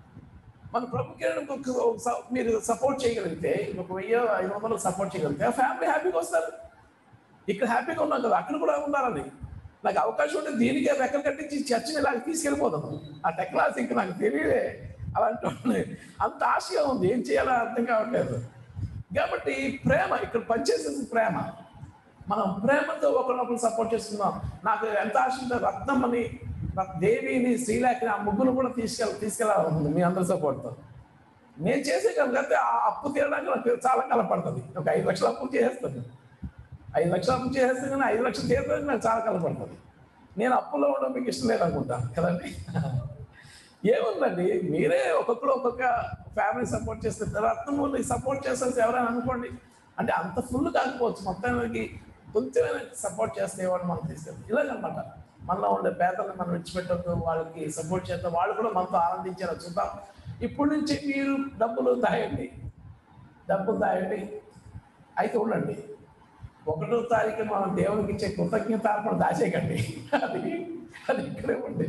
మన ప్రభుకిరణ్ మీరు సపోర్ట్ చేయగలిగితే, ఒక వెయ్యి ఐదు వందలు సపోర్ట్ చేయగలిగితే ఆ ఫ్యామిలీ హ్యాపీగా వస్తారు. ఇక్కడ హ్యాపీగా ఉన్నాం కదా, అక్కడ కూడా ఉండాలని నాకు అవకాశం ఉంటే దీనికే రెక్కలు కట్టించి చర్చిని ఇలాగ తీసుకెళ్ళిపోతాను. ఆ టెక్నాలజీ ఇంకా నాకు తెలియదే, అలాంటి అంత ఆశగా ఉంది, ఏం చేయాలో అర్థం కావట్లేదు. కాబట్టి ప్రేమ ఇక్కడ పనిచేసేది ప్రేమ. మనం ప్రేమతో ఒకరినొకరు సపోర్ట్ చేస్తున్నాం. నాకు ఎంత ఆశ ఉంటే రత్నమ్మని, దేవిని, శ్రీలేఖని ఆ ముగ్గురు కూడా తీసుకెళ్ళ తీసుకెళ్ళాలనుకుంది మీ అందరి సపోర్ట్తో. నేను చేసే కలిగితే ఆ అప్పు తీయడానికి నాకు చాలా కలపడుతుంది. ఒక ఐదు లక్షల అప్పు చేసేస్తాను, ఐదు లక్షల అప్పు చేసేస్తే కానీ ఐదు లక్షలు తీయడానికి నాకు చాలా కలపడుతుంది. నేను అప్పులో ఉండడం మీకు ఇష్టం లేదనుకుంటాను కదండి. ఏముందండి, మీరే ఒక్కొక్కరు ఒక్కొక్క ఫ్యామిలీ సపోర్ట్ చేస్తే రత్నమూర్ని సపోర్ట్ చేస్తే ఎవరైనా అనుకోండి, అంటే అంత ఫుల్ కాకపోవచ్చు, మొత్తానికి కొంచెమైనా సపోర్ట్ చేస్తే ఎవరు మనం తీసుకెళ్తాం. ఇలాగనమాట మనలో ఉండే పేదలను మనం విడిచిపెట్టద్దు, వాళ్ళకి సపోర్ట్ చేద్దాం, వాళ్ళు కూడా మనతో ఆనందించారో చూద్దాం. ఇప్పటి నుంచి మీరు డబ్బులు దాయండి, డబ్బులు దాయండి. అయితే ఉండండి, ఒకటో తారీఖు మనం దేవునికి ఇచ్చే కృతజ్ఞత అర్పణ దాచేయకండి, అది అది ఇక్కడే ఉండి.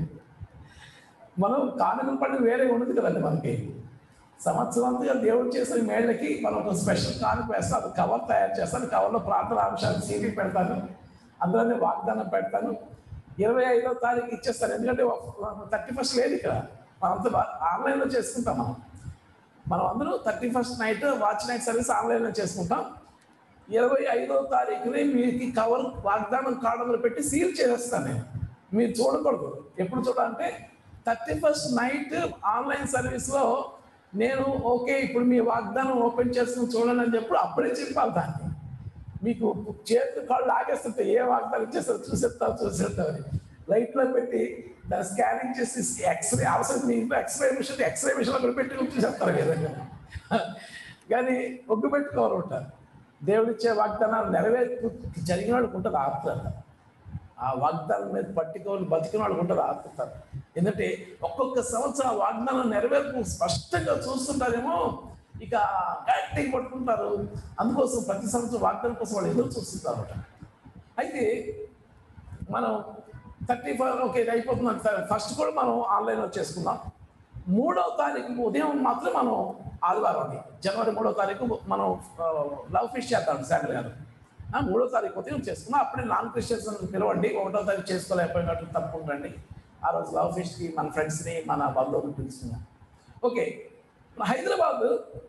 మనం కానుకలు పడి వేరే ఉండదు కదండి. మనకి సంవత్సరం అంతగా దేవుడు చేసిన మేళ్ళకి మనం ఒక స్పెషల్ కానుక వేస్తాను, కవర్ తయారు చేస్తాను, కవర్లో ప్రార్థన అంశాలు సీడీ పెడతాను, అందులోనే వాగ్దానం పెడతాను. ఇరవై ఐదో తారీఖు ఇచ్చేస్తాను, ఎందుకంటే థర్టీ ఫస్ట్ లేదు ఇక్కడ, మనంతా ఆన్లైన్లో చేసుకుంటాం. మనం మనం అందరూ thirty first night watch night service ఆన్లైన్లో చేసుకుంటాం. ఇరవై ఐదో తారీఖుని మీకు కవర్ వాగ్దానం కార్డులు పెట్టి సీల్ చేసేస్తాను నేను. మీరు చూడకూడదు. ఎప్పుడు చూడాలంటే థర్టీ ఫస్ట్ నైట్ ఆన్లైన్ సర్వీస్లో నేను ఓకే ఇప్పుడు మీ వాగ్దానం ఓపెన్ చేసుకుని చూడండి అని చెప్పి అప్పుడే చెప్పాలి దాన్ని. మీకు చేతులు కాళ్ళు ఆగేస్తుంటే ఏ వాగ్దానం చేస్తారు చూసేస్తావు చూసేస్తామని లైట్లో పెట్టి దాన్ని స్కానింగ్ చేసి ఎక్స్రే అవసరం మీ ఇంట్లో ఎక్స్రే మిషన్ ఎక్స్రే మిషన్ అక్కడ పెట్టి చూసేస్తారు కదా. కానీ ఒగ్గు పెట్టుకోరు ఉంటారు. దేవుడిచ్చే వాగ్దానాలు నెరవేర్పు జరిగిన వాళ్ళకి ఉంటుంది ఆత్రత. ఆ వాగ్దానం మీద పట్టుకోవాలి బతికిన వాళ్ళకి ఉంటుంది ఆత్రత. ఎందుకంటే ఒక్కొక్క సంవత్సరం ఆ వాగ్దానం నెరవేర్పు స్పష్టంగా చూస్తుంటారేమో, ఇక గట్టిగా పట్టుకుంటారు. అందుకోసం ప్రతి సంవత్సరం వాగ్దానం కోసం వాళ్ళు ఎదురు చూస్తుంటారు అనమాట. అయితే మనం థర్టీ ఫైవ్ ఓకే అయిపోతుంది, ఫస్ట్ కూడా మనం ఆన్లైన్లో చేసుకుందాం. మూడవ తారీఖు ఉదయం మాత్రం మనం ఆదివారం జనవరి మూడో తారీఖు మనం లవ్ ఫిష్ చేద్దాం శాండల్ గారు. మూడో తారీఖు ఉదయం చేసుకున్నాం. అప్పుడే నాన్ క్రిస్టియన్స్ పిలవండి. ఒకటో తారీఖు చేసుకోలేకపోయినట్టు తప్పకుండా ఆ రోజు లవ్ ఫిష్కి మన ఫ్రెండ్స్ని మన బంధువులను పిలుస్తున్నాం. ఓకే, హైదరాబాద్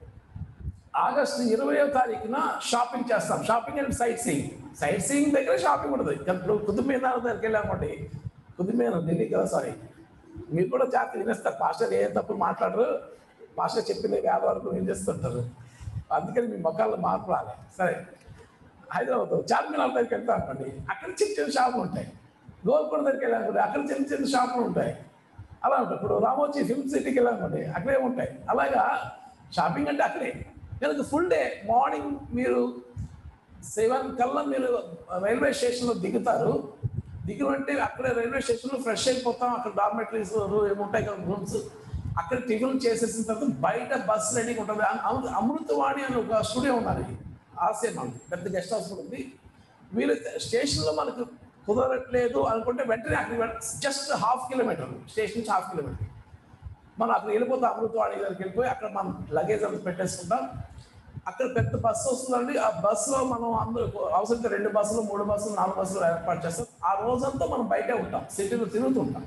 ఆగస్టు ఇరవయో తారీఖున షాపింగ్ చేస్తాం. Shopping and sight seeing. Sight seeing దగ్గర షాపింగ్ ఉంటుంది. ఇప్పుడు కుతుబ్ మీనార్ దగ్గరికి వెళ్ళామండి. కుతుబ్ మీనార్ ఢిల్లీ కదా, సారీ మీరు కూడా జాగ్రత్త వినేస్తారు. పాస్టర్ ఏ తప్పులు మాట్లాడరు, పాస్టర్ చెప్పిన వేద వరకు ఏం చేస్తుంటారు. అందుకని మీ మొక్కల్లో మార్పు రాలే. సరే, హైదరాబాద్ చార్మినార్ దగ్గరికి వెళ్తా అనుకోండి, అక్కడ చిన్న చిన్న షాపులు ఉంటాయి. గోల్కొండ దగ్గరికి వెళ్ళానుకోండి, అక్కడ చిన్న చిన్న షాపులు ఉంటాయి. అలా ఉంటాయి. ఇప్పుడు రామోజీ ఫిల్మ్ సిటీకి వెళ్ళానుకోండి, అక్కడే ఉంటాయి. అలాగా షాపింగ్ అంటే అక్కడే. కనుక ఫుల్ డే మార్నింగ్ మీరు సెవెన్ కల్లా మీరు రైల్వే స్టేషన్లో దిగుతారు. దిగినంటే అక్కడే రైల్వే స్టేషన్లో ఫ్రెష్ అయిపోతాం. అక్కడ డార్మెటరీస్ ఏముంటాయి కదా, రూమ్స్, అక్కడ టిఫిన్ చేసేసిన తర్వాత బయట బస్ రెడీగా ఉంటుంది. అమృతవాణి అని ఒక స్టూడియో ఉన్నది, ఆసియా పెద్ద గెస్ట్ హౌస్ ఉంది. మీరు స్టేషన్లో మనకు కుదరట్లేదు అనుకుంటే వెంటనే అక్కడ జస్ట్ హాఫ్ కిలోమీటర్ స్టేషన్ నుంచి హాఫ్ కిలోమీటర్ మనం అక్కడ వెళ్ళిపోతాం. అమృతవాణి దగ్గరికి వెళ్ళిపోయి అక్కడ మనం లగేజ్ అంతా పెట్టేసుకుంటాం. అక్కడ పెద్ద బస్సు వస్తుందండి. ఆ బస్సులో మనం అందరూ అవసరం రెండు బస్సులు మూడు బస్సులు నాలుగు బస్సులు ఏర్పాటు చేస్తాం. ఆ రోజంతా మనం బయటే ఉంటాం, సిటీలో తిరుగుతుంటాం.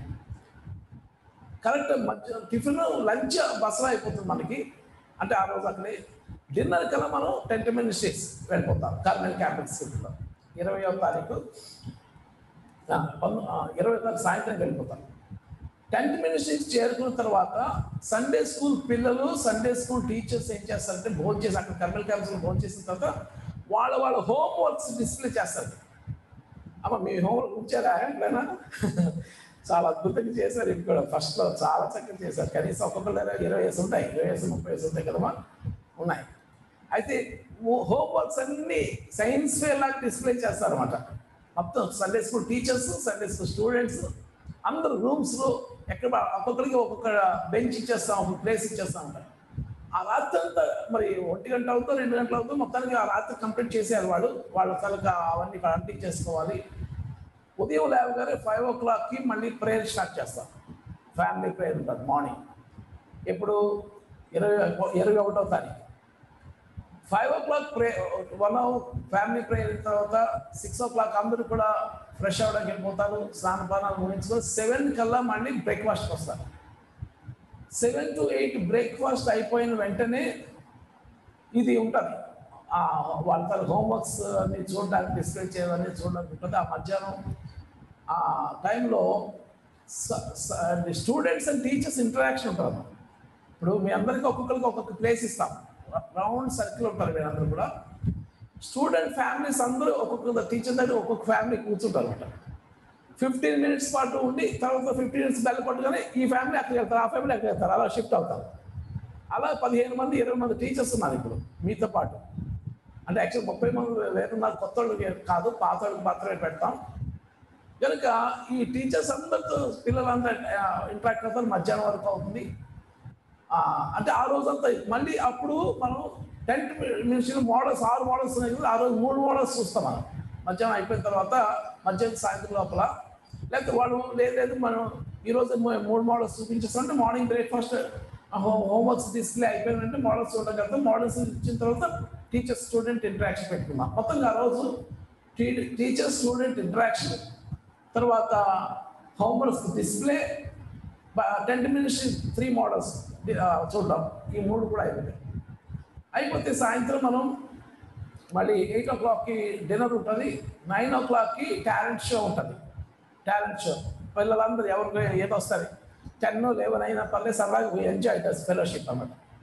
కరెక్ట్ మధ్య టిఫిన్ లంచ్ బస్సులో అయిపోతుంది మనకి. అంటే ఆ రోజు అక్కడే డిన్నర్ కల్లా మనం టెన్ మినిట్స్ వెళ్ళిపోతాం కార్నల్ క్యాంపస్ సిటీలో. ఇరవయో తారీఖు ఇరవై తారీఖు సాయంత్రం వెళ్ళిపోతాం. టెన్త్ మినిస్ట్రీకి చేరుకున్న తర్వాత సండే స్కూల్ పిల్లలు సండే స్కూల్ టీచర్స్ ఏం చేస్తారంటే భోజనం చేసి అక్కడ కర్నల్ క్యాంపస్లో భోజనం చేసిన తర్వాత వాళ్ళ వాళ్ళ హోంవర్క్స్ డిస్ప్లే చేస్తారు. అమ్మ మీ హోంవర్క్ ఉంచారా ఎట్లయినా? చాలా అద్భుతంగా చేశారు. ఇవి కూడా ఫస్ట్లో చాలా చక్కగా చేశారు. కనీసం ఒక్కొక్కరు ఇరవై వేసి ఉంటాయి, ఇరవై వేసి ముప్పై వేసి ఉంటాయి కదమ్మా, ఉన్నాయి. అయితే హోంవర్క్స్ అన్నీ సైన్స్ ఫేర్ లాగా డిస్ప్లే చేస్తారన్నమాట. మొత్తం Sunday school teachers, Sunday school students అందరూ రూమ్స్లో ఎక్కడ ఒక్కొక్కరికి ఒక్కొక్క బెంచ్ ఇచ్చేస్తాం, ఒక ప్లేస్ ఇచ్చేస్తాం ఉంటారు. ఆ రాత్రి అంతా మరి ఒంటి గంట అవుతుందో రెండు గంటలు అవుతుందో మొత్తానికి ఆ రాత్రి కంప్లీట్ చేసేయాలి. వాడు వాళ్ళ తలక అవన్నీ కంప్లీట్ చేసుకోవాలి. ఉదయం లేవగానే ఫైవ్ ఓ క్లాక్కి మళ్ళీ ప్రేయర్ స్టార్ట్ చేస్తాం. ఫ్యామిలీ ప్రేయర్ ఉంటుంది మార్నింగ్. ఎప్పుడు ఇరవై ఇరవై ఒకటో తారీఖు five o'clock pray one hour family prayer తర్వాత సిక్స్ ఓ క్లాక్ అందరూ కూడా ఫ్రెష్ అవ్వడానికి వెళ్ళిపోతారు. స్నానపానాలు ముగించుకొని సెవెన్ కల్లా మళ్ళీ బ్రేక్ఫాస్ట్కి వస్తారు. సెవెన్ టు ఎయిట్ బ్రేక్ఫాస్ట్ అయిపోయిన వెంటనే ఇది ఉంటుంది. వాళ్ళ తన హోంవర్క్స్ అన్ని చూడడానికి డిస్ప్లే చేయాలని చూడడానికి ఉంటుంది. ఆ మధ్యాహ్నం ఆ టైంలో స్టూడెంట్స్ అండ్ టీచర్స్ ఇంటరాక్షన్ ఉంటుంది. ఇప్పుడు మీ అందరికీ ఒక్కొక్కరికి ఒక్కొక్క ప్లేస్ ఇస్తాం. రౌండ్ సర్కిల్ ఉంటారు మీరందరూ కూడా. స్టూడెంట్ ఫ్యామిలీస్ అందరూ ఒక్కొక్క టీచర్ దగ్గర ఒక్కొక్క ఫ్యామిలీ కూర్చుంటారు అనమాట. ఫిఫ్టీన్ మినిట్స్ పాటు ఉండి తర్వాత ఫిఫ్టీన్ మినిట్స్ బెల్ కొట్టగానే ఈ ఫ్యామిలీ అక్కడికి వెళ్తారు, ఆ ఫ్యామిలీ అక్కడికి వెళ్తారు, అలా షిఫ్ట్ అవుతారు. అలా పదిహేను మంది ఇరవై మంది టీచర్స్ ఉన్నారు ఇప్పుడు మీతో పాటు. అంటే యాక్చువల్ ముప్పై మంది లేకున్నారు, కొత్త వాళ్ళు కాదు, పాత వాళ్ళకి మాత్రమే పెడతాం. కనుక ఈ టీచర్స్ అందరితో పిల్లలంతా ఇంట్రాక్ట్ అవుతారు. మధ్యాహ్నం వరకు అవుతుంది. అంటే ఆ రోజంతా మళ్ళీ అప్పుడు మనం టెన్త్ మినిస్ట్రీ మోడల్స్ ఆరు మోడల్స్ ఉన్నాయి కదా, ఆ రోజు మూడు మోడల్స్ చూస్తాం మనం. మధ్యాహ్నం అయిపోయిన తర్వాత మధ్యాహ్నం సాయంత్రం లోపల లేకపోతే వాళ్ళు లేదు లేదు మనం ఈరోజు మూడు మోడల్స్ చూపించేస్తామంటే morning breakfast home homeworks display అయిపోయినంటే మోడల్స్ చూడగలుగుతాం. మోడల్స్ ఇచ్చిన తర్వాత టీచర్ స్టూడెంట్ ఇంటరాక్షన్ పెట్టుకున్నాం. మొత్తంగా ఆ రోజు టీ టీచర్ స్టూడెంట్ ఇంటరాక్షన్ తర్వాత homeworks display ten minutes three models చూడడం, ఈ మూడు కూడా అయిపోతాయి. అయిపోతే సాయంత్రం మనం మళ్ళీ ఎయిట్ ఓ క్లాక్కి డిన్నర్ ఉంటుంది. నైన్ ఓ క్లాక్కి టాలెంట్ షో ఉంటుంది. టాలెంట్ షో పిల్లలందరూ ఎవరికి ఏదో వస్తుంది. టెన్ లెవెన్ అయినా పర్లేదు సరదాగా ఎంజాయ్ చేస్తారు ఫెలోషిప్ అన్నమాట.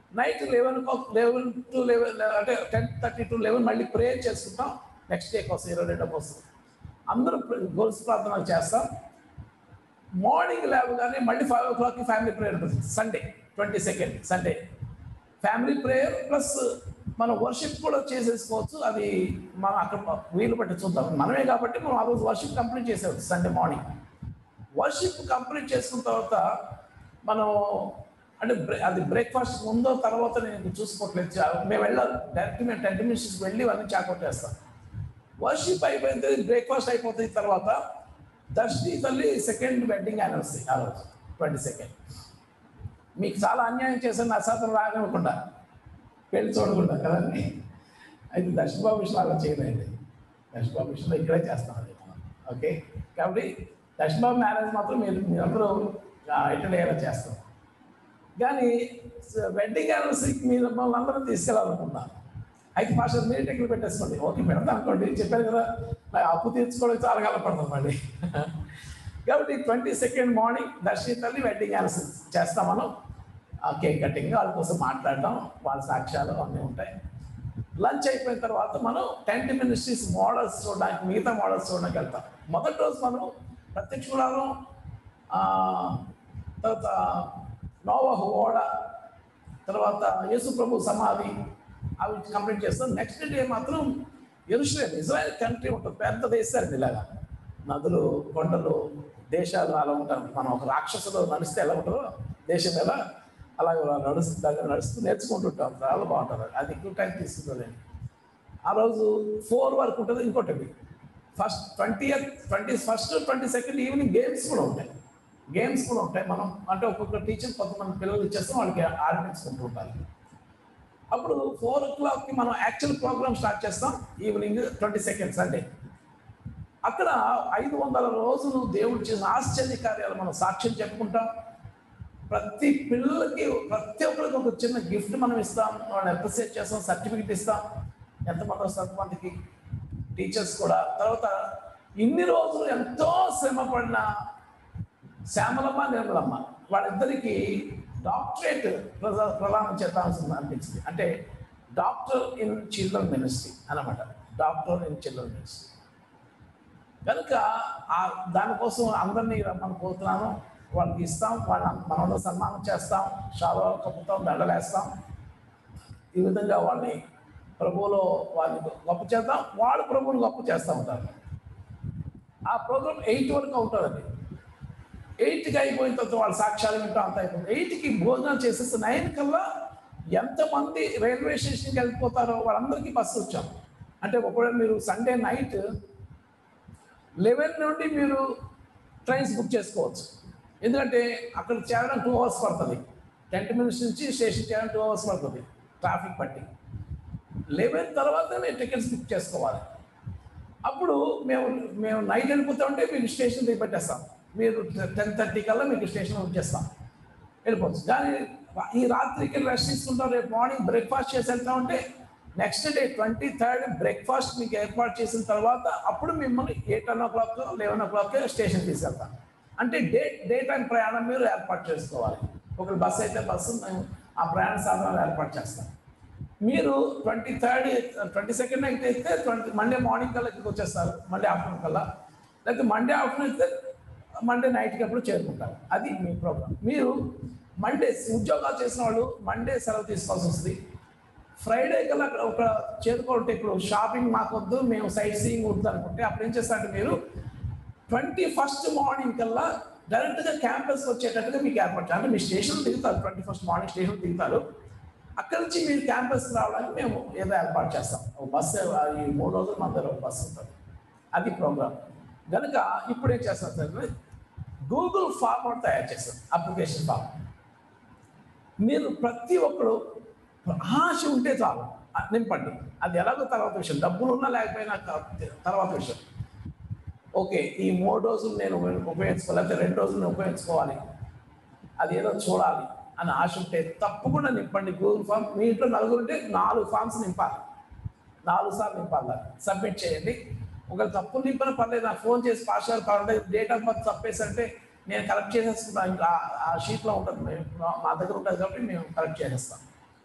Night eleven eleven to eleven అంటే టెన్ థర్టీ టు లెవెన్ మళ్ళీ ప్రేయర్ చేసుకుంటాం. నెక్స్ట్ డే కోసం ఇరవై రెండో కోసం అందరూ గొలుసు ప్రార్థనలు చేస్తాం. మార్నింగ్ లేవగానే మళ్ళీ ఫైవ్ ఓ క్లాక్కి ఫ్యామిలీ ప్రేయర్ ఉంటుంది. Sunday twenty second Sunday family prayer plus మనం వర్షిప్ కూడా చేసేసుకోవచ్చు. అది మనం అక్కడ వీలు బట్టి చూద్దాం. మనమే కాబట్టి మనం ఆ రోజు వర్షిప్ కంప్లీట్ చేసేవచ్చు. సండే మార్నింగ్ వర్షిప్ కంప్లీట్ చేసుకున్న తర్వాత మనం అంటే అది బ్రేక్ఫాస్ట్ ముందో తర్వాత నేను చూసుకోవట్లేదు. మేము వెళ్ళాలి డైరెక్ట్ మేము టెన్ మినిట్స్ వెళ్ళి అన్నీ చాకౌట్ చేస్తాం. వర్షిప్ అయిపోయిన తర్వాత బ్రేక్ఫాస్ట్ అయిపోతుంది. తర్వాత దర్శి తల్లి సెకండ్ వెడ్డింగ్ యానివర్సరీ ఆ రోజు ట్వంటీ సెకండ్. మీకు చాలా అన్యాయం చేశాను నా శాతం రానివ్వకుండా పెళ్లి చూడకుండా కదండి. అయితే దర్శబాబు విషయంలో అలా చేయలేండి. దర్శబాబు విషయంలో ఇక్కడే చేస్తాం అది మనం. ఓకే కాబట్టి దర్శబాబు మ్యారేజ్ మాత్రం మీరు మీరందరూ అటెండ్ అయ్యేలా చేస్తాం. కానీ వెడ్డింగ్ యానివర్సరీకి మీరు మమ్మల్ని అందరం తీసుకెళ్ళాలనుకున్నాను. అయితే మాస్టర్ మీరు టెక్నిక్ పెట్టేసుకోండి. ఓకే పెడతాం అనుకోండి. చెప్పారు కదా అప్పు తీర్చుకోవడానికి చాలా కలపడతాం మళ్ళీ. కాబట్టి ట్వంటీ సెకండ్ మార్నింగ్ దర్శి తల్లి వెడ్డింగ్ యానివర్సరీ చేస్తాం. మనం కేక్ కటింగ్ వాళ్ళ కోసం మాట్లాడడం, వాళ్ళ సాక్ష్యాలు అన్నీ ఉంటాయి. లంచ్ అయిపోయిన తర్వాత మనం టెంట్ మినిస్ట్రీస్ మోడల్స్ చూడడానికి మిగతా మోడల్స్ చూడడానికి వెళ్తాం. మొదటి రోజు మనం ప్రత్యక్ష గుడారం, తర్వాత నోవహు ఓడ, తర్వాత యేసు ప్రభు సమాధి అవి కంప్లీట్ చేస్తాం. నెక్స్ట్ డే మాత్రం యెరూషలేం ఇజ్రాయెల్ కంట్రీ ఉంటుంది. పెద్ద దేశాలు ఇలాగా నదులు కొండలు దేశాలు అలా ఉంటారు. మనం ఒక రాక్షసులు నడిస్తే ఎలా ఉంటారో దేశం ఎలా అలాగే నడుస్తూ నడుస్తూ నేర్చుకుంటుంటాం. చాలా బాగుంటుంది. అది ఎక్కువ టైం తీసుకుంటుంది. ఆ రోజు ఫోర్ వరకు ఉంటుంది. ఇంకోటి first twenty twenty first twenty second evening games కూడా ఉంటాయి. గేమ్స్ కూడా ఉంటాయి. మనం అంటే ఒక్కొక్క టీచర్ కొంతమంది పిల్లలు ఇచ్చేస్తాం, వాళ్ళకి ఆడిపించుకుంటూ ఉంటారు. అప్పుడు ఫోర్ ఓ క్లాక్కి మనం యాక్చువల్ ప్రోగ్రామ్ స్టార్ట్ చేస్తాం. ఈవినింగ్ ట్వంటీ సెకండ్ సండే అక్కడ ఐదు వందల రోజులు దేవుడు చేసిన ఆశ్చర్య కార్యాలు మనం సాక్ష్యం చెప్పుకుంటాం. ప్రతి పిల్లలకి ప్రతి ఒక్కరికి ఒక చిన్న గిఫ్ట్ మనం ఇస్తాం. వాళ్ళని అప్రిషియేట్ చేస్తాం, సర్టిఫికెట్ ఇస్తాం. ఎంతమంది వస్తారు కొంతమందికి టీచర్స్ కూడా. తర్వాత ఇన్ని రోజులు ఎంతో శ్రమ పడిన శ్యామలమ్మ నిర్మలమ్మ వాళ్ళిద్దరికి డాక్టరేట్ ప్రదానం చేద్దాల్సింది అనిపించింది. అంటే డాక్టర్ ఇన్ చిల్డ్రన్ మినిస్ట్రీ అన్నమాట. డాక్టర్ ఇన్ చిల్డ్రన్ మినిస్ట్రీ కనుక దానికోసం అందరినీ రమ్మని కోరుతున్నాను. వాళ్ళకి ఇస్తాం, వాళ్ళ మనలో సన్మానం చేస్తాం, శాలువాలు కప్పుతాం, దండలేస్తాం. ఈ విధంగా వాళ్ళని ప్రభువులో వాళ్ళని గొప్ప చేద్దాం, వాళ్ళు ప్రభువుని గొప్ప చేస్తూ ఉంటారు. ఆ ప్రోగ్రామ్ ఎయిట్ వరకు ఉంటుందండి. ఎయిట్కి అయిపోయిన తర్వాత వాళ్ళ సాక్ష్యాలు వింటాం, అంత అయిపోతుంది. ఎయిట్కి భోజనం చేసేస్తే నైన్ కల్లా ఎంతమంది రైల్వే స్టేషన్కి వెళ్ళిపోతారో వాళ్ళందరికీ బస్సు వచ్చాం. అంటే ఒకవేళ మీరు సండే నైట్ లెవెన్ నుండి మీరు ట్రైన్స్ బుక్ చేసుకోవచ్చు. ఎందుకంటే అక్కడ చేరడం టూ అవర్స్ పడుతుంది. టెన్ మినిట్స్ నుంచి స్టేషన్ చేరడం టూ అవర్స్ పడుతుంది ట్రాఫిక్ బట్టి. లెవెన్ తర్వాత మీరు టికెట్స్ బుక్ చేసుకోవాలి. అప్పుడు మేము మేము నైట్ వెళ్ళిపోతామంటే మీకు స్టేషన్ దిగబెట్టేస్తాం. మీరు టెన్ థర్టీ కల్లా మీకు స్టేషన్ బుక్ చేస్తాం, వెళ్ళిపోవచ్చు. కానీ ఈ రాత్రికి రెస్ట్ తీసుకుంటాం. రేపు మార్నింగ్ బ్రేక్ఫాస్ట్ చేసి వెళ్తామంటే next day twenty third breakfast మీకు ఏర్పాటు చేసిన తర్వాత అప్పుడు మిమ్మల్ని eight ten o'clock eleven o'clock station తీసుకెళ్తాం. అంటే డే డే టైం ప్రయాణం మీరు ఏర్పాటు చేసుకోవాలి. ఒక బస్సు అయితే బస్సు మేము ఆ ప్రయాణ సాధనాలు ఏర్పాటు చేస్తాం. మీరు ట్వంటీ థర్డ్ ట్వంటీ సెకండ్ అయితే అయితే ట్వంటీ మండే మార్నింగ్ కల్లా ఇక్కడికి వచ్చేస్తారు, మండే ఆఫ్టర్నూన్ కల్లా. లేకపోతే మండే ఆఫ్టర్నూన్ అయితే మండే నైట్కి అప్పుడు చేరుకుంటారు. అది మీ ప్రోగ్రామ్. మీరు మండే ఉద్యోగాలు చేసిన వాళ్ళు మండే సెలవు తీసుకోవాల్సి వస్తుంది. ఫ్రైడే కల్లా ఒక చేరుకోవాలంటే ఇప్పుడు షాపింగ్ మాకొద్దు, మేము సైట్ సీయింగ్ వద్దు అనుకుంటే అప్పుడు ఏం చేస్తారంటే మీరు ట్వంటీ ఫస్ట్ మార్నింగ్ కల్లా డైరెక్ట్గా క్యాంపస్ వచ్చేటట్టుగా మీకు ఏర్పాటు అంటే మీ స్టేషన్ దిగుతారు. ట్వంటీ ఫస్ట్ మార్నింగ్ స్టేషన్ దిగుతారు. అక్కడి నుంచి మీరు క్యాంపస్కి రావడానికి మేము ఏదో ఏర్పాటు చేస్తాం. ఒక బస్సు ఈ మూడు రోజులు మన దగ్గర ఒక బస్సు ఉంటుంది. అది ప్రోగ్రామ్. కనుక ఇప్పుడు ఏం చేస్తాం సార్, గూగుల్ ఫామ్ కూడా తయారు చేస్తాం, అప్లికేషన్ ఫామ్. మీరు ప్రతి ఒక్కరు ఆశ ఉంటే చాలు నింపండి. అది ఎలాగో తర్వాత విషయం, డబ్బులు ఉన్నా లేకపోయినా తర్వాత విషయం. ఓకే ఈ మూడు రోజులు నేను ఉపయోగించుకోవాలి, లేకపోతే రెండు రోజులు నేను ఉపయోగించుకోవాలి, అది ఏదో చూడాలి అని ఆశ ఉంటే తప్పకుండా నింపండి గూగుల్ ఫామ్. మీ ఇంట్లో నలుగురు ఉంటే నాలుగు ఫామ్స్ నింపాలి, నాలుగు సార్లు నింపాలి, సబ్మిట్ చేయండి. ఒకవేళ తప్పులు నింపని పర్లేదు, నాకు ఫోన్ చేసి పాస్టర్ పర్లేదు డేట్ ఆఫ్ బర్త్ తప్పేసి అంటే నేను కరెక్ట్ చేసేసుకుంటాను. ఆ షీట్లో ఉంటుంది, మా దగ్గర ఉంటుంది కాబట్టి మేము కరెక్ట్ చేసేస్తాం.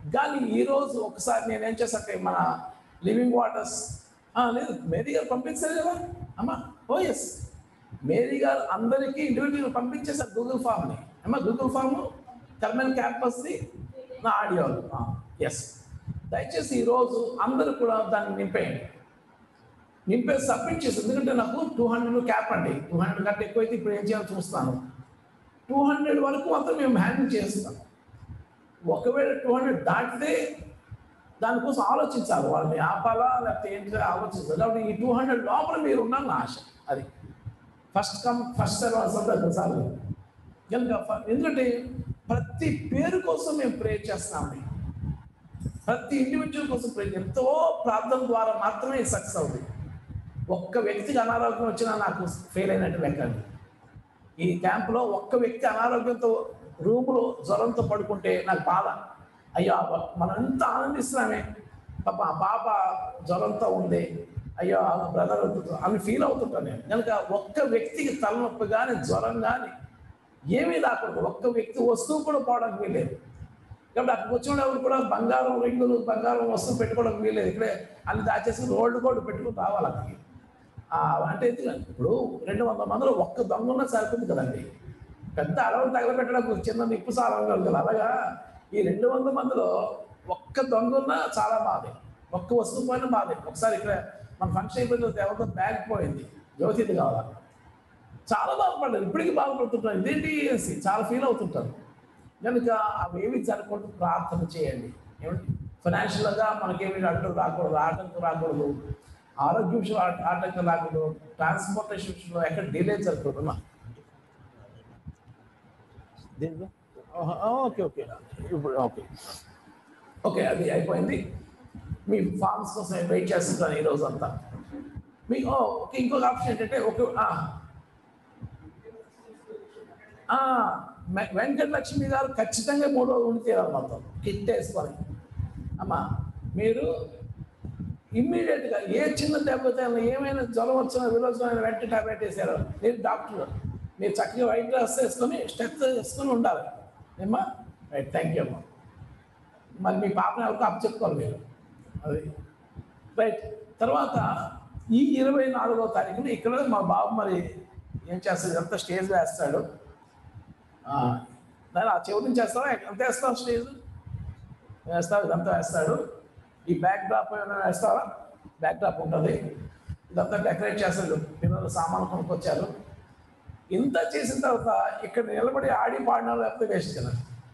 కానీ ఈరోజు ఒకసారి నేనేం చేశాక మన లివింగ్ వాటర్స్ లేదు మేరీ గారు పంపించారు కదా అమ్మా. ఓ ఎస్, మేరీ గారు అందరికీ ఇండివిజువల్ పంపించేశారు గూగుల్ ఫామ్ని. అమ్మా గూగుల్ ఫామ్ కర్మన్ క్యాంపస్ది నా ఆడియోలు. ఎస్, దయచేసి ఈరోజు అందరూ కూడా దాన్ని నింపేయండి. నింపేసి సబ్మిట్ చేసి, ఎందుకంటే నాకు టూ హండ్రెడ్ క్యాప్ అండి. టూ హండ్రెడ్ కంటే ఎక్కువైతే ఇప్పుడు ఏం చేయాలో చూస్తాను. టూ హండ్రెడ్ వరకు మాత్రం మేము హ్యాండిల్ చేస్తాం. ఒకవేళ టూ హండ్రెడ్ దాటితే దానికోసం ఆలోచించాలి, వాళ్ళని ఆపాలా లేకపోతే ఏంటి ఆలోచించాలి. కాబట్టి ఈ టూ హండ్రెడ్ లోపల మీరు ఉన్నాను ఆశ. అది ఫస్ట్ కమ్ ఫస్ట్ సర్వ్ అవుతుంది సార్ కనుక. ఎందుకంటే ప్రతి పేరు కోసం మేము ప్రే చేస్తామండి, ప్రతి ఇండివిజువల్ కోసం ప్రే. ఎంతో ప్రార్థన ద్వారా మాత్రమే సక్సెస్ అవుతుంది. ఒక్క వ్యక్తికి అనారోగ్యం వచ్చినా నాకు ఫెయిల్ అయినట్టు లెక్కండి. ఈ క్యాంపులో ఒక్క వ్యక్తి అనారోగ్యంతో రూములో జ్వరంతో పడుకుంటే నాకు బాధ. అయ్యో మనం ఎంత ఆనందిస్తున్నామే, పాప ఆ పాప జ్వరంతో ఉంది, అయ్యో బ్రదర్ అని ఫీల్ అవుతుంటాను నేను. కనుక ఒక్క వ్యక్తికి తలనొప్పి కానీ జ్వరం కానీ ఏమీ రాకూడదు. ఒక్క వ్యక్తి వస్తువు కూడా పోవడానికి వీల్లేదు. కాబట్టి అక్కడికి వచ్చిన ఎవరు కూడా బంగారం రింగులు బంగారం వస్తువు పెట్టుకోవడానికి వీల్లేదు. ఇక్కడే అన్ని దాచేసి రోడ్డు కూడా పెట్టుకుని రావాలి అక్కడికి. అంటే ఇప్పుడు రెండు వందల మందిలో ఒక్క దొంగ ఉన్న సరిపోతుంది కదండి. పెద్ద అడవులు తగలబెట్టడానికి చిన్న నిప్పు సారం కదా. అలాగా ఈ రెండు వందల మందిలో ఒక్క దొంగ ఉన్నా చాలా బాధే, ఒక్క వస్తువు పోయినా బాధే. ఒకసారి ఇక్కడ మన ఫంక్షన్ అయిపోయిన ఎవరితో బ్యాగ్ పోయింది, జ్యోతిది కావాలి, చాలా బాధపడ్డారు. ఇప్పటికీ బాధపడుతుంటారు, ఇదేంటి అనేసి చాలా ఫీల్ అవుతుంటారు. కనుక అవేమి జరగకూడదు, ప్రార్థన చేయండి. ఏమంటే ఫైనాన్షియల్గా మనకేమి అడ్డు రాకూడదు, ఆటంకం రాకూడదు, ఆరోగ్య విషయంలో ఆటంకం రాకూడదు, ట్రాన్స్పోర్టేషన్ విషయంలో ఎక్కడ డిలే జరగకూడదు. ఓకే ఓకే ఇప్పుడు ఓకే ఓకే అది అయిపోయింది. మీ ఫార్మ్స్ కోసం నేను వెయిట్ చేస్తుంటాను ఈరోజు అంతా. మీకు ఓకే ఇంకొక ఆప్షన్ ఏంటంటే ఓకే వెంకటలక్ష్మి గారు ఖచ్చితంగా మూడు రోజులు ఉండి తీరాలి మొత్తం కిట్ వేసుకొని. అమ్మా మీరు ఇమ్మీడియట్గా ఏ చిన్న దెబ్బతో ఏమైనా జ్వరం వచ్చినా విరోచన వెంటనే టాబ్లెట్ వేసారు. మీరు డాక్టర్, మీరు చక్కగా వైట్ డ్రెస్ వేసుకొని స్టెప్ వేసుకొని ఉండాలి. ఏమ్మా రైట్, థ్యాంక్ యూ అమ్మా. మరి మీ పాపని ఎవరికి అప్పు చెప్పుకోవాలి మీరు, అది రైట్. తర్వాత ఈ ఇరవై నాలుగో తారీఖున ఇక్కడ మా బాబు మరి ఏం చేస్తాడు, ఇదంతా స్టేజ్ వేస్తాడు. దాని ఆ చెవి నుంచి వేస్తావా, ఎంత వేస్తావు స్టేజ్ వేస్తావు, ఇదంతా వేస్తాడు. ఈ బ్యాక్ డ్రాప్ ఏమైనా వేస్తావా, బ్యాక్ డ్రాప్ ఉంటుంది, ఇదంతా డెకరేట్ చేస్తాడు. పిల్లలు సామాన్లు కొనుక్కొచ్చారు. ఇంత చేసిన తర్వాత ఇక్కడ నిలబడి ఆడి పాడిన లేకపోతే వేస్ట్ కదా.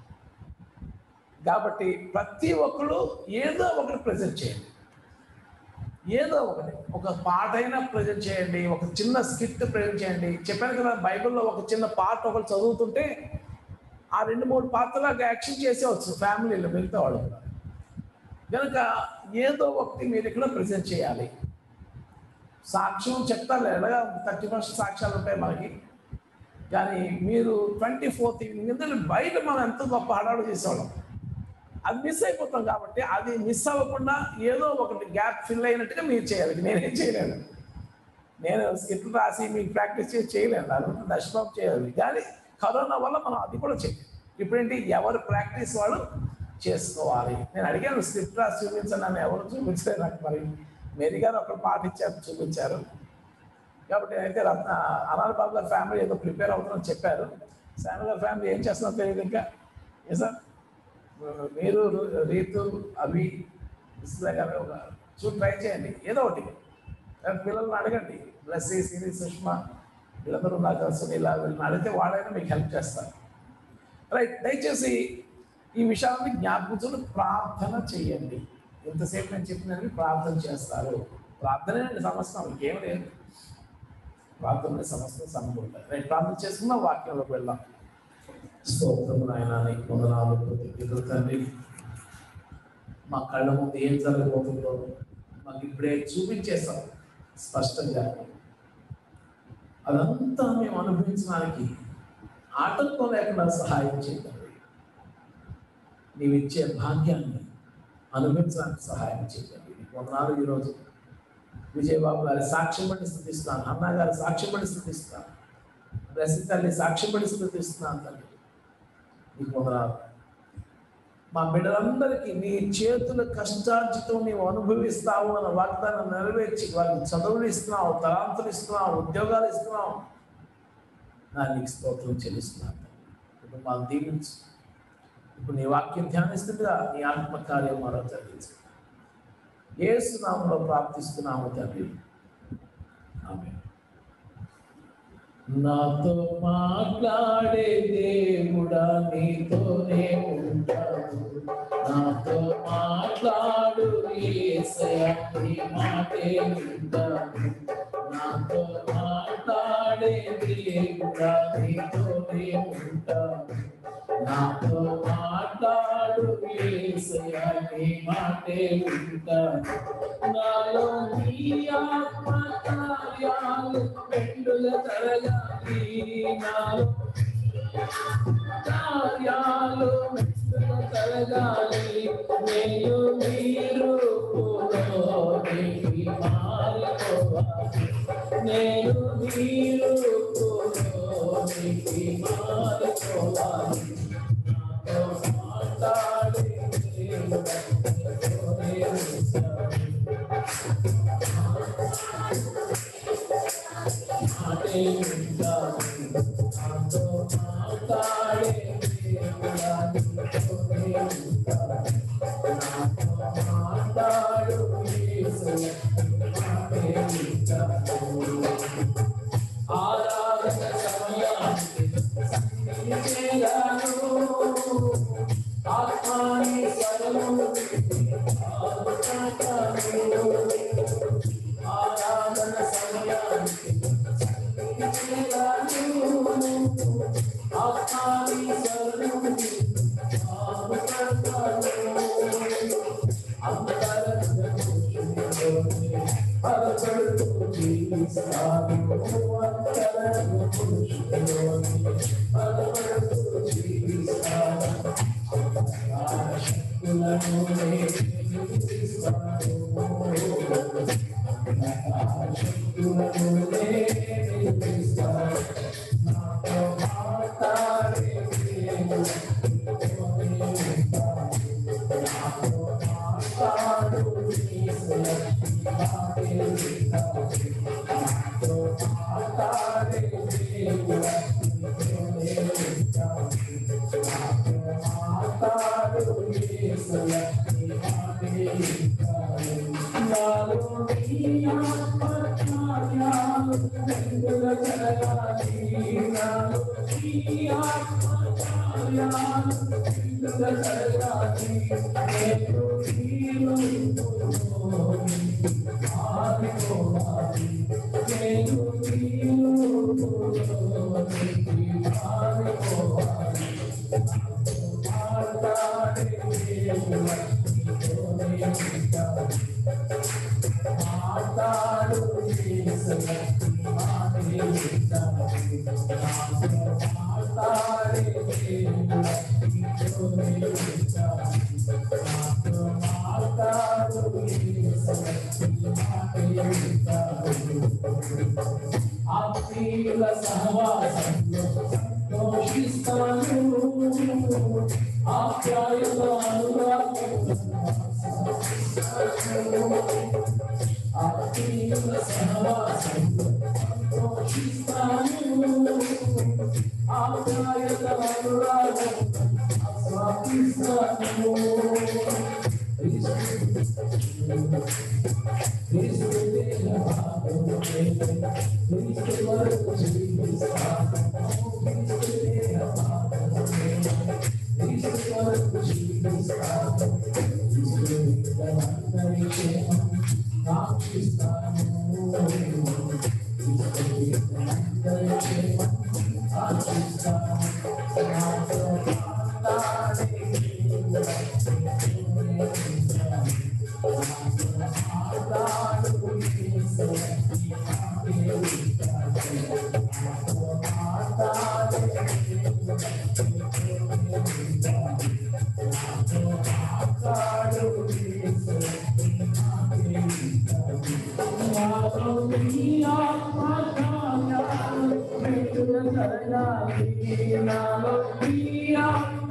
కాబట్టి ప్రతి ఒక్కరు ఏదో ఒకటి ప్రజెంట్ చేయండి, ఏదో ఒకటి, ఒక పాట అయినా ప్రజెంట్ చేయండి, ఒక చిన్న స్కిట్ ప్రజెంట్ చేయండి. చెప్పాను కదా, బైబిల్లో ఒక చిన్న పాట ఒకరు చదువుతుంటే ఆ రెండు మూడు పాత్రలాగా యాక్షన్ చేసేవచ్చు ఫ్యామిలీలో మిగతా వాళ్ళు కూడా. కనుక ఏదో ఒకటి మీరు ఇక్కడ ప్రజెంట్ చేయాలి. సాక్ష్యం చెప్తారు, ఎలాగా థర్టీ ఫస్ట్ సాక్ష్యాలు ఉంటాయి మనకి. కానీ మీరు ట్వంటీ ఫోర్త్ ఈవినింగ్ ఎందుకంటే బయట మనం ఎంతో గొప్ప హడావుడి చేసేవాళ్ళం, అది మిస్ అయిపోతాం. కాబట్టి అది మిస్ అవ్వకుండా ఏదో ఒకటి గ్యాప్ ఫిల్ అయినట్టుగా మీరు చేయాలి. నేనేం చేయలేను, నేను స్కిట్లు రాసి మీకు ప్రాక్టీస్ చేసి చేయలేను, అది దర్శనం చేయాలి. కానీ కరోనా వల్ల మనం అది కూడా చేయాలి. ఇప్పుడేంటి ఎవరు ప్రాక్టీస్ వాళ్ళు చేసుకోవాలి. నేను అడిగాను స్క్రిప్ట్ రాసి చూపించాను, నన్ను ఎవరు చూపించలేదు. నాకు మరి మేరీ గారు ఒక పాట ఇచ్చారు, చూపించారు. కాబట్టి అయితే అనాల్ బాబు గారి ఫ్యామిలీ ఏదో ప్రిపేర్ అవుతుందని చెప్పారు. శామ్యుల్ గారి ఫ్యామిలీ ఏం చేస్తున్నారో తెలియదు ఇంకా. ఏ సార్ మీరు రీతు అవి ఇస్లా గారు ఒక చూ ట్రై చేయండి ఏదో ఒకటి. పిల్లల్ని అడగండి, బ్లెస్సీ సిరి సుష్మా వీళ్ళందరూ నాకు సునీల వీళ్ళని అడిగితే వాళ్ళైనా మీకు హెల్ప్ చేస్తారు. రైట్, దయచేసి ఈ విషయాన్ని జ్ఞాపకం ప్రార్థన చేయండి. ఎంతసేపు నేను చెప్పినది ప్రార్థన చేస్తారు. ప్రార్థనే సమస్తం, ఇంకేం లేదు. ప్రార్థన సమస్తం సమకూరుతాయి. రైట్, ప్రార్థన చేసుకున్న వాక్యంలోకి వెళ్దాం. స్తోత్రం నాయన, నీకు వందనాలు, కృతజ్ఞతలు తండ్రి. మా కళ్ళ ముందు ఏం జరగబోతుందో మాకు ఇప్పుడే చూపించేస్తాం స్పష్టంగా. అదంతా మేము అనుభవించడానికి ఆటంకం లేకుండా సహాయం చేయండి. నీవు ఇచ్చే భాగ్యాన్ని అనుభవించడానికి సహాయం చేయండి. వందనాలు. ఈరోజు విజయబాబు గారి సాక్ష్యం పడి స్థుతిస్తున్నాను, అన్నా గారి సాక్ష్యం పడి స్థుతిస్తున్నాను, రసి తల్లి సాక్ష్యం పడి స్థుతిస్తున్నాను తండ్రి. నీకు వందనాలు. మా బిడ్డలందరికీ నీ చేతుల కష్టార్జితం నీవు అనుభవిస్తావు అన్న వాగ్దానం నెరవేర్చి వాళ్ళకి చదువులు ఇస్తున్నావు, తలాంతులు ఇస్తున్నావు, ఉద్యోగాలు ఇస్తున్నావు. నా నీకు స్తోత్రం చెల్లిస్తున్నాను. కుటుంబాలు దీవించు. ఇప్పుడు నీ వాక్యం ధ్యానిస్తుండగా నీ ఆత్మకార్యం మరో జరిగించు. యేసు నామములో ప్రార్థిస్తున్నాము తండ్రి, ఆమేన్. నాతో మాట్లాడే దేవుడా నీతోనే ఉంటాడు, నాతో మాట్లాడు యేసయ్యా నీ మాటే వింటాను. నాతో మాట్లాడే దేవుడా నీతోనే ఉంటాడు, నాతో మాట్లాడు యేసయ్యా నీ మాటే వింటాను. నాలో నీ ఆత్మ కార్యాలు మెండుల జరగాలి, నాలో కార్యాలు మెండుల జరగాలి. నేను మీరు నీకి మారిపోవాలి, నేను మీరు నీకి మారిపోవాలి. నాతో మాట్లాడే మాటే వింటాను, నాతో మాట్లాడే మాట్లాడు ఆరాధన సమయానికి ఆత్మాని స్వరము ఆరాధన సమయానికి ఆత్మాని స్వరము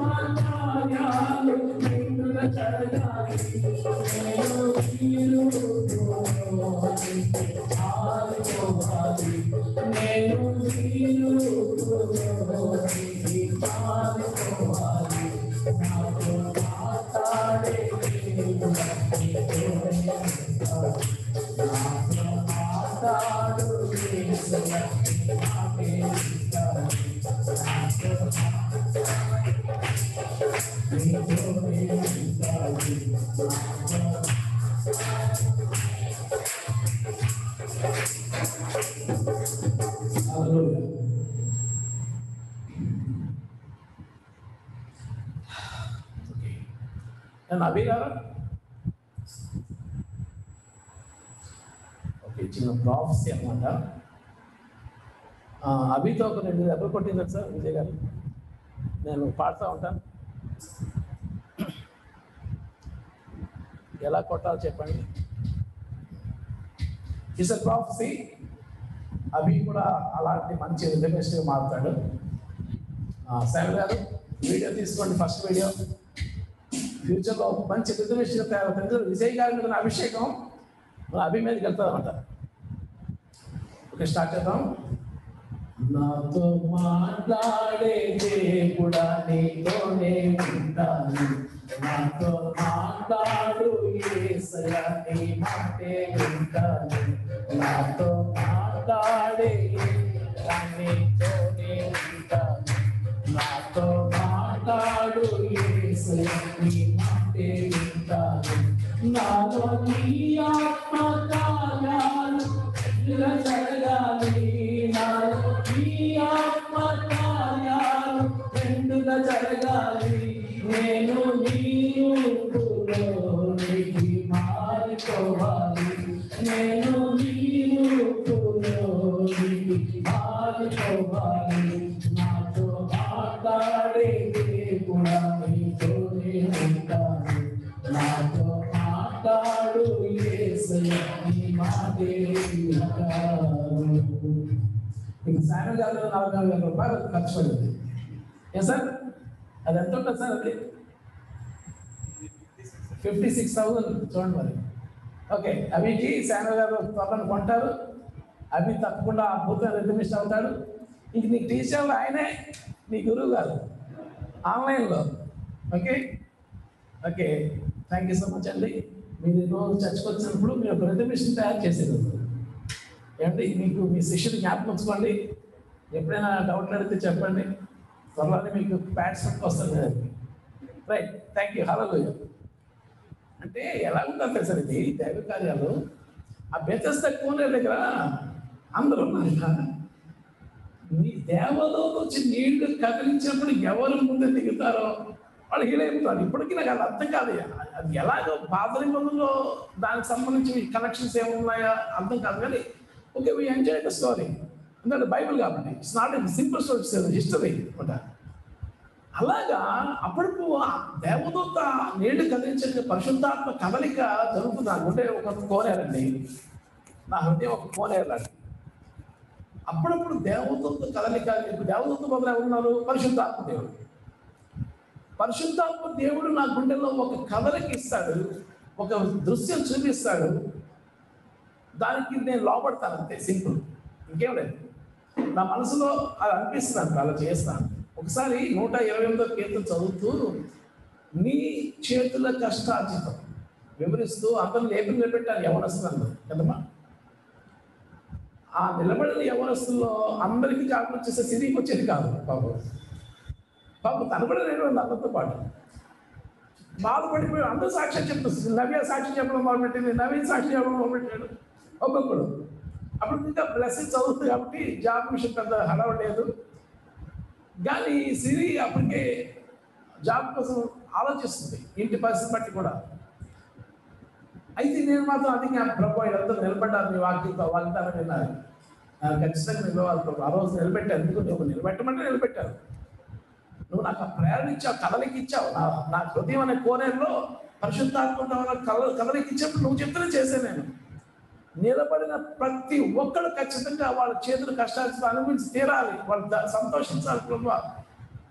కార్యాలు నిండున జరగాలి నేను వీలు ఆడుకోవాలి నేను వీలు ఆడుకోవాలి నాతో మాట్లాడే నాతో మాట్లాడు అభి గారు ఓకే చిన్న ప్రాఫెసీ అన్నమాట. అభితో ఒక రెండు దెబ్బలు కొట్టింది సార్ విజయ్ గారు, నేను పాడుతూ ఉంటాను. ఎలా కొట్టాలో చెప్పండి. It's a prophecy. అభి కూడా అలాంటి మంచి రిజర్వేషన్ మారుతాడు. సార్ గారు వీడియో తీసుకోండి, ఫస్ట్ వీడియో. ఫ్యూచర్లో మంచి రిజర్వేషన్ తయారవుతుంది. విజయ్ గారి మీద అభిషేకం మన అభి మీదకి వెళ్తారన్నమాట. ఓకే, స్టార్ట్ చేద్దాం. నాతో మాట్లాడే దేవుడా నీతోనే ఉంటాను, నాతో మాట్లాడు యేసయ్యా నీ మాటే వింటాను, నాతో మాట్లాడే నీతోనే ఉంటాను, నాతో మాట్లాడు యేసయ్యా నీ మాటే వింటాను, నాతో నీ ఆత్మ కార్యాలు జరగాలి, నాలో నీ ఆత్మ కార్యాలు రెండుగా జరగాలి, నేను నీ రూపులోనికి మారిపోవాలి, నేను నీ రూపులోనికి మారిపోవాలి, నాతో మాట్లాడే దేవుడా నీతోనే ఉంటాను, నాతో మాట్లాడు యేసయ్యా నీ మాటే వింటాను. మీకు సాయం గారు నాలుగు నాలుగు వేల రూపాయలు ఖర్చు పడింది. ఏ సార్ అది ఎంత ఉంటుంది సార్? అది ఫిఫ్టీ సిక్స్ థౌజండ్ చూడండి మరి. ఓకే, అవికి సాయం గారు త్వరలో కొంటారు. అవి తప్పకుండా అద్భుతమైన రిజర్వేషన్ అవుతాడు. ఇంక నీకు టీచర్లు ఆయనే నీ గురువు గారు ఆన్లైన్లో. Okay okay thank you so much అండి. మీరు రోజు చర్చకు వచ్చినప్పుడు మీరు ఒక రిజర్వేషన్ తయారు చేసేది ఏమండి. మీకు మీ శిష్యుని జ్ఞాపకం ఉంచుకోండి. ఎప్పుడైనా డౌట్లు అడిగితే చెప్పండి. త్వరలోనే మీకు ప్యాడ్స్ వస్తుంది. Right, thank you. హల్లెలూయా. అంటే ఎలా ఉంటుంది తెలుసా ఇది దైవ కార్యాలు? ఆ బెతెస్దా కోనేరు దగ్గర అందరూ ఉన్నారు. మీ దేవలో వచ్చి నీళ్లు కదిలించినప్పుడు ఎవరు ముందు దిగుతారో వాళ్ళు హీలైపోతారు. ఇప్పటికీ నాకు అది అర్థం కాదు. అది ఎలాగో పాత నిబంధనలో దానికి సంబంధించి కనెక్షన్స్ ఏమున్నాయో అర్థం కాదు. కానీ okay, we enjoy the story. ఎందుకంటే బైబిల్ కాబట్టి it's not simple story, history అనమాట. అలాగా అప్పుడప్పుడు దేవదూత నీళ్లు కదిలించే పరిశుద్ధాత్మ కదలిక జరుగుతుంది. అంటే ఒక కోనేరండి, నా హృదయం ఒక కోనేరండి. అప్పుడప్పుడు దేవదూత కదలిక. దేవదూత బదులు ఎవరున్నారు? పరిశుద్ధాత్మ దేవుడు. పరిశుద్ధాత్మ దేవుడు నా గుండెల్లో ఒక కదలిక ఇస్తాడు, ఒక దృశ్యం చూపిస్తాడు. దానికి నేను లోపడతాను అంతే, సింపుల్, ఇంకేం లేదు. నా మనసులో అది అనిపిస్తున్నాను, అలా చేస్తాను. ఒకసారి నూట ఇరవై ఎనిమిదో కీర్తన చదువుతూ నీ చేతుల కష్టార్జితం వివరిస్తూ అందరూ లేపి నిలబెట్టాను యవనస్తులు కదమ్మా. ఆ నిలబడిన యవనస్తుల్లో అందరికీ జాబ్ వచ్చేస్తే సిరికి వచ్చేది కాదు. పాపం పాపం తనబడి నేను అందరితో పాటు బాధపడిపోయి అందరూ సాక్ష్యం చెప్తుంది. నవ్య సాక్ష్యం చెప్పడం మొదలుపెట్టింది, నవీన్ సాక్ష్యం చెప్పడం మొదలుపెట్టాడు ఒక్కొక్కడు. అప్పుడు ఇంకా బ్లెస్సింగ్ చదువుతుంది కాబట్టి జాబ్ విషయం పెద్ద హడవలేదు. కానీ సిరి అప్పటికే జాబ్ కోసం ఆలోచిస్తుంది, ఇంటి పరిస్థితి బట్టి కూడా. అయితే నేను మాత్రం అధిక ప్రభు వీళ్ళందరూ నిలబడ్డారు, మీ వాక్యంతో వాగ్దానం విన్నారు, ఖచ్చితంగా నిలవాలి ప్రభు. ఆ రోజు నిలబెట్టారు. ఎందుకు నువ్వు నిలబెట్టమంటే నిలబెట్టారు. నువ్వు నాకు ప్రేరణ ఇచ్చావు, కదలికి ఇచ్చావు. నా నా హృదయం అనే కోనేరులో పరిశుద్ధాత్మ కల కదలికి ఇచ్చినప్పుడు నువ్వు చెప్తూనే చేశాను. నేను నిలబడిన ప్రతి ఒక్కరు ఖచ్చితంగా వాళ్ళ చేతులు కష్టాలు అనుభవించి తీరాలి, వాళ్ళు సంతోషించాలి ప్రభు.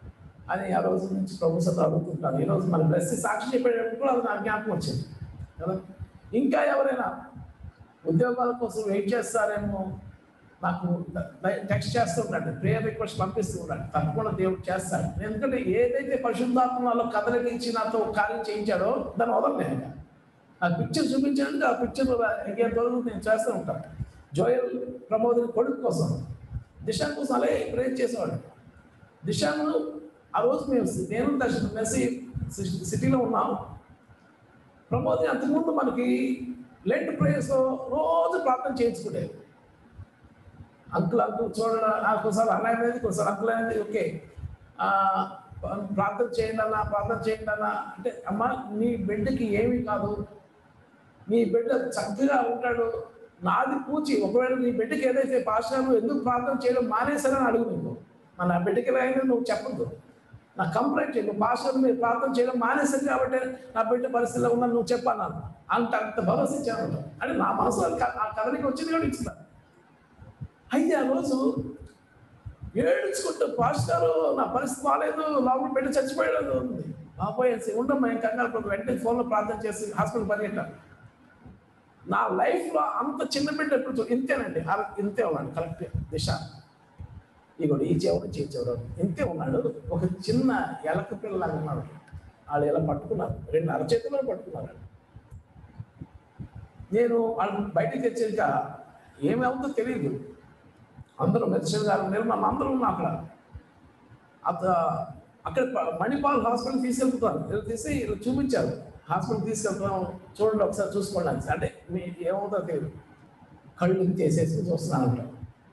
అని ఆ రోజు నుంచి ప్రభు సత అడుగుతుంటాను. ఈరోజు మన బ్లెస్ సాక్షి చెప్పేటప్పుడు కూడా అది నాకు జ్ఞాపకం వచ్చింది కదా. ఇంకా ఎవరైనా ఉద్యోగాల కోసం వెయిట్ చేస్తారేమో నాకు టెక్స్ట్ చేస్తూ ఉన్నాడు, ప్రేయర్ రిక్వెస్ట్ పంపిస్తూ ఉన్నాడు. తప్పకుండా దేవుడు చేస్తాడు. ఎందుకంటే ఏదైతే పరిశుద్ధాత్మలో కదలించి నాతో కార్యం చేయించాడో దాన్ని వదలలేదు. ఆ పిక్చర్ చూపించాడంటే ఆ పిక్చర్ ఇంకేం రోజు నేను చేస్తూ ఉంటాను. జోయల్ ప్రమోదిని కొడుకు కోసం, దిశ కోసం అలాగే ప్రేయర్ చేసేవాడు. దిశాను ఆ రోజు మేము నేను దశ మెస్సి సిటీలో ఉన్నాం. ప్రమోదిని అంతకుముందు మనకి లెంట్ ప్రేయర్స్లో రోజు ప్రార్థన చేయించుకునేది. అంకుల్ అంకుల్ చూడండి, ఒకసారి అలా అనేది ఒకసారి అంకుల్ అనేది ఓకే ప్రార్థన చేయండి అన్న ప్రార్థన చేయండి అన్న అంటే, అమ్మ నీ బిడ్డకి ఏమీ కాదు, నీ బిడ్డ చక్కగా ఉంటాడు, నాది పూచి. ఒకవేళ నీ బిడ్డకి ఏదైతే పాస్టర్ ఎందుకు ప్రార్థన చేయడం మానేశారని అడుగు. నీకు మన బిడ్డకి అయినా నువ్వు చెప్పద్దు, నాకు కంప్లైంట్ చేయి. నువ్వు పాస్టర్ మీరు ప్రార్థన చేయడం మానేశారు కాబట్టి నా బిడ్డ పరిస్థితిలో ఉన్నా నువ్వు చెప్పన్నాను అంత అంత భరోసా ఇచ్చాను అంటే నా మనసులో ఆ కథనికి వచ్చింది కూడా ఇచ్చిన. అయితే ఆ రోజు ఏడుచుకుంటూ పాస్టర్ నా పరిస్థితి బాగాలేదు, లోపల బిడ్డ చచ్చిపోయాడు ఉంది. బాబోయేసి ఉండమ్మా ఏం కంగారు, వెంటనే ఫోన్లో ప్రార్థన చేసి హాస్పిటల్ పరిగెట్టాను. నా లైఫ్లో అంత చిన్న బిడ్డ ఎప్పుడు ఇంతేనండి, ఇంతే ఉన్నాడు కరెక్ట్ దిశ. ఇగోడు ఈ చెవుడు ఈ చెవుడు ఇంతే ఉన్నాడు. ఒక చిన్న ఎలక పిల్లలాగా ఉన్నాడు. వాళ్ళు ఇలా పట్టుకున్నారు, రెండు అరచేతుల్లో పట్టుకున్నారు. నేను వాళ్ళు బయటికి తెచ్చాక ఏమవుతుందో తెలియదు. అందరూ మెడిసిన్ గారు నిర్మాణం అందరూ ఉన్నా అక్కడ. అత అక్కడ మణిపాల్ హాస్పిటల్ తీసుకెళ్తాను తీసి ఇలా చూపించారు. హాస్పిటల్ తీసుకెళ్తాం చూడండి ఒకసారి చూసుకోండి అంటే మీకు ఏమవుతుందో తెలియదు. కళ్ళు చేసేసి చూస్తున్నాను అంట.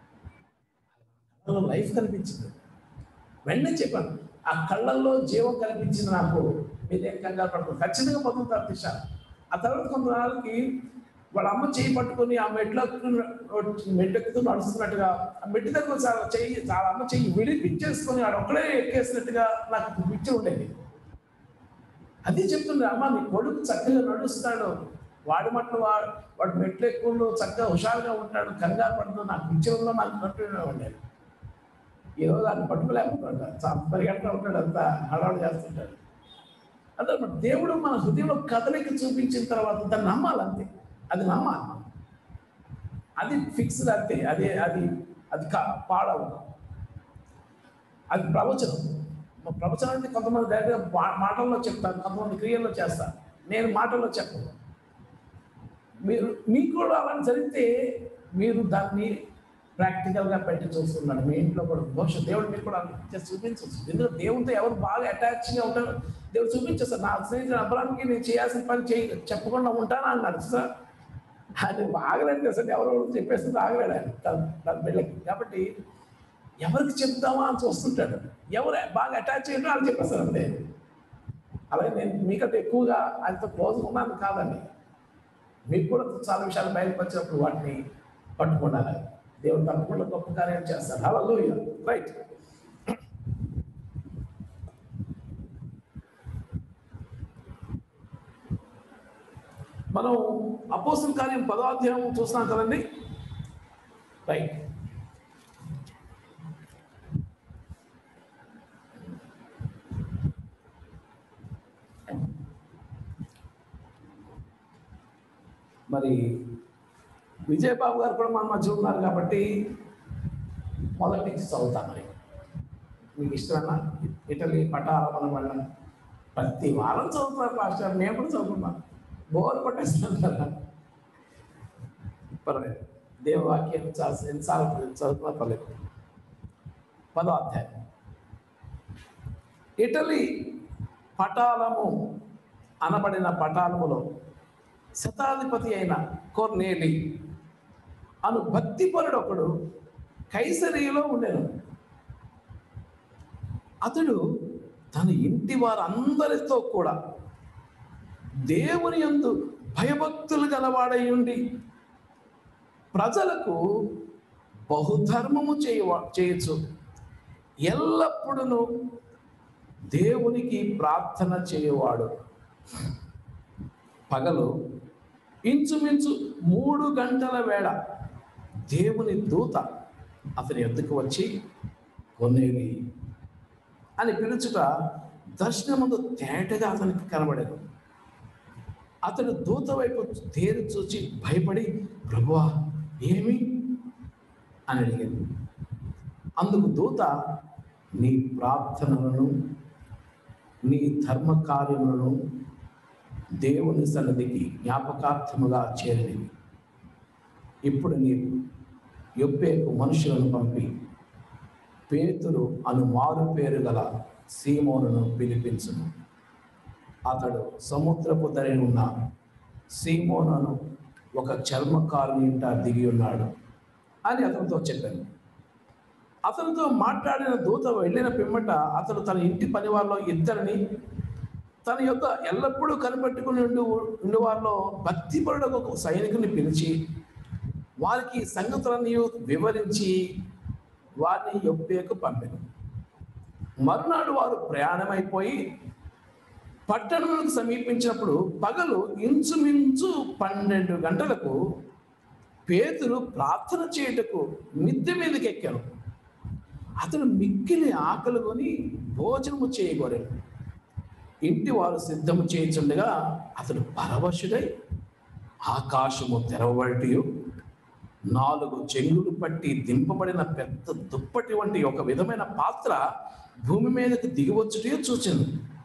లైఫ్ కనిపించింది. వెంటనే చెప్పాను, ఆ కళ్ళల్లో జీవం కనిపించింది నాకు, మీరేం కంగారు పడుతుంది, ఖచ్చితంగా పొందుతారు దిశ. ఆ తర్వాత కొంతనాళ్ళకి వాళ్ళ అమ్మ చేయి పట్టుకొని ఆ మెట్లకు మెట్టెక్కుతూ నడుస్తున్నట్టుగా ఆ మెట్టి దగ్గర చాలా చెయ్యి చాలా అమ్మ చెయ్యి విడిపించేసుకొని వాడు ఒక్కడే ఎక్కేసినట్టుగా నాకు పిక్చర్ ఉండేది. అది చెప్తుండే, అమ్మ నీ కొడుకు చక్కగా నడుస్తాడు, వాడి మట్లు వాడు వాడు మెట్లు ఎక్కువ చక్కగా హుషారుగా ఉంటాడు, కంగారు పడుతుంది. నాకు పిక్చర్లో నాకు పట్టుకునే ఉండేది. ఈరోజు ఆయన పట్టుకోలేకపోతాడు, పరిగెడుతూ ఉంటాడు, అంతా హడావుడు చేస్తుంటాడు. అదే దేవుడు మన హృదయంలో కదలిక చూపించిన తర్వాత దాన్ని నమ్మాలంతే. అది నమ్మాలి, అది ఫిక్స్డ్ అంతే. అది అది అది పాడవు, అది ప్రవచనం. ప్రవచనం అంటే కొంతమంది డైరెక్ట్గా మాటల్లో చెప్తారు, కొంతమంది క్రియల్లో చేస్తారు. నేను మాటల్లో చెప్పను. మీరు మీకు కూడా అలా జరిగితే మీరు దాన్ని ప్రాక్టికల్గా పెట్టి చూస్తున్నాడు. మీ ఇంట్లో కూడా బహుశా దేవుడు మీకు కూడా చూపించవచ్చు. ఎందుకంటే దేవుడితో ఎవరు బాగా అటాచ్గా ఉంటారో దేవుడు చూపించేస్తారు. నా స్నేహితుడు అబ్రాహాంకి నేను చేయాల్సిన పని చేయి చెప్పకుండా ఉంటానా అన్నాడు సార్. అది ఆగలేదు కదా సార్, ఎవరు చెప్పేస్తుంది ఆగలేడు ఆయన తన బిడ్డకి. కాబట్టి ఎవరికి చెప్తామా అని చూస్తుంటాడు. ఎవరు బాగా అటాచ్ అయ్యారో వాళ్ళు చెప్పేస్తారు అంతే. అలాగే నేను మీకంటే ఎక్కువగా ఆయనతో క్లోజ్గా ఉన్నాను కాదండి. మీకు కూడా చాలా విషయాలు బయటకు వచ్చినప్పుడు వాటిని పట్టుకున్నారు. దేవుడు తప్పకుండా గొప్ప కార్యం చేస్తారు. హల్లెలూయా. రైట్. మనం అపోస్తల కార్యం పదో అధ్యాయం చూస్తున్నాం కదండి. రైట్. మరి విజయబాబు గారు కూడా మన మధ్య ఉన్నారు కాబట్టి మొదటి నుంచి చదువుతాను. మరి మీకు ఇష్టమన్నా ఇటలీ పటాల వల్ల ప్రతి వారం చదువుతున్నారు పాస్టర్, నేను కూడా చదువుతున్నాను. బోర్ కొట్టేస్తున్నాను కదా, పర్లేదు. దేవవాక్యం చాలా ఎన్నిసార్లు చదువుతున్నా పర్లేదు. పదో అధ్యాయం. ఇటలీ పటాలము అనబడిన పటాలములో శతాధిపతి అయిన కొర్నేలి అను భక్తిపరుడు ఒకడు కైసరియలో ఉండేను. అతడు తన ఇంటి వారందరితో కూడా దేవుని యందు భయభక్తులు గలవాడై ఉండి ప్రజలకు బహుధర్మము చేయ చేయొచ్చు ఎల్లప్పుడూ దేవునికి ప్రార్థన చేయవాడు. పగలు ఇంచుమించు మూడు గంటల వేళ దేవుని దూత అతని ఎద్దుకు వచ్చి కొర్నేలి అని పిలుచుట దర్శనమందు తేటగా అతనికి కనబడేది. అతడు దూత వైపు తేరు చూచి భయపడి, ప్రభువా ఏమి అని అడిగాడు. అందుకు దూత, నీ ప్రార్థనలను నీ ధర్మ కార్యములను దేవుని సన్నిధికి జ్ఞాపకార్థముగా చేరినవి. ఇప్పుడు నీ యొప్పేకు మనుషులను పంపి పేతురు అను మారు పేరు గల సీమోనును పిలిపించును. అతడు సముద్రపు ధరి ఉన్న సీమోనును ఒక చర్మకారుని ఇంట దిగి ఉన్నాడు అని అతనితో చెప్పాను. అతనితో మాట్లాడిన దూత వెళ్ళిన పిమ్మట అతడు తన ఇంటి పనివారిలో ఇద్దరిని తన యొక్క ఎల్లప్పుడూ కనిపెట్టుకుని ఉండి ఉండేవారిలో భక్తిపరుడు ఒక సైనికుని పిలిచి వారికి సంగతులన్నీ వివరించి వారిని యొప్పేకు పంపాను. మరునాడు వారు ప్రయాణమైపోయి పట్టణములకు సమీపించినప్పుడు పగలు ఇంచుమించు పన్నెండు గంటలకు పేతురు ప్రార్థన చేయుటకు మిద్దె మీదకి ఎక్కాను. అతను మిక్కిలి ఆకలి కొని భోజనము చేయగోరాడు. ఇంటి వారు సిద్ధము చేయించుండగా అతడు పరవశుడై ఆకాశము తెరవబడి నాలుగు చెంగులు పట్టి దింపబడిన పెద్ద దుప్పటి వంటి ఒక విధమైన పాత్ర భూమి మీదకి దిగివచ్చుటే చూచాను.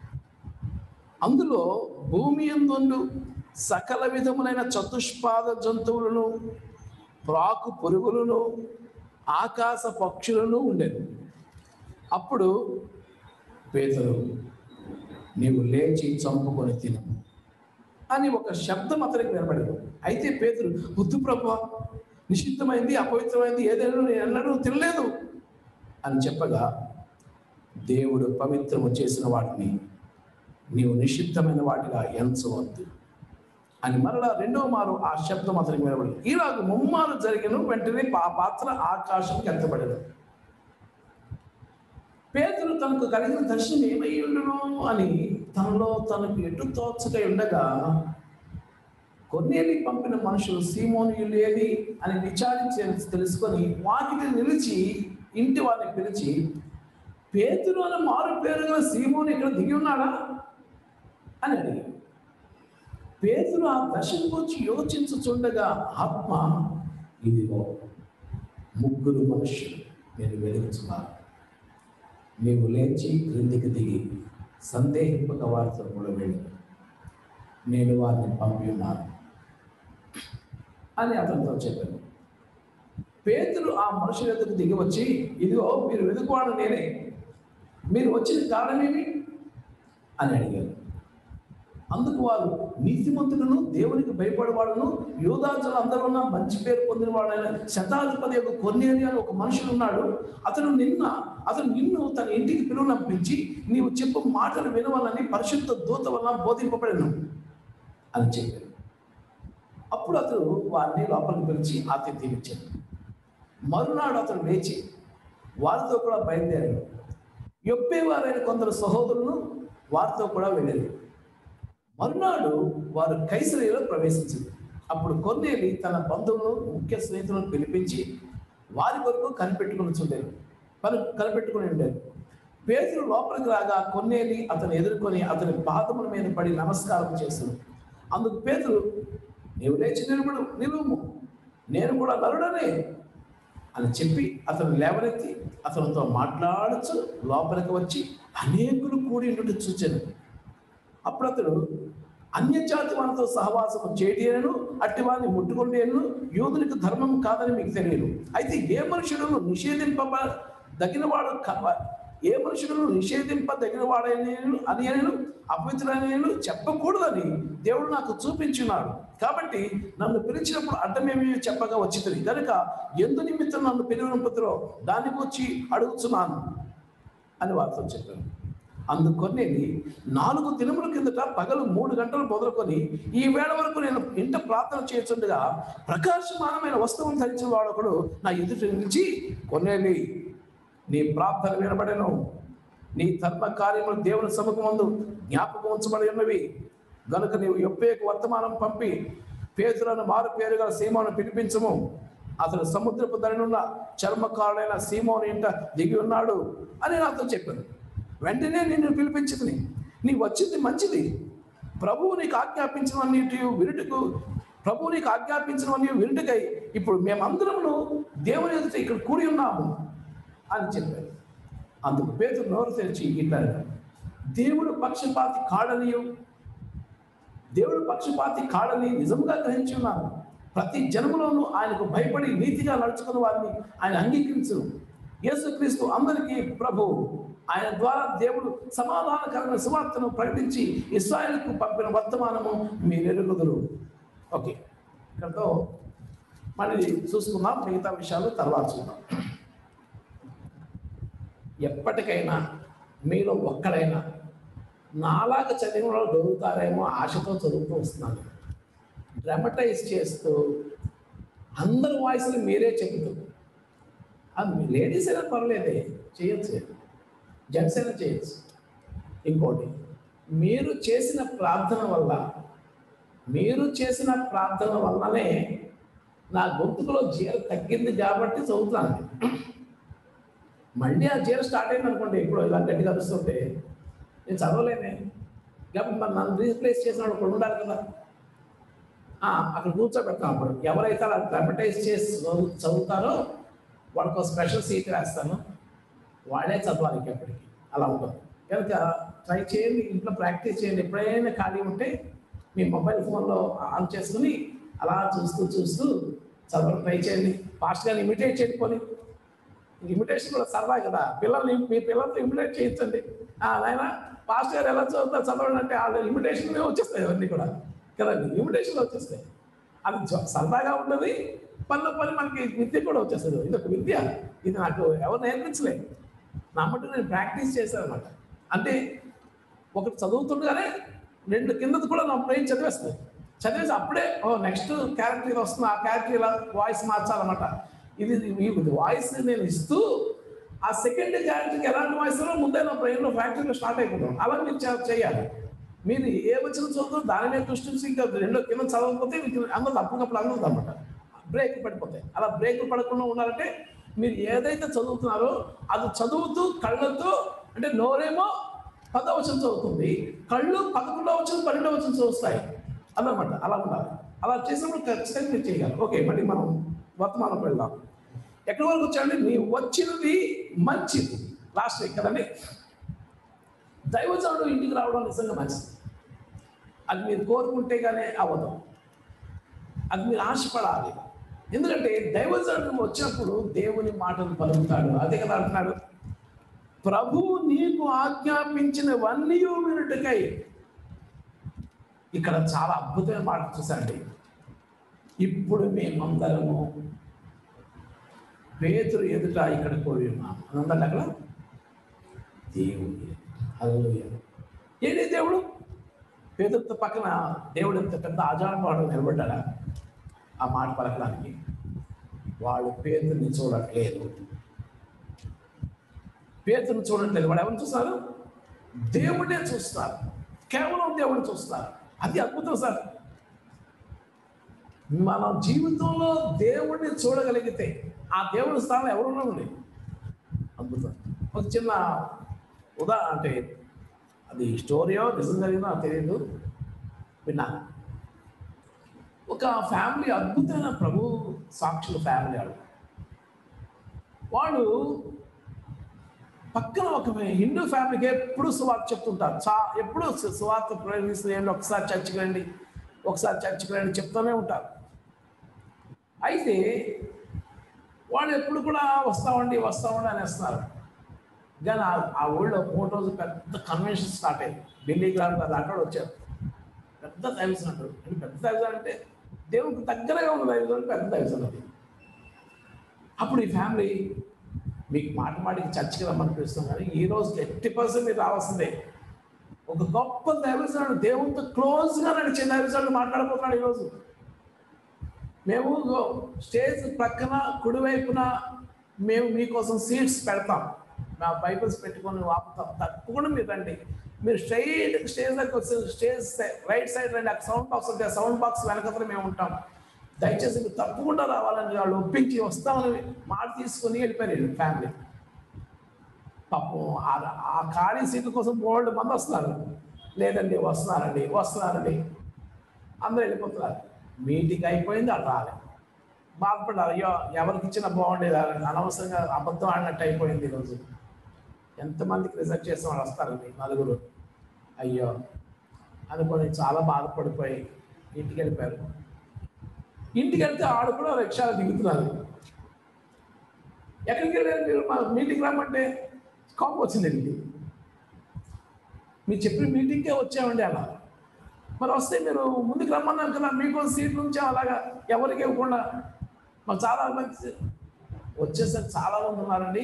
అందులో భూమి యందు సకల విధములైన చతుష్పాద జంతువులను, ప్రాకు పురుగులను, ఆకాశ పక్షులను ఉండేది. అప్పుడు పేతురు, నీవు లేచి చంపుకొని తిను అని ఒక శబ్దం అతనికి వినబడింది. అయితే పేతురు, వద్దు ప్రభువా, నిషిద్ధమైంది అపవిత్రమైంది ఏదైనా నేను ఎన్నడూ తినలేదు అని చెప్పగా, దేవుడు పవిత్రము చేసిన వాటిని నీవు నిషిద్ధమైన వాటిగా ఎంచవద్దు అని మరలా రెండవ మారు ఆ శబ్దం అతనికి వినబడింది. ఇలాగ ముమ్మారు జరిగిన వెంటనే ఆ పాత్ర ఆకాశంకి ఎత్తబడింది. పేతురు తనకు కలిగిన దర్శనం ఏమై ఉండును అని తనలో తనకు ఎటు తోచక ఉండగా కొర్నేలి పంపిన మనుషులు సీమోను ఏది అని విచారించి తెలుసుకొని వాకిటి నిలిచి ఇంటి వారిని పిలిచి, పేతురు అని మారు పేరుగా సీమోను ఇక్కడ దిగి ఉన్నాడా అని అడిగాడు. పేతురు ఆ దర్శనం గురించి యోచించుచుండగా ఆత్మ, ఇదిగో ముగ్గురు మనుషులు నేను వెలుగుతున్నారు, నీవు లేచి క్రిందికి దిగి సందేహింపక వారితో కూడా వెళ్ళి నేను వారిని పంపి ఉన్నాను అని అతనితో చెప్పాను. పేతురు ఆ మనుషుల ఎదుగు దిగి వచ్చి, ఇదిగో మీరు వెతుకువాడు నేనే, మీరు వచ్చిన కారణమేమి అని అడిగారు. అందుకు వారు, నీతిమంతుడును దేవునికి భయపడేవాడును యూదాజులు అందరూ ఉన్న మంచి పేరు పొందిన వాడైన శతాధిపతి యొక్క కొర్నేలి అని ఒక మనుషుడు ఉన్నాడు. అతను నిన్న అతను నిన్ను తన ఇంటికి పిలువనంపించి నీవు చెప్పు మాటలు వినవాలని పరిశుద్ధ దూత వలన బోధింపబడను అని చెప్పారు. అప్పుడు అతడు వారిని లోపలికి పిలిచి ఆతిథ్యం ఇచ్చాడు. మరునాడు అతను లేచి వారితో కూడా బయలుదేరాడు. యొప్పే వారైన కొందరు సహోదరులను వారితో కూడా వెళ్ళారు. మరునాడు వారు కైసరియలో ప్రవేశించింది. అప్పుడు కొర్నేలి తన బంధువులను ముఖ్య స్నేహితులను పిలిపించి వారి కొరకు కనిపెట్టుకుని చూడారు పని కనిపెట్టుకుని ఉండారు. పేతురు లోపలికి రాగా కొర్నేలి అతను ఎదుర్కొని అతని పాదముల మీద పడి నమస్కారం చేశాడు. అందుకు పేతురు, నీవు లేచి నిలబడు, నిలువుము, నేను కూడా నరుడనే అని చెప్పి అతను లేవనెత్తి అతనితో మాట్లాడుచు లోపలికి వచ్చి అనేకులు కూడి ఉండి చూచాను. అప్పుడు అతడు, అన్యజాతి వారితో సహవాసము చేయటేను అట్టి వారిని ముట్టుకుంటేను యూదునికి ధర్మం కాదని మీకు తెలియదు. అయితే ఏ మనుషులను నిషేధింప దగినవాడు ఏ మనుషులను నిషేధింపదగిన వాడైన అని నేను అపవిత్రులైన చెప్పకూడదని దేవుడు నాకు చూపించున్నాడు. కాబట్టి నన్ను పిలిచినప్పుడు అడ్డమేమి చెప్పగా వచ్చింది కనుక ఎందు నిమిత్తం నన్ను పిలువనంపుతురో దాన్ని గురించి అడుగుతున్నాను అని వారితో చెప్పాను. అందుకొనేది నాలుగు దినముల కిందట పగలు మూడు గంటలు మొదలుకొని ఈ వేళ వరకు నేను ఇంట ప్రార్థన చేస్తుండగా ప్రకాశమానమైన వస్తువును ధరించిన వాడొకడు నా ఎదుట నిలిచి, కొన్నేలి నీ ప్రార్థన వినబడెను, నీ ధర్మ కార్యములు దేవుని సముఖమందు జ్ఞాపకం ఉంచబడి ఉన్నవి గనుక నీవు యొప్పేకు వర్తమానం పంపి పేతులను మారు పేరు గల సీమోను పిలిపించము, అతను సముద్రపు ధరనున్న చర్మకారుడైన సీమోను ఇంట దిగి ఉన్నాడు అని నాతో చెప్పాను. వెంటనే నిన్ను పిలిపించింది, నీకు వచ్చింది మంచిది. ప్రభువు నీకు ఆజ్ఞాపించినవన్నీ వినుటకు ప్రభువు నీకు ఆజ్ఞాపించినవన్నీ వినుటకై ఇప్పుడు మేమందరము దేవుని ఎదుట ఇక్కడ కూడి ఉన్నాము అని చెప్పారు. అందుకు పేతురు నోరు తెరిచి ఇట్లా, దేవుడు పక్షపాతి కాడనియు దేవుడు పక్షపాతి కాడని నిజంగా గ్రహించి ఉన్నాను. ప్రతి జన్మలోనూ ఆయనకు భయపడి నీతిగా నడుచుకున్న వారిని ఆయన అంగీకరించు. యేసుక్రీస్తు అందరికీ ప్రభువు. ఆయన ద్వారా దేవుడు సమాధానకరమైన సువార్తను ప్రకటించి ఇశ్రాయేలుకు పంపిన వర్తమానము మీరు ఎరుగుదురు. ఓకే, ఇక్కడతో మళ్ళీ చూసుకుందాం, మిగతా విషయాలు తర్వాత చూద్దాం. ఎప్పటికైనా మీలో ఒక్కడైనా నాలాగా చదివిన వాళ్ళు దొరుకుతారేమో ఆశతో చదువుతూ వస్తున్నాను. డ్రామటైజ్ చేస్తూ అందరి వాయిస్ని మీరే చెబుతూ, అది లేడీస్ అయినా పర్లేదే, చేయొచ్చు, జెంట్స్ అయినా చేయొచ్చు. ఇంకోటి, మీరు చేసిన ప్రార్థన వల్ల మీరు చేసిన ప్రార్థన వల్లనే నా గొంతుకులో జీర తగ్గింది కాబట్టి చదువుతాను. మళ్ళీ ఆ జీర స్టార్ట్ అయింది అనుకోండి, ఇప్పుడు ఇలా గట్టిగా అరుస్తుంటే నేను చదవలేనే, కాబట్టి మరి నన్ను రీప్లేస్ చేసిన వాడు ఇప్పుడు ఉండాలి కదా. అక్కడ కూర్చోబెడతాం. అప్పుడు ఎవరైతే అలా డ్రామటైజ్ చేసి చదువుతారో వాళ్ళకు స్పెషల్ సీట్ వేస్తాను, వాళ్ళే చదవాలి ఇంకెప్పటికీ. అలా ఉంటుంది కనుక ట్రై చేయండి, ఇంట్లో ప్రాక్టీస్ చేయండి. ఎప్పుడైనా ఖాళీ ఉంటే మీ మొబైల్ ఫోన్లో ఆన్ చేసుకుని అలా చూస్తూ చూస్తూ చదవడం ట్రై చేయండి. ఫాస్ట్గా ఇమిటేట్ చేయకపోయి, ఇమిటేషన్ కూడా సరదా కదా, పిల్లల్ని మీ పిల్లలతో ఇమిటేట్ చేయించండి. నాయన పాస్ట్ గారు ఎలా చదువుతారు చదవండి అంటే వాళ్ళ ఇమిటేషన్ వచ్చేస్తాయి అవన్నీ కూడా కదండి, ఇమిటేషన్లో వచ్చేస్తాయి. అది సరదాగా ఉంటుంది, పనిలో పని మనకి విద్య కూడా వచ్చేస్తుంది. ఇది ఒక విద్య, ఇది నాకు ఎవరు నేర్పించలేదు, నా మటు నేను ప్రాక్టీస్ చేశాను అనమాట. అంటే ఒకటి చదువుతుండగానే రెండు కిందది కూడా నా బ్రెయిన్ చదివేస్తుంది. చదివేసి అప్పుడే ఓ నెక్స్ట్ క్యారెక్టర్ ఇది వస్తుంది, ఆ క్యారెక్టర్ ఇలా వాయిస్ మార్చాలన్నమాట. ఇది ఇది వాయిస్ నేను ఇస్తూ ఆ సెకండ్ క్యారెక్టర్కి ఎలాంటి వాయిస్ ముందే నా బ్రెయిన్లో ఫ్యాక్టరీలో స్టార్ట్ అయిపోతాం. అలా మీరు చేయాలి. మీరు ఏ వచ్చిన చదువుతారో దాని మీద దృష్టి ఇంకా రెండో కింద చదవకపోతే అందరూ అప్పటికప్పుడు అందదు అనమాట, బ్రేక్ పడిపోతాయి. అలా బ్రేక్ పడకుండా ఉండాలంటే మీరు ఏదైతే చదువుతున్నారో అది చదువుతూ కళ్ళతో, అంటే నోరేమో పదవచనం చదువుతుంది, కళ్ళు పదకొండవ వచనం పన్నెండవ వచనం చదువుతాయి అన్నమాట. అలా ఉండాలి. అలా చేసినప్పుడు ఖచ్చితంగా మీరు చేయగలరు. ఓకే, మళ్ళీ మనం వర్తమానం వెళ్దాం. ఎక్కడి వరకు వచ్చామండి? నీ వచ్చినది మంచిది. లాస్ట్ వీక్ కదండి, దైవజనుడు ఇంటికి రావడం నిజంగా మంచిది. అది మీరు కోరుకుంటే కానీ అవ్వదు, అది మీరు ఆశపడాలి. ఎందుకంటే దైవజనుడు వచ్చినప్పుడు దేవుని మాటలు పలుకుతాడు. అదే కదా అంటున్నాడు, ప్రభువు నీకు ఆజ్ఞాపించినవన్నీ వినుటకై. ఇక్కడ చాలా అద్భుతమైన మాట చూసండి. ఇప్పుడు మేమందరము పేతురు ఎదుట ఇక్కడ కోరి ఉన్నాం అనందండి. అక్కడ దేవుడు హల్లెలూయా. ఏంటి దేవుడు? పేతురుతో పక్కన దేవుడు ఎంత పెద్ద ఆజానుభావుడు నిలబడ్డాడా ఆ మాట పలకడానికి? వాళ్ళు పేతురుని చూడట్లేదు, పేతురుని చూడట్లేదు. వాడు ఎవరిని చూస్తారు? దేవుడే చూస్తారు, కేవలం దేవుడిని చూస్తారు. అది అద్భుతం సార్. మన జీవితంలో దేవుడిని చూడగలిగితే ఆ దేవుడి స్థానంలో ఎవరున్నా ఉంది అద్భుతం. ఒక చిన్న ఉదాహరణ, అంటే అది స్టోరీయో నిజం జరిగిందో నాకు తెలియదు, విన్నాను. ఒక ఫ్యామిలీ, అద్భుతమైన ప్రభు సాక్షుల ఫ్యామిలీ. వాళ్ళు వాళ్ళు పక్కన ఒక హిందూ ఫ్యామిలీకి ఎప్పుడు సువార్త చెప్తుంటారు. చా ఎప్పుడు సువార్త ప్రయోగిస్తుంది, ఒకసారి చర్చికి రండి, ఒకసారి చర్చికి రండి చెప్తూనే ఉంటారు. అయితే వాళ్ళు ఎప్పుడు కూడా వస్తామండి వస్తామండి అనేస్తున్నారు. కానీ ఆ ఊళ్ళో మూడు రోజులు పెద్ద కన్వెన్షన్ స్టార్ట్ అయ్యింది. ఢిల్లీ గ్రామం అది అక్కడ వచ్చారు. పెద్ద దైవజనం అంటారు. అంటే పెద్ద దైవజనం అంటే దేవుడికి దగ్గరగా ఉన్న దైవజనం పెద్ద దైవజనం అది. అప్పుడు ఈ ఫ్యామిలీ, మీకు మాట మాటికి చర్చికి రమ్మని పిలుస్తాం, కానీ ఈ రోజు ఎయిటీ పర్సెంట్ మీరు రావాల్సిందే. ఒక గొప్ప దైవజనుడు, దేవుడితో క్లోజ్గా నడిచే దైవజనుడు మాట్లాడబోతున్నాడు ఈరోజు. మేము స్టేజ్ ప్రక్కన కుడివైపున మేము మీకోసం సీట్స్ పెడతాం, మా బైబిల్స్ పెట్టుకొని ఆపుతాం, తప్పకుండా మీరు రండి. మీరు స్ట్రైట్ స్టేజ్ దగ్గరికి వచ్చి స్టేజ్ రైట్ సైడ్ రండి, అక్కడ సౌండ్ బాక్స్ ఉంటే సౌండ్ బాక్స్ వెనకతలో మేము ఉంటాం, దయచేసి మీరు తప్పకుండా రావాలని వాళ్ళు ఒప్పించి వస్తామని మాట తీసుకొని వెళ్ళిపోయారు ఫ్యామిలీ. పాపం ఆ ఖాళీ సీట్ల కోసం బోల్డ్ మంది వస్తున్నారు. లేదండి వస్తున్నారండి వస్తున్నారండి అందరూ వెళ్ళిపోతున్నారు. మీటింగ్ అయిపోయింది, అటు రాలేదు. బాధపడ్డారు, అయ్యో ఎవరికి ఇచ్చినా బాగుండేది, అనవసరంగా అబద్ధం ఆడినట్టు అయిపోయింది ఈరోజు. ఎంతమందికి రిజెక్ట్ చేసిన వాళ్ళు వస్తారండి, నలుగురు. అయ్యో అనుకొని చాలా బాధపడిపోయి ఇంటికి వెళ్ళిపోయారు. ఇంటికి వెళ్తే ఆడు కూడా రిక్షాలు దిగుతున్నారు. ఎక్కడికి వెళ్ళారు మీరు? మా మీటింగ్ రమ్మంటే కాపు వచ్చింది. ఇంటికి మీరు చెప్పిన మీటింగ్కే వచ్చామండి అలా. మరి వస్తే మీరు ముందుకు రమ్మన్నారు కదా, మీకు సీట్ నుంచి అలాగా ఎవరికి ఇవ్వకుండా. మాకు చాలా మంది వచ్చేసరికి చాలా మంది ఉన్నారండి,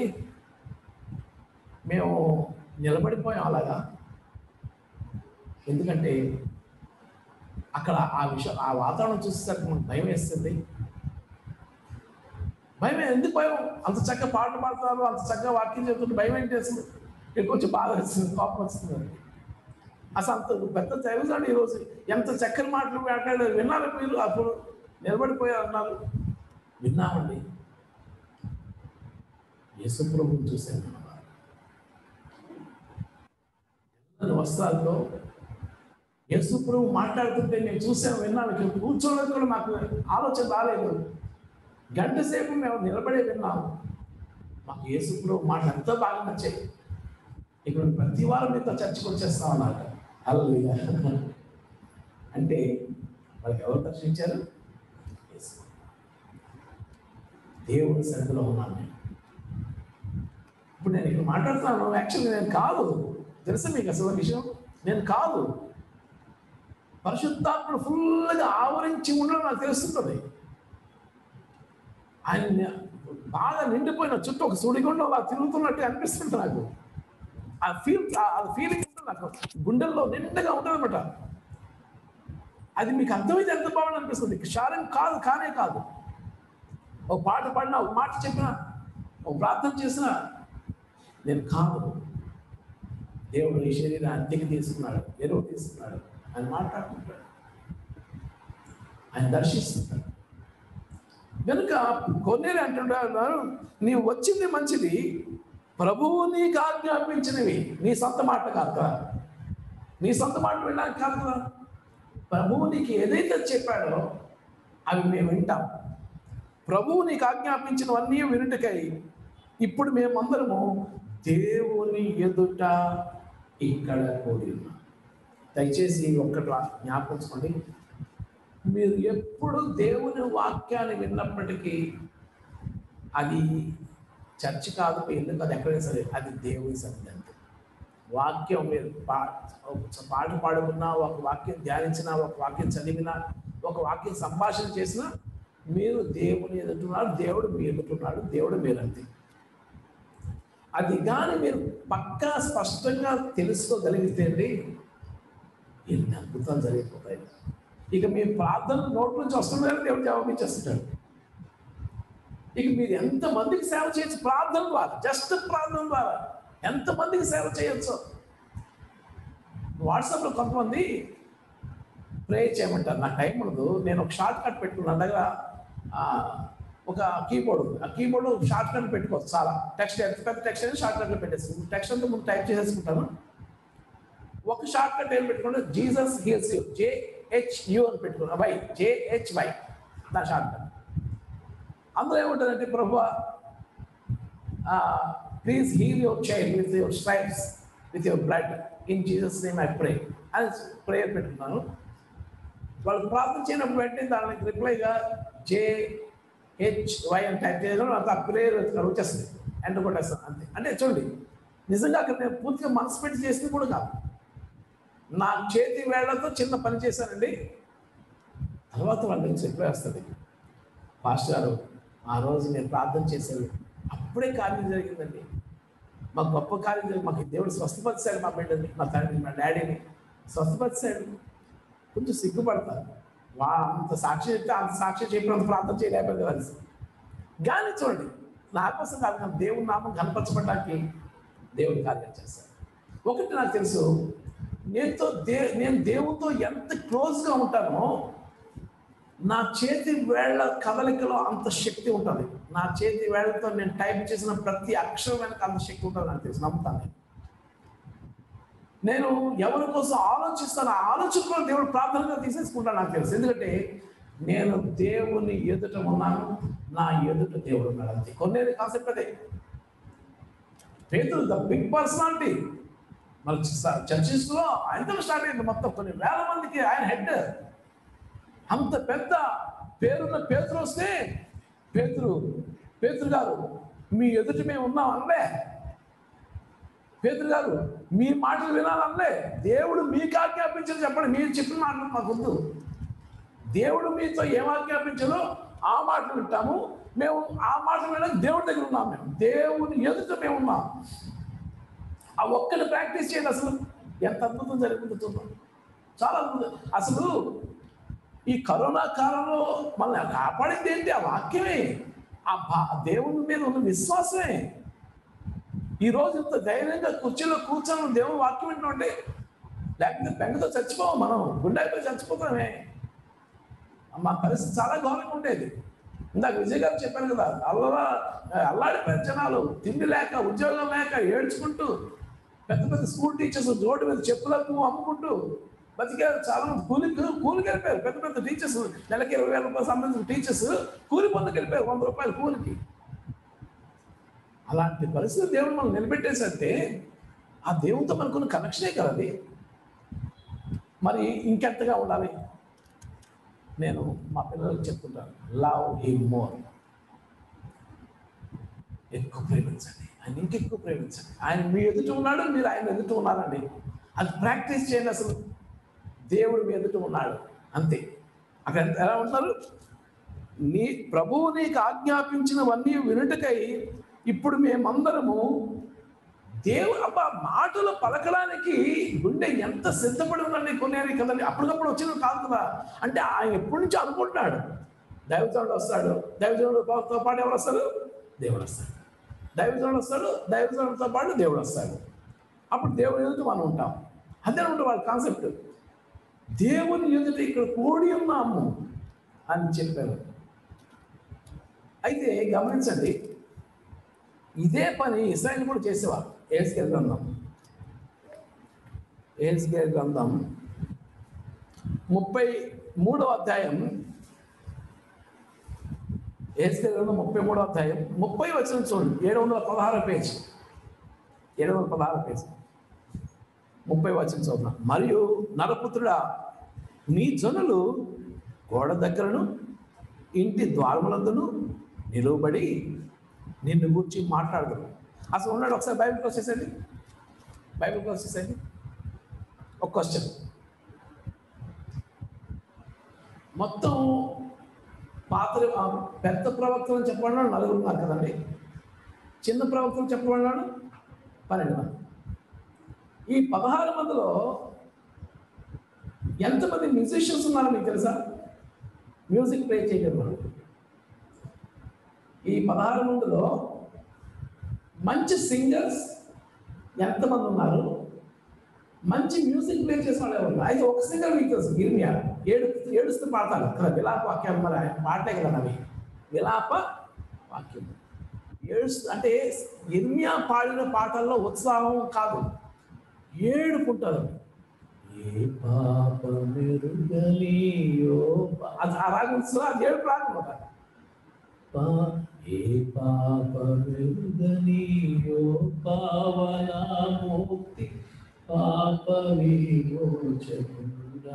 మేము నిలబడిపోయాం అలాగా. ఎందుకంటే అక్కడ ఆ విషయం, ఆ వాతావరణం చూసేసరికి మనకు భయం వేస్తుంది. భయం ఎందుకు భయం? అంత చక్కగా పాటలు పాడుతున్నారు, అంత చక్కగా వాక్యం చెప్తుంటే భయం ఏంటి వేస్తుంది? ఇక్కడ కొంచెం బాధ వస్తుంది, కోపం వస్తుంది. అసలు అంత పెద్ద తెలుసండి ఈరోజు ఎంత చక్కని మాటలు మాట్లాడారు. విన్నారు మీరు? అప్పుడు నిలబడిపోయారు అన్నారు. విన్నామండి. యేసు ప్రభువుని చూశాను. వస్త్రాల్లో యేసు ప్రభు మాట్లాడుతుంటే నేను చూసాను, విన్నాను. ఇక్కడ కూర్చోలేదు కూడా మాకు ఆలోచన రాలేదు. గంట సేపు మేము నిలబడే విన్నాము. మాకు యేసు ప్రభు మాట ఎంతో బాగా నచ్చాయి. ఇక్కడ ప్రతి వారం మీతో చర్చకు వచ్చేస్తాం అన్నమాట. హల్లెలూయా. అంటే వాళ్ళకి ఎవరు దర్శించారు? దేవుడి సన్నిధిలో ఉన్నాను నేను. ఇప్పుడు నేను ఇక్కడ మాట్లాడుతున్నాను, యాక్చువల్గా నేను కాదు. తెలుసా మీకు అసలు విషయం? నేను కాదు. పరిశుద్ధాత్ముడు ఫుల్గా ఆవరించి ఉండడం నాకు తెలుస్తుంది. ఆయన బాగా నిండిపోయిన చుట్టూ ఒక సుడిగుండం అలా తిరుగుతున్నట్టు అనిపిస్తుంది నాకు. ఆ ఫీల్ ఆ ఫీలింగ్ ఉంటుంది నాకు, గుండెల్లో నిండుగా ఉంటుంది అనమాట. అది మీకు అర్థమైతే ఎంత బాగుంది అనిపిస్తుంది. క్షారం కాదు, కానే కాదు. ఒక పాట పాడినా, ఒక మాట చెప్పినా, ఒక ప్రార్థన చేసినా నేను కాదు. దేవుడు ఈ శరీరాన్ని అద్దెకి తీసుకున్నాడు, ఎరువు తీసుకున్నాడు, ఆయన మాట్లాడుకుంటాడు, ఆయన దర్శిస్తుంటాడు. కనుక కొన్నేరు అంటున్నారు, నీవు వచ్చింది మంచిది, ప్రభువు నీకు ఆజ్ఞాపించినవి. నీ సొంత మాట కాదు కదా, నీ సొంత మాట వినడానికి కాదు కదా. ప్రభువు నీకు ఏదైతే చెప్పాడో అవి మేము వింటాం. ప్రభువు నీకు ఆజ్ఞాపించినవన్నీ వినుటకై ఇప్పుడు మేమందరము దేవుని ఎదుట ఇక్కడ కూడి ఉన్నాం. దయచేసి ఒక్కటి జ్ఞాపించుకోండి, మీరు ఎప్పుడు దేవుని వాక్యాన్ని విన్నప్పటికీ అది చర్చ్ కాదు, ఎందుకు అది ఎక్కడైనా సరే అది దేవుని సన్నిధి. అంతే. వాక్యం మీరు పా పాట పాడుకున్నా, ఒక వాక్యం ధ్యానించినా, ఒక వాక్యం చదివినా, ఒక వాక్యం సంభాషణ చేసినా మీరు దేవుని ఎదుటున్నారు, దేవుడు మీ ఎదుటున్నాడు, దేవుడు మీరంతే. అది కానీ మీరు పక్కా స్పష్టంగా తెలుసుకోగలిగితే అండి ఎన్ని అద్భుతాలు జరిగిపోతాయి. ఇక మీ ప్రార్థన నోట్ నుంచి వస్తుందని దేవుడు జవాబిచ్చేస్తుంటాడు. ఇక మీరు ఎంతమందికి సేవ చేయొచ్చు ప్రార్థన ద్వారా, జస్ట్ ప్రార్థన ద్వారా ఎంతమందికి సేవ చేయొచ్చు. వాట్సాప్లో కొంతమంది ప్రే చేయమంటారు, నాకు టైం ఉండదు, నేను ఒక షార్ట్ కట్ పెట్టుకున్నాను. నా దగ్గర ఒక కీబోర్డ్ ఉంది, ఆ కీబోర్డ్ షార్ట్ కట్ పెట్టుకోవచ్చు. చాలా టెక్స్ట్ ఎంత పెద్ద టెక్స్ట్ అనేది షార్ట్ కట్లో పెట్టేస్తుంది. టెక్స్ట్ అంతా ముందు టైప్ చేసేసుకుంటాను. ఒక షార్ట్ కట్ ఏం పెట్టుకుంటే జీసస్ హీల్స్ యూ, జేహెచ్యు అని పెట్టుకున్నా, వై జేహెచ్వై నా షార్ట్ కట్. అందులో ఏముంటుందంటే, ప్రభువా please heal your child with your stripes with your blood in Jesus name I pray అని ప్రేయర్ పెట్టుకున్నాను. వాళ్ళు ప్రార్థన చేయనప్పుడు వెంటనే దానికి రిప్లైగా జేహెచ్వై అని టైప్ చేయడం అంత ప్రేయర్ వచ్చేస్తుంది, ఎండ కొట్టేస్తాను అంతే. అంటే చూడండి, నిజంగా అక్కడ నేను పూర్తిగా మనసు పెట్టి చేసింది కూడా కాదు, నా చేతి వేళ్లతో చిన్న పని చేశానండి. తర్వాత వాళ్ళ నుంచి రిప్లై వస్తుంది, పాస్టర్ గారు ఆ రోజు నేను ప్రార్థన చేశాను, అప్పుడే కార్యం జరిగిందండి, మాకు గొప్ప కార్యం జరిగింది, మాకు దేవుడు స్వస్థపరిచాడు, మా బిడ్డని, మా తండ్రిని, మా డాడీని స్వస్థపరిచాడు. కొంచెం సిగ్గుపడతారు, వా అంత సాక్షి చెప్తే అంత సాక్షి చెప్పినంత ప్రార్థన చేయలేకపోయింది కదా. కానీ చూడండి, నా కోసం కాదు, నాకు దేవుని నామం కనపరచబడడానికి దేవుడి కార్యం చేస్తాను. ఒకటి నాకు తెలుసు, నేనుతో దే నేను దేవునితో ఎంత క్లోజ్గా ఉంటానో నా చేతి వేళ్ల కదలికలో అంత శక్తి ఉంటుంది. నా చేతి వేళతో నేను టైప్ చేసిన ప్రతి అక్షరం వెనక అంత శక్తి ఉంటుంది నాకు తెలుసు, నమ్ముతాను. నేను ఎవరి కోసం ఆలోచిస్తాను, ఆ ఆలోచన కూడా దేవుడు ప్రార్థనగా తీసేసుకుంటాను నాకు తెలుసు. ఎందుకంటే నేను దేవుని ఎదుట ఉన్నాను, నా ఎదుట దేవుడు ఉన్నాడు. అంతే కొన్ని కాన్సెప్ట్ అదే. పేతురు ద బిగ్ పర్సనాలిటీ. మన చర్చిస్లో ఆయనతో స్టార్ట్ అయింది మొత్తం, కొన్ని వేల మందికి ఆయన హెడ్. అంత పెద్ద పేరున్న పేతురు వస్తే, పేతురు పేతురు గారు మీ ఎదుట మేము ఉన్నాం అనలే. పేతురు గారు మీ మాటలు వినాలనలే. దేవుడు మీకు ఆజ్ఞాపించని చెప్పండి, మీరు చెప్పిన మాటలు మాకు వద్దు. దేవుడు మీతో ఏం ఆజ్ఞాపించాలో ఆ మాటలు వింటాము మేము. ఆ మాటలు వినడానికి దేవుడి దగ్గర ఉన్నాం. మేము దేవుని ఎదుట మేము ఉన్నాం. ఆ ఒక్కటి ప్రాక్టీస్ చేయండి. అసలు ఎంత అద్భుతం జరుగుతుందో, చాలా అద్భుతం. అసలు ఈ కరోనా కాలంలో మనల్ని కాపాడింది ఏంటి? ఆ వాక్యమే, ఆ బా దేవుని మీద ఉన్న విశ్వాసమే. ఈరోజు ఇంత ధైర్యంగా కుర్చీలో కూర్చొని దేవుని వాక్యం వింటుంటే, లేకపోతే బెంగతో చచ్చిపోవు, మనం గుండెతో చచ్చిపోతామే. మా పరిస్థితి చాలా ఘోరంగా ఉండేది. ఇందాక విజయ్ గారు చెప్పాను కదా, అల్లా అల్లాడిపోయిన జనాలు, తిండి లేక, ఉద్యోగం లేక ఏడ్చుకుంటూ, పెద్ద పెద్ద స్కూల్ టీచర్స్ రోడ్డు మీద చెప్పులకు అమ్ముకుంటూ బతికారు. చాలా మంది కూలి కూలికి వెళ్ళిపోయారు. పెద్ద పెద్ద టీచర్స్, నెలకి ఇరవై వేల రూపాయలు సంబంధించిన టీచర్స్ కూలి పొందుకు వెళ్ళిపోయారు, వంద రూపాయలు కూలికి. అలాంటి పరిస్థితి దేవుడు మనం నిలబెట్టేసంటే ఆ దేవునితో మనకున్న కనెక్షనే కదా అది. మరి ఇంకెంతగా ఉండాలి? నేను మా పిల్లలకు చెప్తుంటాను, లవ్ హిమ్ మోర్. ఎక్కువ ప్రేమించండి, ఆయన ఇంకెక్కువ ప్రేమించండి. ఆయన మీ ఎదుట ఉన్నాడు, మీరు ఆయన ఎదుట ఉన్నారండి. అది ప్రాక్టీస్ చేయండి. అసలు దేవుడు మీ ఎదుట ఉన్నాడు, అంతే. అక్కడ ఎలా ఉంటారు? నీ ప్రభువు నీకు ఆజ్ఞాపించినవన్నీ వినుటకై ఇప్పుడు మేమందరము దేవుడు అబ్బా మాటలు పలకడానికి గుండె ఎంత సిద్ధపడి ఉందండి. కొనేది కదండి, అప్పటికప్పుడు వచ్చిన కాదు కదా. అంటే ఆయన ఎప్పటి నుంచి అనుకుంటున్నాడు. దైవజనుడు వస్తాడు, దైవజనుడితో పాటు ఎవరు వస్తారు? దేవుడు వస్తాడు. దైవజనుడు వస్తాడు, దైవజనుడితో పాటు దేవుడు వస్తాడు. అప్పుడు దేవుని ఎదుట మనం ఉంటాం. అదే ఉంటుంది వాళ్ళ కాన్సెప్ట్. దేవుని ఎదుట ఇక్కడ కూడి ఉన్నాము అని చెప్పారు. అయితే గమనించండి, ఇదే పని ఇశ్రాయేలు కూడా చేసేవారు. ఏహెజ్కేలు గ్రంథం ఏహెజ్కేలు గ్రంథం ముప్పై మూడవ అధ్యాయం ఏహెజ్కేలు గ్రంథం ముప్పై మూడవ అధ్యాయం ముప్పై వచనం చూడండి. ఏడు వందల పదహారు పేజ్ ఏడు వందల పదహారు పేజ్ ముప్పై వచనం చూద్దాం. మరియు నరపుత్రుడా, నీ జనులు గోడ దగ్గరను ఇంటి ద్వారములందును నిలువబడి నిన్ను గురించి మాట్లాడదు. అసలు ఉన్నాడు. ఒకసారి బైబిల్కి వచ్చేసండి, బైబిల్కి వచ్చేసండి. ఒక క్వశ్చన్. మొత్తం పాత పెద్ద ప్రవక్తలు చెప్పబడినాడు నలుగురు ఉన్నారు కదండి. చిన్న ప్రవక్తలు చెప్పబడినాడు పన్నెండు మంది. ఈ పదహారు మందిలో ఎంతమంది మ్యూజిషియన్స్ ఉన్నారో మీకు తెలుసా? మ్యూజిక్ ప్లే చేయగలరు. ఈ పదహారు మందిలో మంచి సింగర్స్ ఎంతమంది ఉన్నారు? మంచి మ్యూజిక్ ప్లే చేసిన వాళ్ళు ఎవరు? అయితే ఒక సింగర్ మీకు తెలుసు, ఇర్మియా. ఏడు ఏడుస్తూ పాడతాడు కదా, విలాప వాక్యాలు. మరి ఆయన పాటే కదా అవి విలాప వాక్యం. ఏడుస్తూ అంటే ఇర్మియా పాడిన పాటల్లో ఉత్సాహం కాదు, ఏడుకుంటారు. ఏ పాప మెరుగనియో అది ఆ రాగం అది ఏడుపు రాగం కదా. ఏ పాప మెరుగనియో పావనామూర్తి పాప విమోచకుడా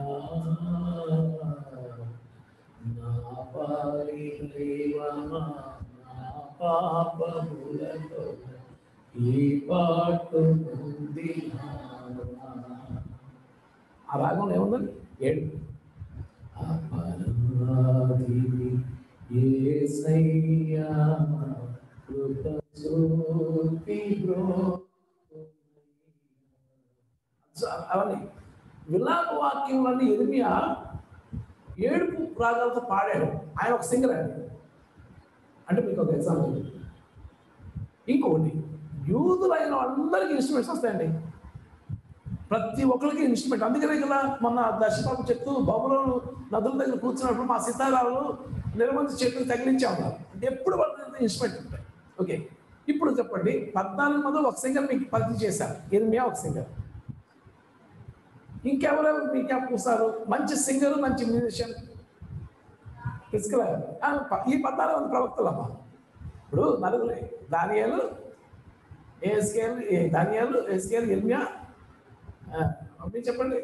నా పాలిలేవా నా పాపములతో ఈ పాటు ఉంది. ఆ రాగంలో ఏముందండి? ఏడు. అపరాధిని యేసయ్యా కృప చూపి బ్రో. అవన్నీ విలాప వాక్యంలోని ఇర్మియా ఏడుపు రాగాలతో పాడాడు. ఆయన ఒక సింగర్ అండి. అంటే మీకు ఒక ఎగ్జాంపుల్. ఇంకొకటి, యూదులైన వాళ్ళందరికీ ఇన్స్ట్రుమెంట్స్ వస్తాయండి. ప్రతి ఒక్కరికి ఇన్స్ట్రుమెంట్. అందుకనే కదా మొన్న దర్శబాబు చెప్తూ బబులోను నదుల దగ్గర కూర్చున్నప్పుడు మా సితారాలు నిర్బంధ చెట్లు తగిలించే ఉన్నారు. ఎప్పుడు వాళ్ళు మంది ఇన్స్ట్రుమెంట్ ఉంటాయి. ఓకే, ఇప్పుడు చెప్పండి, పద్నాలుగు మంది ఒక సింగర్ మీకు పరిచయం చేశారు, ఎనిమిది ఒక సింగర్, ఇంకెవరెవరు మీకు చూస్తారు మంచి సింగర్ మంచి మ్యూజిషియన్? తీసుకురా ఈ పద్నాలుగు మంది ప్రవక్తలు అమ్మా. ఇప్పుడు నలుగురు, దానియేలు, ఏస్కేల్, దానియేలు, ఏస్కేల్, ఇర్మియా, మీరు చెప్పండి.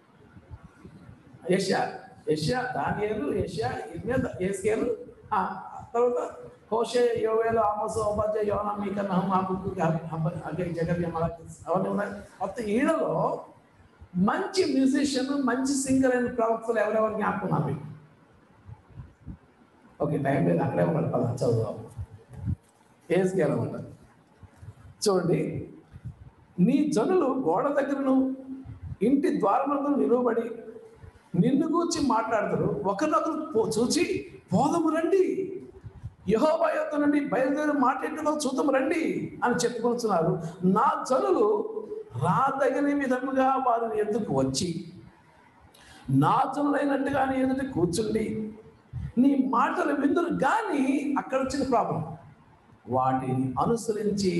యెషయా, యెషయా, దానియేలు, యెషయా, ఇర్మియా, ఏస్కేల్, తర్వాత హోషే, యోవేలు, ఆమోసు, ఓబద్య, యోనా, మీకా, నహూము, హబక్కూకు, హగ్గై, జకర్యా, మలాకి అవన్నీ ఉన్నాయి. మొత్తం ఈడలో మంచి మ్యూజిషియన్ మంచి సింగర్ అయిన ప్రవక్తలు ఎవరెవరు జ్ఞాపకం నాకు? ఓకే, టైం లేదు, అక్కడే ఉన్నాడు, పద చదువుదాం. ఏస్కేల్ ఉంటారు. చూడండి, నీ జనులు గోడ దగ్గరను ఇంటి ద్వారములను నిలువబడి నిన్ను గూర్చి మాట్లాడతారు, ఒకరినొకరు చూచి పోదము రండి, యెహోవా యొద్ద నుండి బయలుదేరి మాట్లాడుతూ చూద్దాము రండి అని చెప్పుకొస్తున్నారు. నా జనులు రాదగిన విధముగా వారిని ఎదుకు వచ్చి నా జనులైనట్టుగానే ఎదుటి కూర్చుండి నీ మాటలు విందురు. కానీ అక్కడ వచ్చిన ప్రాబ్లం, వాటిని అనుసరించి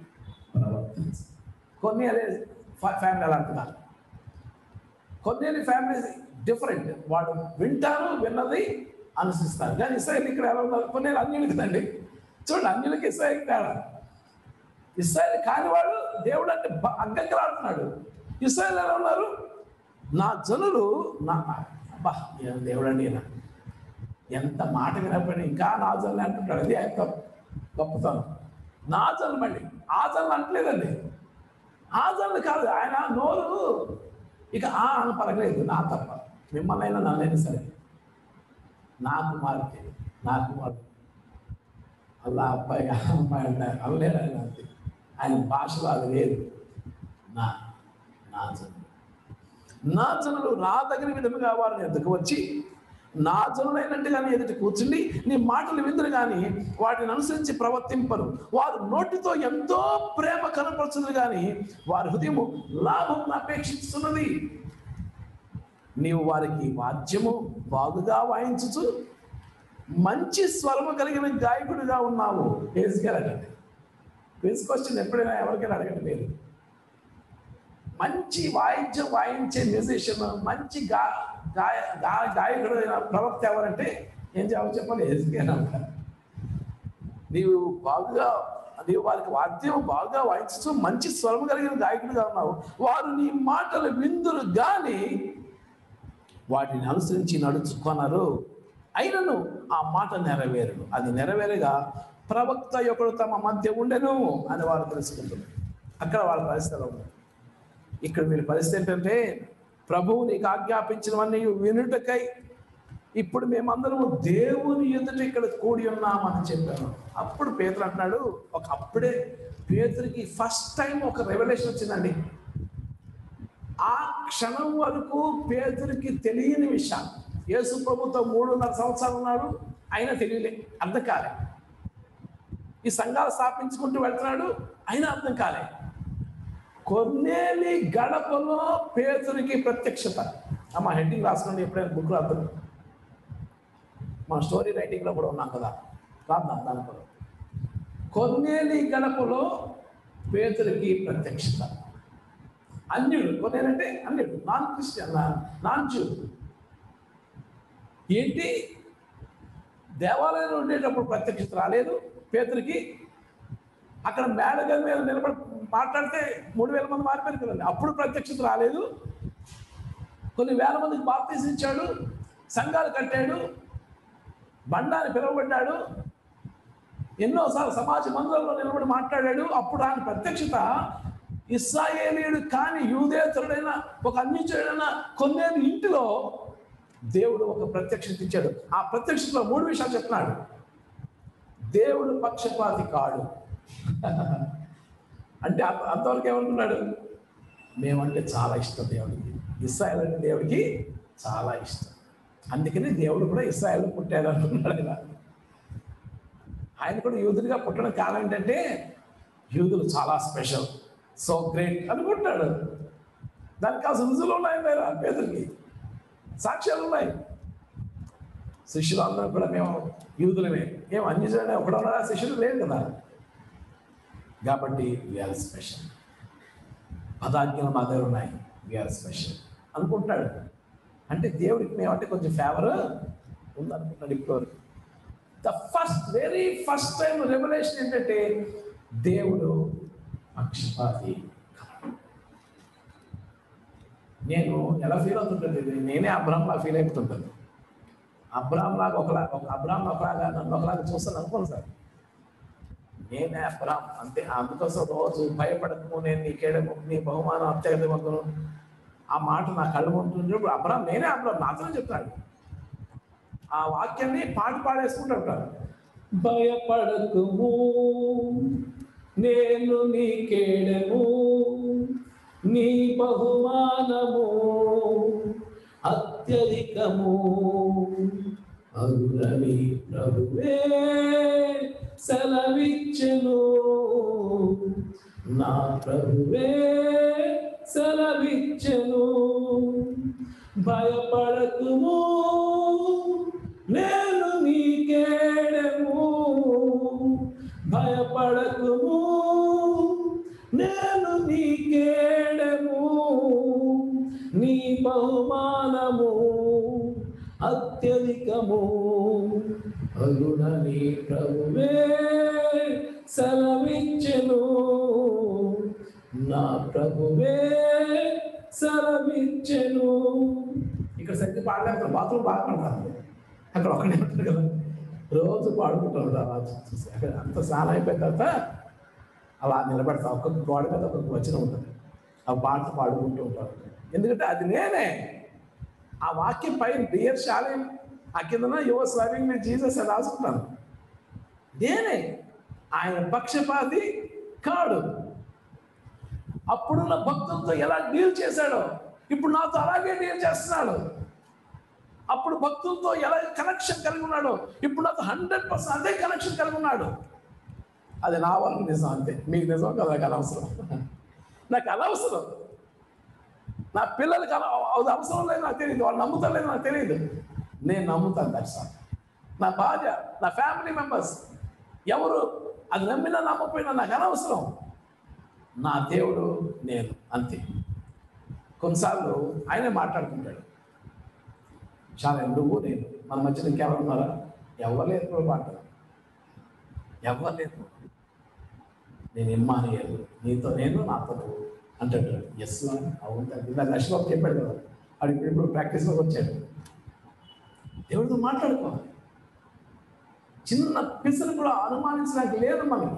కొన్ని అదే ఫ్యామిలీ అలా అంటున్నారు, కొన్ని ఫ్యామిలీ డిఫరెంట్, వాడు వింటారు, విన్నది అనుసరిస్తారు. కానీ ఇస్రాయేల్ ఇక్కడ ఎలా ఉన్నారు? కొన్ని అన్యులు కదండి, చూడండి, అన్యులకి ఇస్రాయేల్ తేడా. ఇస్రాయేల్ కానివాడు దేవుడు అంటే అగ్గంకలాడుతున్నాడు. ఇస్రాయేల్ ఎలా ఉన్నారు? నా జనులు నా అబ్బా దేవుడు అండి, ఎంత మాట వినపడి ఇంకా నా జనులు అంటుంటాడు. అది ఎంత గొప్పతనం. నా జనులు మళ్ళీ ఆ జనులు అంటలేదండి, ఆ జనులు కాదు, ఆయన నోరు ఇక ఆ అని పలకలేదు, నా తప్ప, మిమ్మల్ని అయినా నన్నైనా సరే, నా కుమార్తె, నా కుమారుడు, అలా అబ్బాయి అమ్మాయి అంటారు, అనలేడు ఆయన. అంతే, ఆయన భాషలో అది లేదు. నా నా జనులు నా జనులు రాదగిన విధముగా వారిని ఎదుకు వచ్చి నా జనులైనట్టుగానే ఎదుటి కూర్చుండి నీ మాటలు విందురు కానీ వాటిని అనుసరించి ప్రవర్తింపరు. వారు నోటితో ఎంతో ప్రేమ కనపరుచున్నారు కానీ వారి హృదయము లాభం అపేక్షిస్తున్నది. నీవు వారికి వాద్యము బాగుగా వాయించుచు మంచి స్వరము కలిగిన గాయకుడిగా ఉన్నావు. ఏజ్గారు అడగండి, క్విజ్ క్వశ్చన్ ఎప్పుడైనా ఎవరికైనా అడగండి మీరు. మంచి వాయిద్యం వాయించే మ్యూజిషియన్, మంచి గా గాయ గాయకుడు అయిన ప్రవక్త ఎవరంటే ఏం జవాబు చెప్పాలి? ఏజ్గారు అంటారు. నీవు బాగుగా నీవు వారికి వాద్యం బాగా వాయించు మంచి స్వరము కలిగిన గాయకుడిగా ఉన్నావు. వారు నీ మాటలు విందురు కానీ వాటిని అనుసరించి నడుచుకొనరు, అయినను ఆ మాట నెరవేరును. అది నెరవేరగా ప్రవక్త ఒకడు తమ మధ్య ఉండెను అని వారు తెలుసుకుంటున్నారు. అక్కడ వాళ్ళ పరిస్థితిలో ఉంది. ఇక్కడ వీళ్ళ పరిస్థితి ఏంటంటే, ప్రభువు నీకు ఆజ్ఞాపించినవన్నీ వినుటకై ఇప్పుడు మేమందరము దేవుని ఎదుట ఇక్కడ కూడి ఉన్నామని చెప్పాను. అప్పుడు పేతురు అంటున్నాడు, ఒక అప్పుడే పేతురికి ఫస్ట్ టైం ఒక రెవల్యూషన్ వచ్చిందండి. ఆ క్షణం వరకు పేతురికి తెలియని విషయం. యేసు ప్రభుతో మూడున్నర సంవత్సరాలు ఉన్నాడు, అయినా తెలియలే, అర్థం కాలే. ఈ సంఘాలు స్థాపించుకుంటూ వెళ్తున్నాడు, అయినా అర్థం కాలే. కొన్నేలి గడపలో పేతురికి ప్రత్యక్షత. అమ్మ హెడ్డింగ్ రాసుకోండి, ఎప్పుడైనా బుక్ రాదు, మన స్టోరీ రైటింగ్లో కూడా ఉన్నాం కదా, రాద్దాం దాంట్లో. కొన్నేలి గడపలో పేతురికి ప్రత్యక్షత. అన్యుడు, కొన్నేలంటే అన్యుడు, నాన్ క్రిస్టియన్, నాన్ జూ. ఏంటి, దేవాలయంలో ఉండేటప్పుడు ప్రత్యక్షత రాలేదు పేతురికి. అక్కడ మేడగల మీద నిలబడి మాట్లాడితే మూడు వేల మంది మారిపోయారు కదండి, అప్పుడు ప్రత్యక్షత రాలేదు. కొన్ని వేల మందికి బాప్తీసం ఇచ్చాడు, సంఘాలు కట్టాడు, బండాన్ని పిలువబడ్డాడు, ఎన్నోసార్లు సమాజ మందిరంలో నిలబడి మాట్లాడాడు. అప్పుడు ఆయన ప్రత్యక్షత ఇశ్రాయేలీయుడు కాని యూదేతరుడైన ఒక అన్యజనుడైన కొన్నేళ్ళ ఇంటిలో దేవుడు ఒక ప్రత్యక్షత ఇచ్చాడు. ఆ ప్రత్యక్షతలో మూడు విషయాలు చెప్తున్నాడు. దేవుడు పక్షపాతి కాడు అంటే అంతవరకు ఏమంటున్నాడు, మేమంటే చాలా ఇష్టం దేవుడికి, ఇశ్రాయేలు అంటే దేవుడికి చాలా ఇష్టం, అందుకని దేవుడు కూడా ఇశ్రాయేలు పుట్టాడు అంటున్నాడు. ఇలా ఆయన కూడా యూదులుగా పుట్టడం కారణం ఏంటంటే యూదులు చాలా స్పెషల్, సో గ్రేట్ అనుకుంటాడు. దానికి కాస్త రుజువులు ఉన్నాయి లేదా పేదలకి, సాక్ష్యాలు ఉన్నాయి. శిష్యులు అందరూ కూడా మేము యూదులమే, ఏం అన్యజనులే ఒకడో శిష్యులు లేదు కదా. కాబట్టి వీఆర్ స్పెషల్, పదాజ్ఞలు మా దగ్గర ఉన్నాయి, వీఆర్ స్పెషల్ అనుకుంటాడు. అంటే దేవుడికి మేమంటే కొంచెం ఫేవర్ ఉందనుకుంటాడు. ఇప్పుడు the first very first time revolution ఏంటంటే దేవుడు పక్షపాతి. నేను ఎలా ఫీల్ అవుతుంటాను, నేనే అబ్రాహంలా ఫీల్ అయిపోతుంటాను. అబ్రాహం లాగా ఒకలా ఒక అబ్రాహం ఒకలాగా నన్ను ఒకలాగా చూస్తాను అనుకోను సార్, నేనే అబ్రాహం అంతే. అందుకోసం రోజు భయపడకు, నేను నీకేడము నీ బహుమానం అత్యగతి వందను, ఆ మాట నా కళ్ళు ఉంటుంది. అబ్రాహం నేనే అబ్రాహం నాతో చెప్తాడు. ఆ వాక్యాన్ని పాట పాడేసుకుంటూ ఉంటారు. భయపడకుము నేను నీకేడము, నీ బహుమానము అత్యధికము, అరుణని ప్రభువే సెలవిచ్చెను, నా ప్రభువే సెలవిచ్చెను. భయపడకుము నేను నీకేడము, భయపడకుము నేను నీకేడము, నీ బహుమానము అత్యధికము, అరుణని ప్రభువే సెలవిచ్చెను, నా ప్రభువే సెలవిచ్చెను. ఇక్కడ సరిగ్గా పాడలేక బాత్రూమ్ పాడుకుంటాను, అక్కడ ఒక్కడే ఉంటారు కదా, రోజు పాడుకుంటారు. అలా చూసి అక్కడ అంత స్నానం అయిపోయిన తర్వాత అలా నిలబడతా, ఒక్కొక్క గోడ మీద ఒక్కొక్క వచనం ఉంటుంది, ఆ పాట పాడుకుంటూ ఉంటారు. ఎందుకంటే అది నేనే. ఆ వాక్యం పైన డియర్ శాలేం, ఆ కిందన యువర్ లవింగ్ మీ జీసస్ అని రాసుకుంటాను. నేనే, ఆయన పక్షపాతి కాడు. అప్పుడున్న భక్తులతో ఎలా డీల్ చేశాడో ఇప్పుడు నాతో అలాగే డీల్ చేస్తున్నాడు. అప్పుడు భక్తులతో ఎలా కనెక్షన్ కలిగి ఉన్నాడో ఇప్పుడు నాతో హండ్రెడ్ పర్సెంట్ అదే కనెక్షన్ కలిగి ఉన్నాడు. అది నా వాళ్ళకి నిజం, అంతే. మీకు నిజం కదా, నాకు అనవసరం, నాకు అనవసరం. నా పిల్లలకి అలా అది అవసరం లేదు, నాకు తెలియదు. వాళ్ళు నమ్ముతారు లేదు, నాకు తెలియదు. నేను నమ్ముతాను. That's all. నా భార్య, నా ఫ్యామిలీ మెంబర్స్ ఎవరు అది నమ్మినా నమ్మకపోయినా నాకు అనవసరం. నా దేవుడు నేను, అంతే. కొన్నిసార్లు ఆయనే మాట్లాడుకుంటాడు. చాలా నువ్వు నేను, మన మధ్యన ఇంకెవరు ఉన్నారా? ఎవరలేదు కూడా మాట, ఎవరలేదు. నేను ఇమ్మానుయేలు, నీతో నేను నాతో నువ్వు అంటాడు. ఎస్ అవును తండ్రి. నాకు లక్ష్మణ్ చెప్పాడు కదా, వాడు ఇప్పుడు ఇప్పుడు ప్రాక్టీస్లోకి వచ్చాడు. దేవుడితో మాట్లాడుకోవాలి. చిన్న పిసలు కూడా అనుమానించడానికి లేదు మనకి.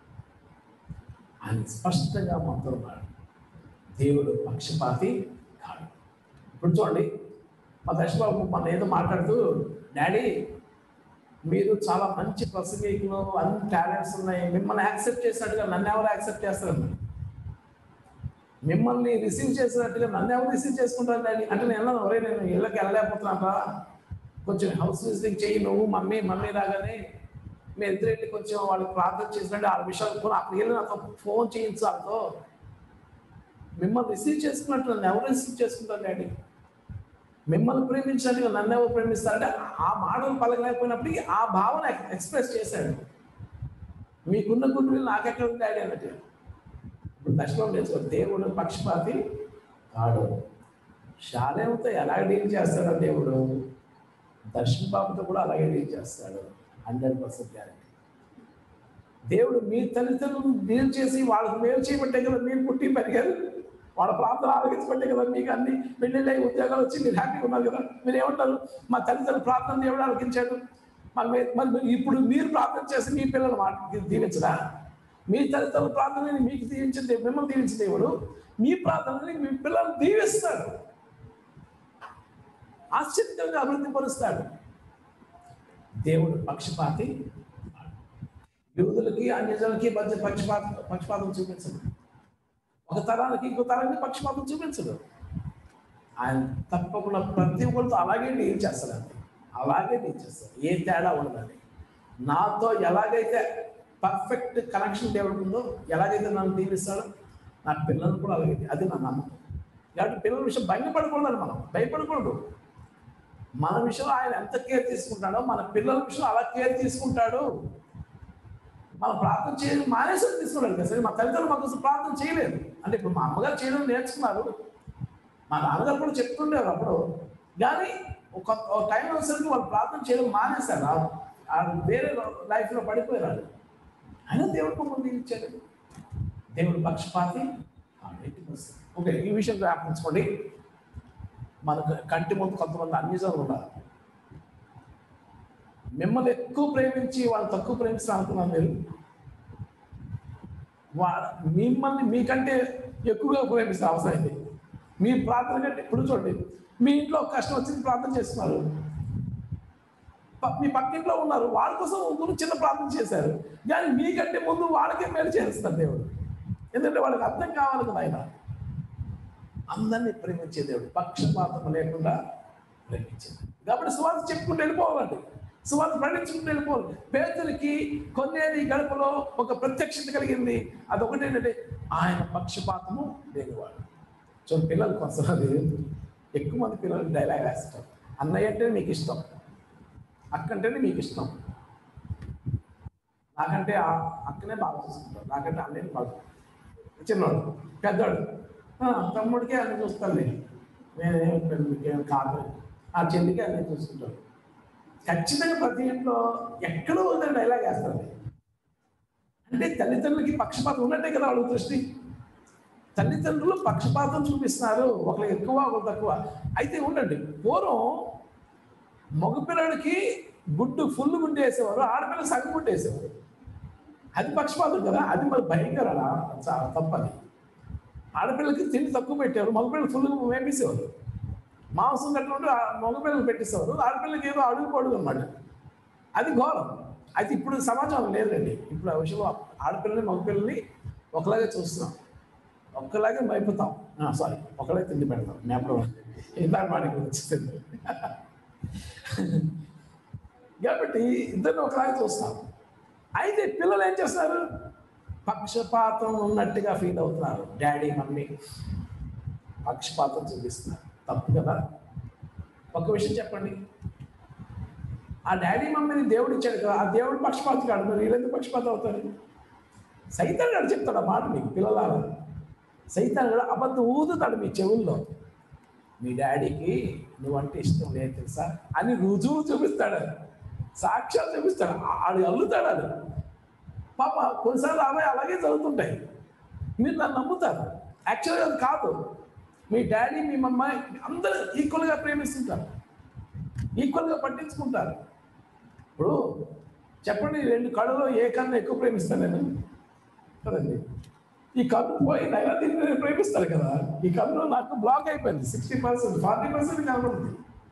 ఆయన స్పష్టంగా మనతో ఉన్నాడు. దేవుడు పక్షపాతి కాదు. ఇప్పుడు చూడండి, మా దర్శబాబు మన ఏదో మాట్లాడుతూ, డాడీ మీరు చాలా మంచి ప్రసంగికులు, అన్ని టాలెంట్స్ ఉన్నాయి, మిమ్మల్ని యాక్సెప్ట్ చేసినట్టుగా నన్ను ఎవరు యాక్సెప్ట్ చేస్తారు? మిమ్మల్ని రిసీవ్ చేసినట్టుగా నన్ను ఎవరు రిసీవ్ చేసుకుంటారు డాడీ అంటే నేను అన్నాను, ఒరే నేను ఇళ్ళకి వెళ్ళలేకపోతున్నాను, కొంచెం హౌస్ విజిటింగ్ చెయ్యి నువ్వు, మమ్మీ మమ్మీ రాగానే మీ ఇద్దరేంటి కొంచెం వాళ్ళకి ప్రార్థన చేసినట్టు ఆ విషయాలు కూడా అక్కడ వెళ్ళి నాతో ఫోన్ చేయించు, వాళ్ళతో మిమ్మల్ని రిసీవ్ చేసుకున్నట్టు నన్ను ఎవరు రిసీవ్ చేసుకుంటారు డాడీ? మిమ్మల్ని ప్రేమించినట్టుగా నన్ను ఎవరు ప్రేమిస్తారంటే ఆ మాటలు పలకలేకపోయినప్పటికీ ఆ భావన ఎక్స్ప్రెస్ చేశాడు. మీకున్న గుడ్లు నాకెక్కడ ఉంది డాడీ అన్నట్టు. ఇప్పుడు దర్శనం నేర్చుకో, దేవుడు పక్షపాతి కాడు. శాలేంతో ఎలా డీల్ చేస్తాడో దేవుడు దర్శన బాబుతో కూడా అలాగే డీల్ చేస్తాడు. Hundred percent guarantee. దేవుడు మీ తల్లిదండ్రులను డీల్ చేసి వాళ్ళకి మేలు చేయబట్టే కదా మీరు పుట్టి పెరిగారు, వాళ్ళ ప్రాంతాలు ఆలోచించబట్టే కదా మీకు అన్ని పెళ్ళిళ్ళ ఉద్యోగాలు వచ్చి మీరు హ్యాపీగా ఉన్నారు కదా. మీరు ఏమంటారు? మా తల్లిదండ్రులు ప్రార్థన దేవుడు ఆలోచించాడు, మరి మరి ఇప్పుడు మీరు ప్రార్థన చేసి మీ పిల్లలు మాట దీవించరా? మీ తల్లిదండ్రుల ప్రార్థనని మీకు దీవించింది, మిమ్మల్ని దీవించిన దేవుడు మీ ప్రార్థనని మీ పిల్లల్ని దీవిస్తాడు, ఆశ్చర్యంగా అభివృద్ధి పరుస్తాడు. దేవుడు పక్షపాతి. యూదులకి అన్యజనులకి మధ్య పక్షపాతం పక్షపాతం చూపించడు. ఒక తరానికి ఇంకో తరానికి పక్షపాతం చూపించడు. ఆయన తప్పకుండా ప్రతి ఒక్కరితో అలాగే డీల్ చేస్తాడండి, అలాగే డీల్ చేస్తాడు. ఏ తేడా ఉండదండి. నాతో ఎలాగైతే పర్ఫెక్ట్ కనెక్షన్ దేవుడికి ఉందో, ఎలాగైతే నన్ను దీవిస్తాడో నా పిల్లలు కూడా అలాగే. అది నా నమ్మకం. కాబట్టి పిల్లల విషయం భయపడకూడదండి, మనం భయపడకూడదు. మన విషయంలో ఆయన ఎంత కేర్ తీసుకుంటాడో మన పిల్లల విషయంలో అలా కేర్ తీసుకుంటాడు. మనం ప్రార్థన చేయడం మానేసి తీసుకున్నాడు కదా. సరే మా తల్లిదండ్రులు మా కోసం ప్రార్థన చేయలేదు అంటే ఇప్పుడు మా అమ్మగారు చేయడం నేర్చుకున్నారు, మా నాన్నగారు కూడా చెప్తుండేవారు అప్పుడు. కానీ ఒక టైం వచ్చేసరికి వాళ్ళు ప్రార్థన చేయడం మానేశారు, వేరే లైఫ్లో పడిపోయారు. అయినా దేవుడికి ముందు ఇచ్చాడు. దేవుడు పక్షపాతి. ఓకే, ఈ విషయం జ్ఞాపించుకోండి. మనకు కంటి ముందు కొంతమంది అన్నిజాలు ఉన్నారు. మిమ్మల్ని ఎక్కువ ప్రేమించి వాళ్ళు తక్కువ ప్రేమిస్తారు అనుకున్నారు మీరు. వా మిమ్మల్ని మీకంటే ఎక్కువగా ప్రేమిస్తారు అవసరమైంది. మీ ప్రార్థన కంటే ఇప్పుడు చూడండి, మీ ఇంట్లో కష్టం వచ్చింది ప్రార్థన చేస్తున్నారు, మీ పక్కింట్లో ఉన్నారు, వాళ్ళ కోసం గురించి చిన్న ప్రార్థన చేశారు. కానీ మీకంటే ముందు వాళ్ళకే మేలు చేస్తారు దేవుడు. ఎందుకంటే వాళ్ళకి అర్థం కావాలి కదా, ఆయన అందరినీ ప్రేమించే దేవుడు, పక్షపాతం లేకుండా ప్రేమించేది. కాబట్టి సువార్త చెప్పుకుంటూ వెళ్ళిపోవాలండి, సువార్త ప్రకటించుకుంటూ వెళ్ళిపోవాలి. పేతురికి కొన్నేది గడపలో ఒక ప్రత్యక్షత కలిగింది. అదొకటి ఏంటంటే ఆయన పక్షపాతము లేనివాడు. చూడండి, పిల్లలు కొంతమంది ఎక్కువ మంది పిల్లలు డైలాగ్ వేస్తారు. అన్నయ్య అంటే మీకు ఇష్టం, అక్కంటేనే మీకు ఇష్టం, నాకంటే అక్కనే బాగా చూసుకుంటారు, నాకంటే అన్నయ్యని బాగా. చిన్నవాడు పెద్దవాడు తమ్ముడికే అన్నీ చూస్తాను నేను, నేనేం కాదు, ఆ చెల్లికే అన్నీ చూసుకుంటాను. ఖచ్చితంగా ప్రతి ఇంట్లో ఎక్కడో ఉందని డైలాగ్ వేస్తారు. అంటే తల్లిదండ్రులకి పక్షపాతం ఉన్నట్టే కదా వాళ్ళ దృష్టి. తల్లిదండ్రులు పక్షపాతం చూపిస్తున్నారు, ఒకరికి ఎక్కువ ఒకరు తక్కువ. అయితే ఉండండి, పూర్వం మగపిల్లడికి గుడ్డు ఫుల్ గుడ్డు వేసేవారు, ఆడపిల్లకి సగం గుడ్డు వేసేవారు. అది పక్షపాతం కదా, అది మరి భయంకరడా, చాలా తప్పది. ఆడపిల్లలకి తిండి తక్కువ పెట్టారు, మగపిల్లలు ఫుల్ వేపేసేవారు. మాంసం కట్టినట్టు మగపిల్లలు పెట్టేసేవారు, ఆడపిల్లలకి ఏదో అడుగు పడుగు అన్నమాట. అది ఘోరం. అయితే ఇప్పుడు సమాజం లేదండి. ఇప్పుడు ఆ విషయంలో ఆడపిల్లని మగపిల్లల్ని ఒకలాగే చూస్తున్నాం, ఒక్కలాగే మైపుతాం. సారీ, ఒకలాగే తిండి పెడతాం. మేపడం ఇందాక వాడికి వచ్చింది కాబట్టి ఇద్దరిని ఒకలాగే చూస్తాం. అయితే పిల్లలు ఏం చేస్తారు, పక్షపాతం ఉన్నట్టుగా ఫీల్ అవుతున్నారు. డాడీ మమ్మీ పక్షపాతం చూపిస్తున్నారు, తప్పు కదా. ఒక విషయం చెప్పండి, ఆ డాడీ మమ్మీని దేవుడు ఇచ్చాడు కదా, ఆ దేవుడు పక్షపాతం కాదు, మరి వీళ్ళెందుకు పక్షపాతం అవుతారు? సైతాన్ గారు చెప్తాడు ఆ మాట మీకు పిల్లలాగా. సైతాన్ గారు అబద్ధం ఊదుతాడు మీ చెవుల్లో, మీ డాడీకి నువ్వంటే ఇష్టం లేదు తెలుసా అని రుజువు చూపిస్తాడు, సాక్ష్యాలు చూపిస్తాడు, ఆడు అల్లుతాడు. అది పాప కొన్నిసార్లు అవి అలాగే జరుగుతుంటాయి, మీరు నన్ను నమ్ముతారు. యాక్చువల్గా అది కాదు. మీ డాడీ మీ మమ్మాయి అందరూ ఈక్వల్గా ప్రేమిస్తుంటారు, ఈక్వల్గా పట్టించుకుంటారు. ఇప్పుడు చెప్పండి, రెండు కళ్ళలో ఏ కన్ను ఎక్కువ ప్రేమిస్తాను నేను కదండి. ఈ కన్ను పోయి నైనా దీన్ని ప్రేమిస్తారు కదా. ఈ కన్ను నాకు బ్లాక్ అయిపోయింది, సిక్స్టీ పర్సెంట్ ఫార్టీ పర్సెంట్ కనబడుతుంది.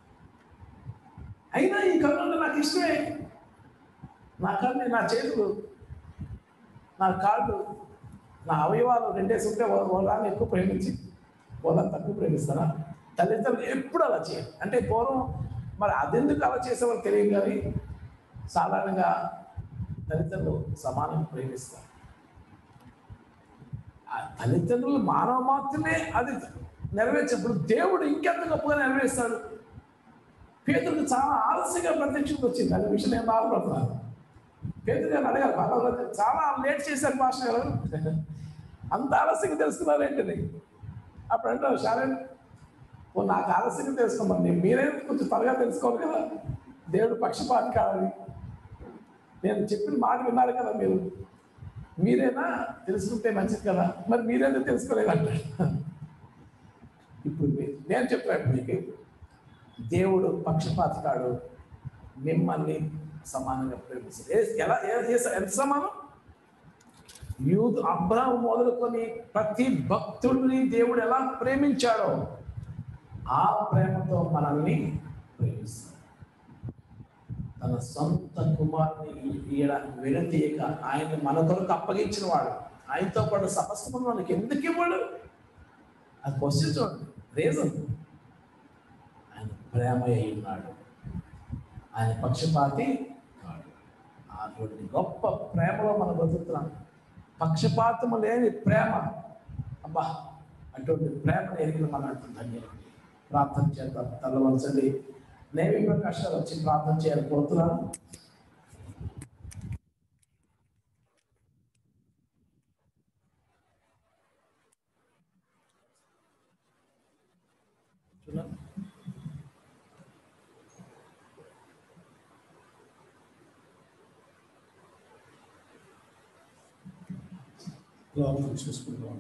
అయినా ఈ కన్ను నాకు ఇష్టమే. నా కన్ను, నా చేతులు, నా కాళ్ళు, నా అవయవాలు రెండేసి ఉంటే వాళ్ళని ఎక్కువ ప్రేమించి వాళ్ళని తక్కువ ప్రేమిస్తారా? తల్లిదండ్రులు ఎప్పుడు అలా చేయాలి. అంటే పూర్వం మరి అదెందుకు అలా చేసేవాళ్ళు తెలియదు, కానీ సాధారణంగా తల్లిదండ్రులు సమానంగా ప్రేమిస్తారు. తల్లిదండ్రులు మానవ మాత్రమే అది నెరవేర్చినప్పుడు దేవుడు ఇంకెంత గొప్పగా నెరవేరుస్తాడు. పేతురుకు చాలా ఆలస్యంగా ప్రత్యక్షత వచ్చింది. అనే విషయం నేను బాధపడుతున్నాను. పేతురు గారిని అడగాలి, బాగా చాలా లేట్ చేశారు మాస్టర్ గారు, అంత ఆలస్యంగా తెలుసుకున్నారు ఏంటని. అప్పుడు అంటారు, సరే ఓ నాకు ఆలస్యంగా తెలుసుకోమని, నేను మీరే కొంచెం త్వరగా తెలుసుకోవాలి కదా, దేవుడు పక్షపాతి కాదని. నేను చెప్పిన మాట విన్నారు కదా మీరు, మీరేనా తెలుసుకుంటే మంచిది కదా, మరి మీరేనా తెలుసుకోలేదంటారు. ఇప్పుడు నేను చెప్పాను మీకు, దేవుడు పక్షపాతి కాడు, మిమ్మల్ని సమానంగా ప్రేమిస్తారు. ఎలా ఎంత సమానం? యూదు అబ్రాహాము మొదలుకొని ప్రతి భక్తుడిని దేవుడు ఎలా ప్రేమించాడో ఆ ప్రేమతో మనల్ని ప్రేమిస్తాడు. తన సొంత కుమారుని ఈయన విడతీయక ఆయన మన కొరకు అప్పగించిన వాడు, ఆయనతో పాటు సమస్తము మనకి ఎందుకు ఇవ్వడు? అది క్వశ్చన్ చూడండి, రీజన్ ఆయన ప్రేమ అయి ఉన్నాడు, ఆయన పక్షపాతి కాడు. అటువంటి గొప్ప ప్రేమలో మనం బతుకుతున్నాం. పక్షపాతము లేని ప్రేమ, అబ్బా అటువంటి ప్రేమను ఎరిగిన మనం అంటున్నాం. ప్రార్థన చేద్దాం, తల్లవలసండి. నేవి ప్రకాష్ గారు వచ్చి ప్రార్థన చేయాలి కోరుతున్నాను. ప్రార్థన చేసుకుందాం.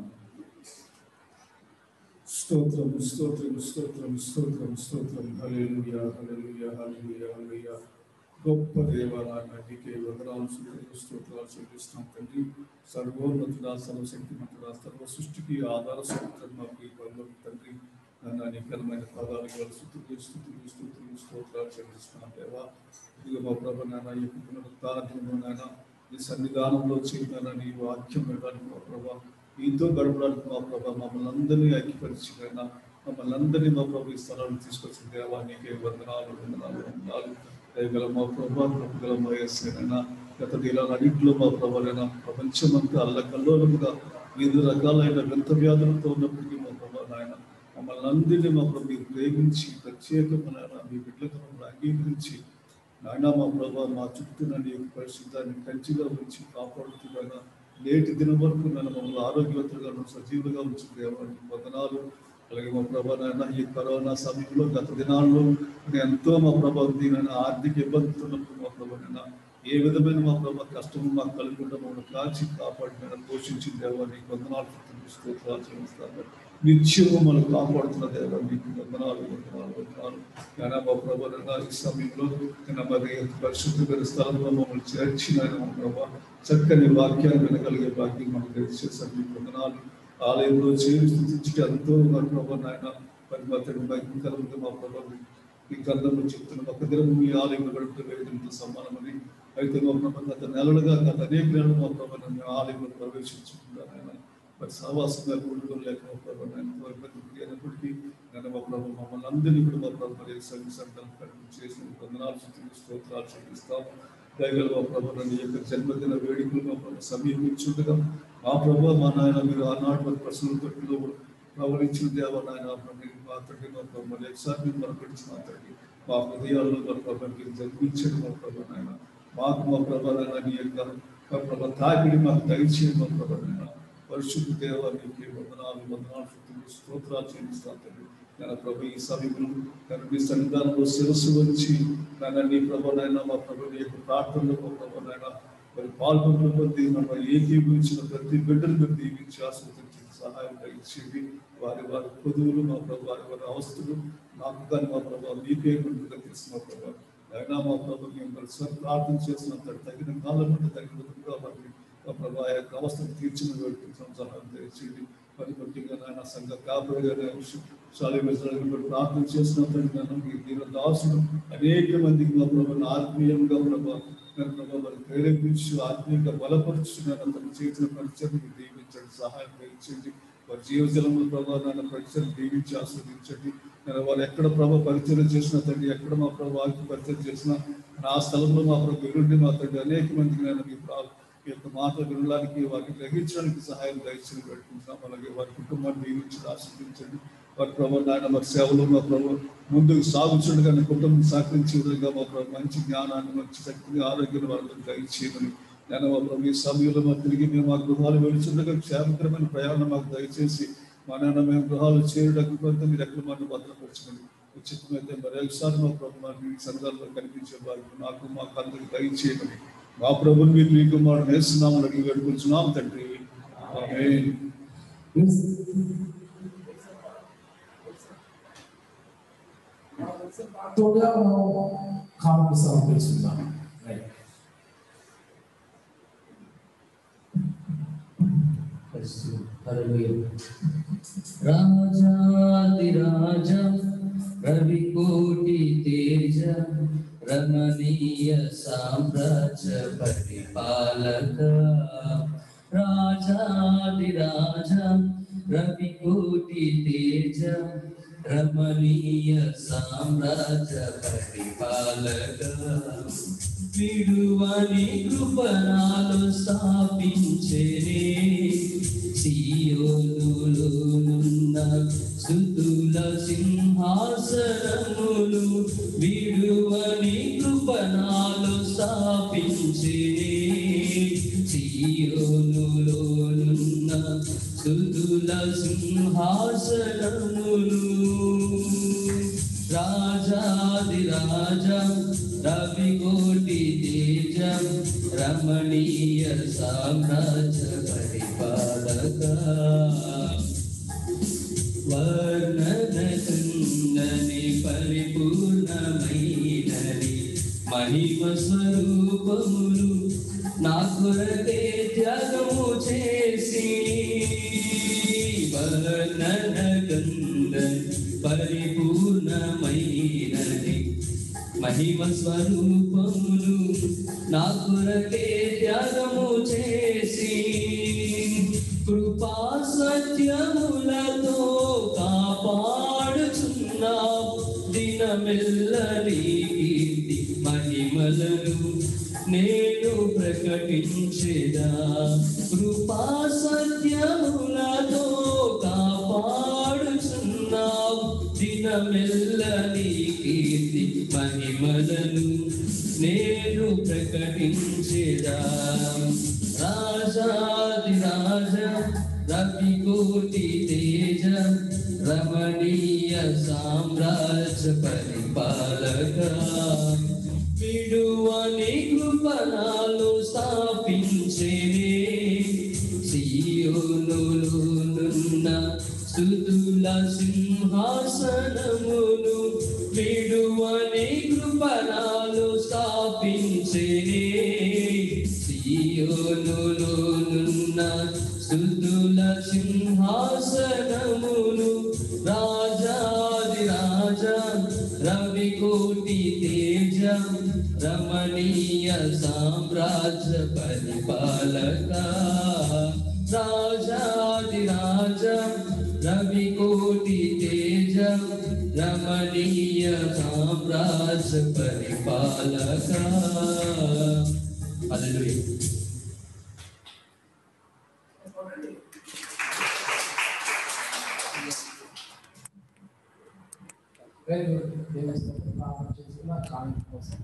స్తోత్రం స్తోత్రం స్తోత్రం స్తోత్రం స్తోత్రం హల్లెలూయా హల్లెలూయా హల్లెలూయా హల్లెలూయా. గొప్ప దేవాలయాన్ని నీకే వందనాలు స్తుతులు స్తోత్రాలు చెల్లిస్తున్నాం తండ్రి. సర్వోన్నతుడా సర్వశక్తిమంతుడా సర్వ సృష్టికి ఆధార సూత్రం మాకు ఈ పనులకు తండ్రి నన్ను అనేకమైన పదాలు స్థుతులు స్థుతులు స్థుతులు స్తోత్రాలు చెల్లిస్తున్నాం దేవా. ఇదిగో మా ప్రభు నాయన ఈ పునరుద్ధారణము నాయన ఈ సన్నిధానంలో చేయడానికి నీ వాక్యం ఇవ్వడానికి మా ప్రభా మీతో గడపడానికి మా ప్రభా మమ్మల్ని అందరినీ ఐక్యపరిచినైనా మమ్మల్ని అందరినీ మా ప్రభు ఈ స్థలాన్ని తీసుకొచ్చిన దేవా నీకే వందనాలు వందనాలు వందనాలు. దయగల మా ప్రభా ప్రభుగల మా యేసయ్యనైనా గత దినాలన్నింటిలో మా ప్రభానైనా ప్రపంచమంతా అల్లకల్లోలముగా వివిధ రకాలైన వింత వ్యాధులతో ఉన్నప్పటికీ మా ప్రభా నాయన మమ్మల్ని అందరినీ మా ప్రభు మీరు ప్రేమించి ప్రత్యేకమైన మీ బిడ్డలకు మమ్మల్ని అంగీకరించి నాయన మా ప్రభా మా చుట్టూ నీ పరిశుద్ధాన్ని కంచిగా ఉంచి కాపాడుతున్నాగా నేటి దినం వరకు నన్ను మమ్మల్ని ఆరోగ్యవంతులుగా సజీవులుగా ఉంచి దేవానికి వందనాలు. అలాగే మా ప్రభా నాయన ఈ కరోనా సమయంలో గత దినాల్లో ఎంతో మా ప్రభా దీని ఆర్థిక ఇబ్బందులు ఉన్నప్పుడు మా ప్రభా నాయన ఏ విధమైన మా ప్రభా కష్టము మాకు కలుగుకుండా మమ్మల్ని కాచి కాపాడిన పోషించిన దేవానికి వందనాలు స్తోత్రాలు చెల్లిస్తాను. నిత్యము మనం కాపాడుతున్న దేవ నీకు వందనాలు వందనాలు వందనాలు. నాయన మా ప్రభా ఈ సమయంలో మరి పరిశుద్ధమైన స్థలంలో మమ్మల్ని చేర్చిన మా ప్రభా చక్కని వాక్యాన్ని వినగలిగే భాగ్యం మనకు దయచేసారు మీకు వందనాలు. ఆలయంలో చేరి స్థితించి ఎంతో మా ప్రభా నాయన మరి అతడు భయంకరంగా మా ప్రభా ఈ గ్రంథంలో చెప్తున్న ఒక దినం మీ ఆలయంలో గడుపుతూ వేయడంతో సమానమని. అయితే మా ప్రభా గత నెలలుగా గత అనేక నెలలు మా ప్రభా నన్ను ఆలయంలో ప్రవేశించుకున్నాను ఆయన మరి సహవాసంగా కూడుకొని లేక మా ప్రభా ఎంతో ఇబ్బంది అయినప్పటికీ నేను మా ప్రభు మమ్మల్ని అందరినీ కూడా మా ప్రభు మరి సంఘం చేసిన వందనాలు స్తోత్రాలు చెల్లిస్తాం. దయగల మా ప్రభు నన్ను యొక్క జన్మదిన వేడుకలు మా ప్రభు సమీపించుండగా మా ప్రభు మా నాయన మీరు ఆనాడు మరి ప్రశ్నల తొట్టిలో ప్రవహించిన దేవ నాయన మా తండ్రి మా ప్రభు మరి ఒకసారి మీరు మరపడిచి మా తండ్రి మా హృదయాల్లో మా ప్రభు మీరు జన్మించండి మా ప్రభు నాయన మాకు మా ప్రభు నాయన నీ యొక్క మా ప్రభు తాకిడి మాకు దయచేయండి మా ప్రభు నాయన. పరిశుద్ధ దేవ నీకే వందనాలు వందనాలు స్తోత్రాలు చెల్లిస్తాను తండ్రి. నేను ప్రభు ఈ సమయంలో నేను మీ సన్నిధానంలో శిరస్సు వచ్చి నేను నీ ప్రభానైనా మా ప్రభు నీ యొక్క ప్రార్థనలో మా ప్రభానైనా మరి పాల్గొన్న కొద్ది మన ఏకీభవించిన ప్రతి బిడ్డను మీరు దీవించి ఆస్వాదించి సహాయం కలిగించేది. వారి వారి పొదువులు మా ప్రభు వారి వారి అవస్థలు నాకు కానీ మా ప్రభావ మీ పేరు తెలిసిన మా ప్రభావ అయినా మా ప్రభు మేము పరిసర ప్రార్థన చేసినంత తగిన కాలం అంటే తగిన విధంగా వారిని మా ప్రభావ యొక్క అవస్థను తీర్చిన వేడుకుంటున్నాం సహాయం తెలియచేది. మరి ముఖ్యంగా నాయన సంఘ కాపుగా ప్రార్థన చేసినప్పుడు దీని దాసులు అనేక మందికి మా ప్రభావం ఆత్మీయంగా ప్రభావ ప్రభావం ప్రేరేపించి ఆత్మీయంగా బలపరుచున్నాను తను చేసిన పరిచయం దీవించండి సహాయం కలిగించండి. వారి జీవజలంలో ప్రభావాన్ని పరిచయం దీవించి ఆస్వాదించండి. నేను వారు ఎక్కడ ప్రభావ పరిచయం చేసిన తండ్రి ఎక్కడ మా ప్రభావానికి పరిచయం చేసిన ఆ స్థలంలో మా ప్రభు విరుండి మా తండ్రి అనేక మందికి నేను మీ ఈ యొక్క మాటలు వినడానికి వారిని గ్రహించడానికి సహాయం దయచేసి పెట్టుకుంటున్నాం. అలాగే వారి కుటుంబాన్ని దీవించి ఆస్వాదించండి. వారి ప్రభావ నాయన వారి సేవలు మా ప్రభు ముందుకు సాగుతుండగా కుటుంబం సహకరించే విధంగా మా ప్రభు మంచి జ్ఞానాన్ని మంచి శక్తిని ఆరోగ్యాన్ని వాళ్ళకి దయచేయమని నేను మా ప్రభు ఈ సమయంలో మా తిరిగి మేము మా గృహాలు వెళుతుండగా క్షేమకరమైన ప్రయాణం మాకు దయచేసి మా నాన్న మేము గృహాలు చేరడానికి కొంత మీరు ఎక్కడ మనం భద్రపరచమని ఉచితమైతే మరి ఒకసారి మా ప్రభు మీ సంఘాల్లో కనిపించే వారికి నాకు మాకు అందరికి దయచేయమని మా ప్రభుని మీరు మీ కుమారుడు నేస్తున్నామని అడిగి వేడుకుంటున్నాం తండ్రి. ఆమేన్. తోడుగా మనం కానుక సమర్పిస్తున్నాం. రాజాది రాజా రవి కోటి తేజ రమణీయ సామ్రాజ్య పరిపాలక రాజాది రాజా రవి కోటి తేజ రమణీయ సామ్రాజ్య పరిపాలక విడువని కృపణాలు స్థాపించెనే సియోనులోనున్న స్తుతుల సింహాసనములు స్తుతుల సింహాసనమును రాజాది రాజా రవికోటి తేజ రమణీయ సామ్రాజ్య పరిపాలక వర్ణన కుందని పరిపూర్ణమైనది మహిమ స్వరూపములు నా కొరకే త్యాగము చేసి వర్ణన కుందని పరిపూర్ణమైనది మహిమ స్వరూపములు నా కొరకే త్యాగము చేసి కృపా సత్యములతో కాపాడుచున్నావు దినమెల్లని కీర్తి మహిమలను నేను ప్రకటించేదా కృపా సత్యములతో కాపాడుచున్నావు దినమెల్లని కీర్తి మహిమలను నేను ప్రకటించేదా రాజాది రాజ రవికోటి తేజ రమణీయ సామ్రాజ్య పరిపాలక విడువని కృపణాలు స్థాపించేనే సియోనులున్న స్తుతుల సింహాసనమును విడువని కృపణాలు స్థాపించేనే సియోనులున్న స్తుతుల సింహాసనమును రాజాది రాజా రవికోటి తేజ రమణీయ సామ్రాజ్య పరిపాలక రాజాది రాజా రవికోటి తేజ రమణీయ సామ్రాజ్య పరిపాలక హల్లెలూయా. Very good. దేవుని స్తోత్రం. ప్రార్థన చేస్తున్నా కామెంట్ కోసం.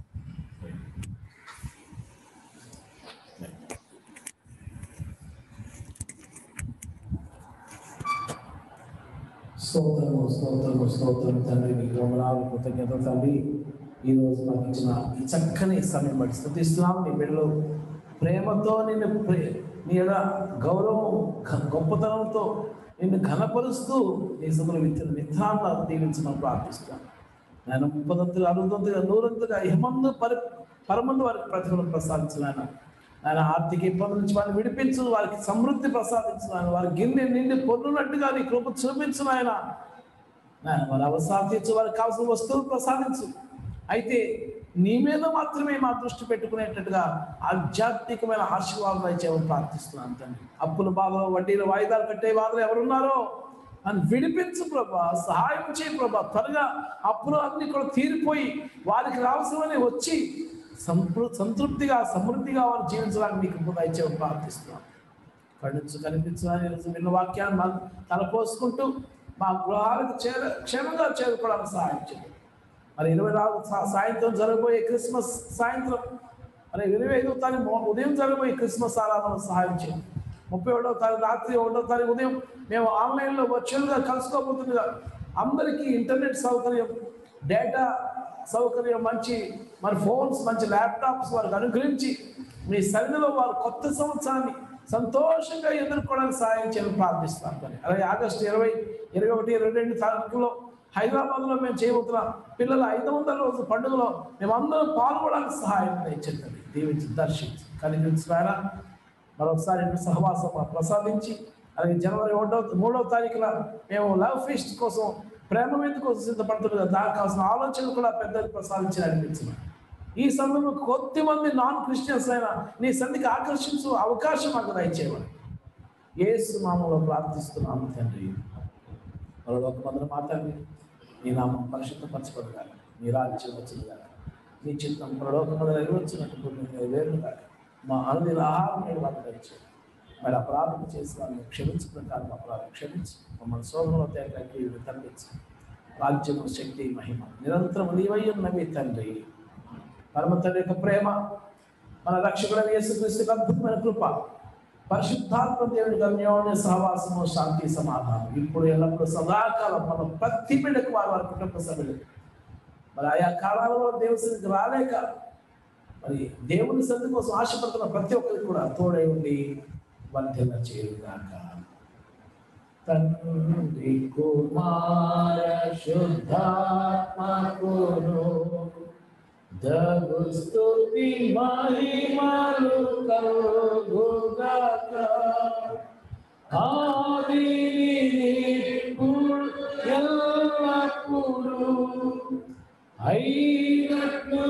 స్తోత్రము స్తోత్రము స్తోత్రము తండ్రి, మీకు వందనాలు కృతజ్ఞత తండ్రి. ఈరోజు నాకు ఇచ్చిన ఈ చక్కని సమయం బట్టి స్తుతిస్తున్నాము. నీ బిడ్డలు ప్రేమతో నిన్ను ప్రే నీ ఎడ గౌరవం గొప్పతనంతో నిన్ను ఘనపరుస్తూ నీ సభలో విత్తన విత్తనాలను దీవించమని ప్రార్థిస్తున్నాను. నేను ముప్పదంతులు అరవదంతుగా నూరంతుగా హిమందు పరి పరమందు వారికి ప్రతిఫలం ప్రసాదించిన ఆయన ఆయన ఆర్థిక ఇబ్బందుల నుంచి వారిని విడిపించు, వారికి సమృద్ధి ప్రసాదించిన ఆయన వారి గిన్నె నిండి పొందున్నట్టుగా నీ కృప చూపించిన ఆయన నేను వారి అవసరం తీర్చు, వారికి కావాల్సిన వస్తువులు ప్రసాదించు. అయితే నీ మీద మాత్రమే మా దృష్టి పెట్టుకునేటట్టుగా ఆధ్యాత్మికమైన ఆశీర్వాదం ఇచ్చేవని ప్రార్థిస్తున్నాను తండ్రి. అప్పుల బాధలు, వడ్డీలు, వాయిదాలు కట్టే బాధలు ఎవరున్నారో అని విడిపించు ప్రభా, సహాయం చేయి ప్రభా. త్వరగా అప్పులు అన్ని కూడా తీరిపోయి వారికి రావాల్సినవన్నీ వచ్చి సంతృ సంతృప్తిగా సమృద్ధిగా వారు జీవించడానికి నీకు దయచేసి ప్రార్థిస్తున్నాం. కరుణించు కనిపించాలని విన్న వాక్యాన్ని తలపోసుకుంటూ మా గృహాలకు చేర క్షేమంగా చేరుకోవడానికి సహాయం చేయండి. మరి ఇరవై నాలుగు సాయంత్రం జరగబోయే క్రిస్మస్ సాయంత్రం, మరి ఇరవై ఐదవ తారీఖు ఉదయం జరగబోయే క్రిస్మస్ ఆరాధన సహాయం చేయండి. ముప్పై ఒకటవ తారీఖు రాత్రి ఒకటో తారీఖు ఉదయం మేము ఆన్లైన్లో వర్చువల్గా కలుసుకోబోతుందిగా అందరికీ ఇంటర్నెట్ సౌకర్యం, డేటా సౌకర్యం, మంచి మరి ఫోన్స్, మంచి ల్యాప్టాప్స్ వారికి అనుగ్రహించి మీ సన్నిధిలో వారు కొత్త సంవత్సరాన్ని సంతోషంగా ఎదుర్కోవడానికి సహాయం చేయాలని ప్రార్థిస్తాం. కానీ అలాగే ఆగస్టు ఇరవై ఇరవై ఒకటి ఇరవై రెండు తారీఖులో హైదరాబాద్లో మేము చేయబోతున్నాం పిల్లల ఐదు వందల రోజు పండుగలో మేమందరం పాల్గొనడానికి సహాయం దయచేయండి. దీవించి దర్శించి కనిపించిన మరొకసారి సహవాసం ప్రసాదించి, అలాగే జనవరి ఒకటో మూడవ తారీఖున మేము లవ్ ఫీస్ట్ కోసం, ప్రేమ మీద కోసం సిద్ధపడుతుంది కదా, దానికి కావాల్సిన ఆలోచనలు కూడా పెద్దలు ప్రసాదించి నడిపించినాం. ఈ సమయంలో కొద్ది మంది నాన్ క్రిస్టియన్స్ అయినా నీ సన్నిధికి ఆకర్షించు అవకాశం మాకు దయచేయమని యేసు నామములో ప్రార్థిస్తున్నాము తండ్రి. మరొక మందులు మాట్లాడి నీ నామం పరిశుద్ధపరచబడగాలి, నీ రాజ్యం వచ్చినగాలి, నీ చిత్తం మరొక నెరవేర్చినట్టు వేరు కాదు. మా అనుదిన ఆహారం నేను మాకు దయచేయండి. మరి అపరాధం చేసి వాళ్ళని క్షమించు ప్రకారం అపరాధం క్షమించి మమ్మల్ని శోభంలో తేటానికి తరలించి రాజ్యము, శక్తి, మహిమ నిరంతరం నీవై ఉన్నవి తండ్రి. పరమ తండ్రి యొక్క ప్రేమ, మన రక్షకుడైన యేసుక్రీస్తు అద్భుతమైన కృప, పరిశుద్ధాత్మ దేవుడి అన్యోన్య సహవాసము, శాంతి, సమాధానం ఇప్పుడు ఎల్లప్పుడూ సదాకాలం మనం ప్రతి బిడ్డకు వారి వారి కుటుంబ సభ్యులు మరి ఆయా కాలాలలో దేవుని సన్నిధికి రాలేక మరి దేవుని సన్నిధి కోసం ఆశపడుతున్న ప్రతి ఒక్కరికి కూడా తోడై ఉండి వర్ధన చేయుగాక. తండ్రి కుమార శుద్ధాత్మకును దగు స్తుతి మహిమలు కలుగుగాక. ఆదిని ఇప్పుడు ఎల్లప్పుడూ అయినట్లు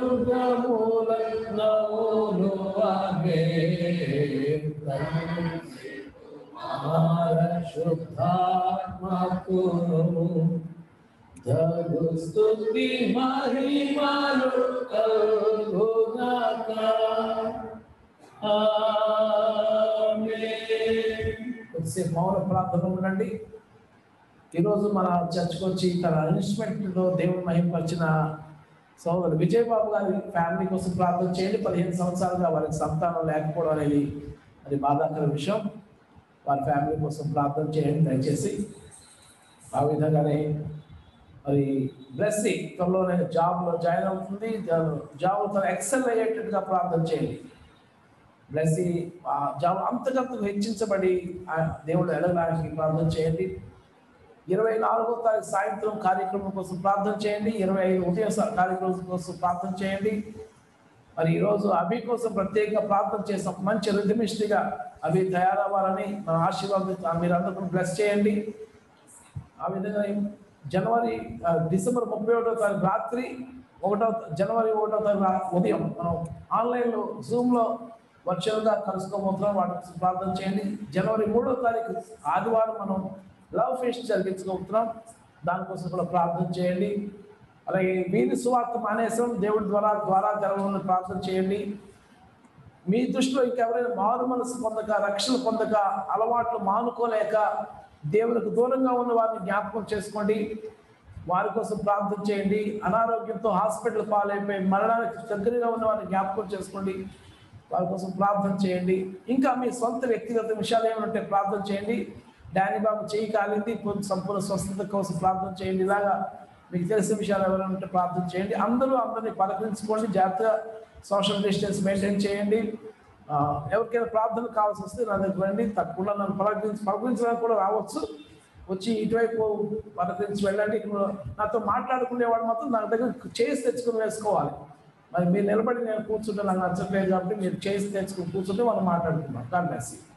యుగములన్నవును ఆమేన్. శుద్ధాత్మకును దగు స్తుతి మహిమలు కలుగుగాక. ఆమేన్. కొద్దిసేపు మౌన ప్రార్థన ఉండండి. ఈరోజు మన చర్చకు వచ్చి తన ఇన్స్ట్రుమెంట్లో దేవుని మహిమపరిచిన సోదరుడు విజయబాబు గారి ఫ్యామిలీ కోసం ప్రార్థన చేయండి. పదిహేను సంవత్సరాలుగా వారికి సంతానం లేకపోవడం అనేది అది బాధాకర విషయం. వారి ఫ్యామిలీ కోసం ప్రార్థన చేయండి దయచేసి. ఆ విధంగానే మరి బ్లెస్సింగ్ త్వరలోనే జాబ్లో జాయిన్ అవుతుంది. జాబ్ తను ఎక్సెల్ అయ్యేటట్టుగా ప్రార్థన చేయండి. బ్లెస్సింగ్ ఆ జాబ్ అంతకంతకు హెచ్చించబడి ఆ దేవుడు ఎదగడానికి ప్రార్థన చేయండి. ఇరవై నాలుగో తారీఖు సాయంత్రం కార్యక్రమం కోసం ప్రార్థన చేయండి. ఇరవై ఐదు ఉదయం కార్యక్రమం కోసం ప్రార్థన చేయండి. మరి ఈరోజు అభి కోసం ప్రత్యేక ప్రార్థన చేసాం. మంచి రిథమిస్ట్గా అభి తయారవ్వాలని మన ఆశీర్వాదం మీరు అందరూ బ్లెస్ చేయండి. ఆ విధంగా జనవరి డిసెంబర్ ముప్పై ఒకటో తారీఖు రాత్రి ఒకటో జనవరి ఒకటో తారీఖు ఉదయం మనం ఆన్లైన్లో జూమ్లో వర్చువల్గా కలుసుకోబోతున్నాం. వాటి కోసం ప్రార్థన చేయండి. జనవరి మూడో తారీఖు ఆదివారం మనం లవ్ ఫెస్ట్ జరిగించుకుంటున్నాం. దానికోసం కూడా ప్రార్థన చేయండి. అలాగే వీరి సువార్త మానేసం దేవుడి ద్వారా ద్వారా జరగాలని ప్రార్థన చేయండి. మీ దృష్టిలో ఇంకెవరైనా మారు మనసు పొందక, రక్షణ పొందక, అలవాట్లు మానుకోలేక దేవునికి దూరంగా ఉన్న వారిని జ్ఞాపకం చేసుకోండి. వారి కోసం ప్రార్థన చేయండి. అనారోగ్యంతో హాస్పిటల్ పాలైపోయి మరణానికి దగ్గరగా ఉన్న వారిని జ్ఞాపకం చేసుకోండి. వారి కోసం ప్రార్థన చేయండి. ఇంకా మీ సొంత వ్యక్తిగత విషయాలు ఏమంటే ప్రార్థన చేయండి. డానీ బాబు చేయి కాలింది, సంపూర్ణ స్వస్థత కోసం ప్రార్థన చేయండి. ఇలాగా మీకు తెలిసిన విషయాలు ఎవరైనా ఉంటే ప్రార్థన చేయండి. అందరూ అందరినీ పలకరించుకోండి. జాగ్రత్తగా సోషల్ డిస్టెన్స్ మెయింటైన్ చేయండి. ఎవరికైనా ప్రార్థన కావాల్సి వస్తే నా దగ్గర రండి. తప్పకుండా నన్ను పలకరించి పలకరించడానికి కూడా రావచ్చు. వచ్చి ఇటువైపు పలకరించి వెళ్ళండి. నాతో మాట్లాడుకునేవాడు మాత్రం నా దగ్గర చేసి తెచ్చుకుని వేసుకోవాలి. మరి మీరు నిలబడి నేను కూర్చుంటే నాకు నచ్చట్లేదు కాబట్టి మీరు చేసి తెచ్చుకుని కూర్చుంటే మనం మాట్లాడుకుందాం. God bless you.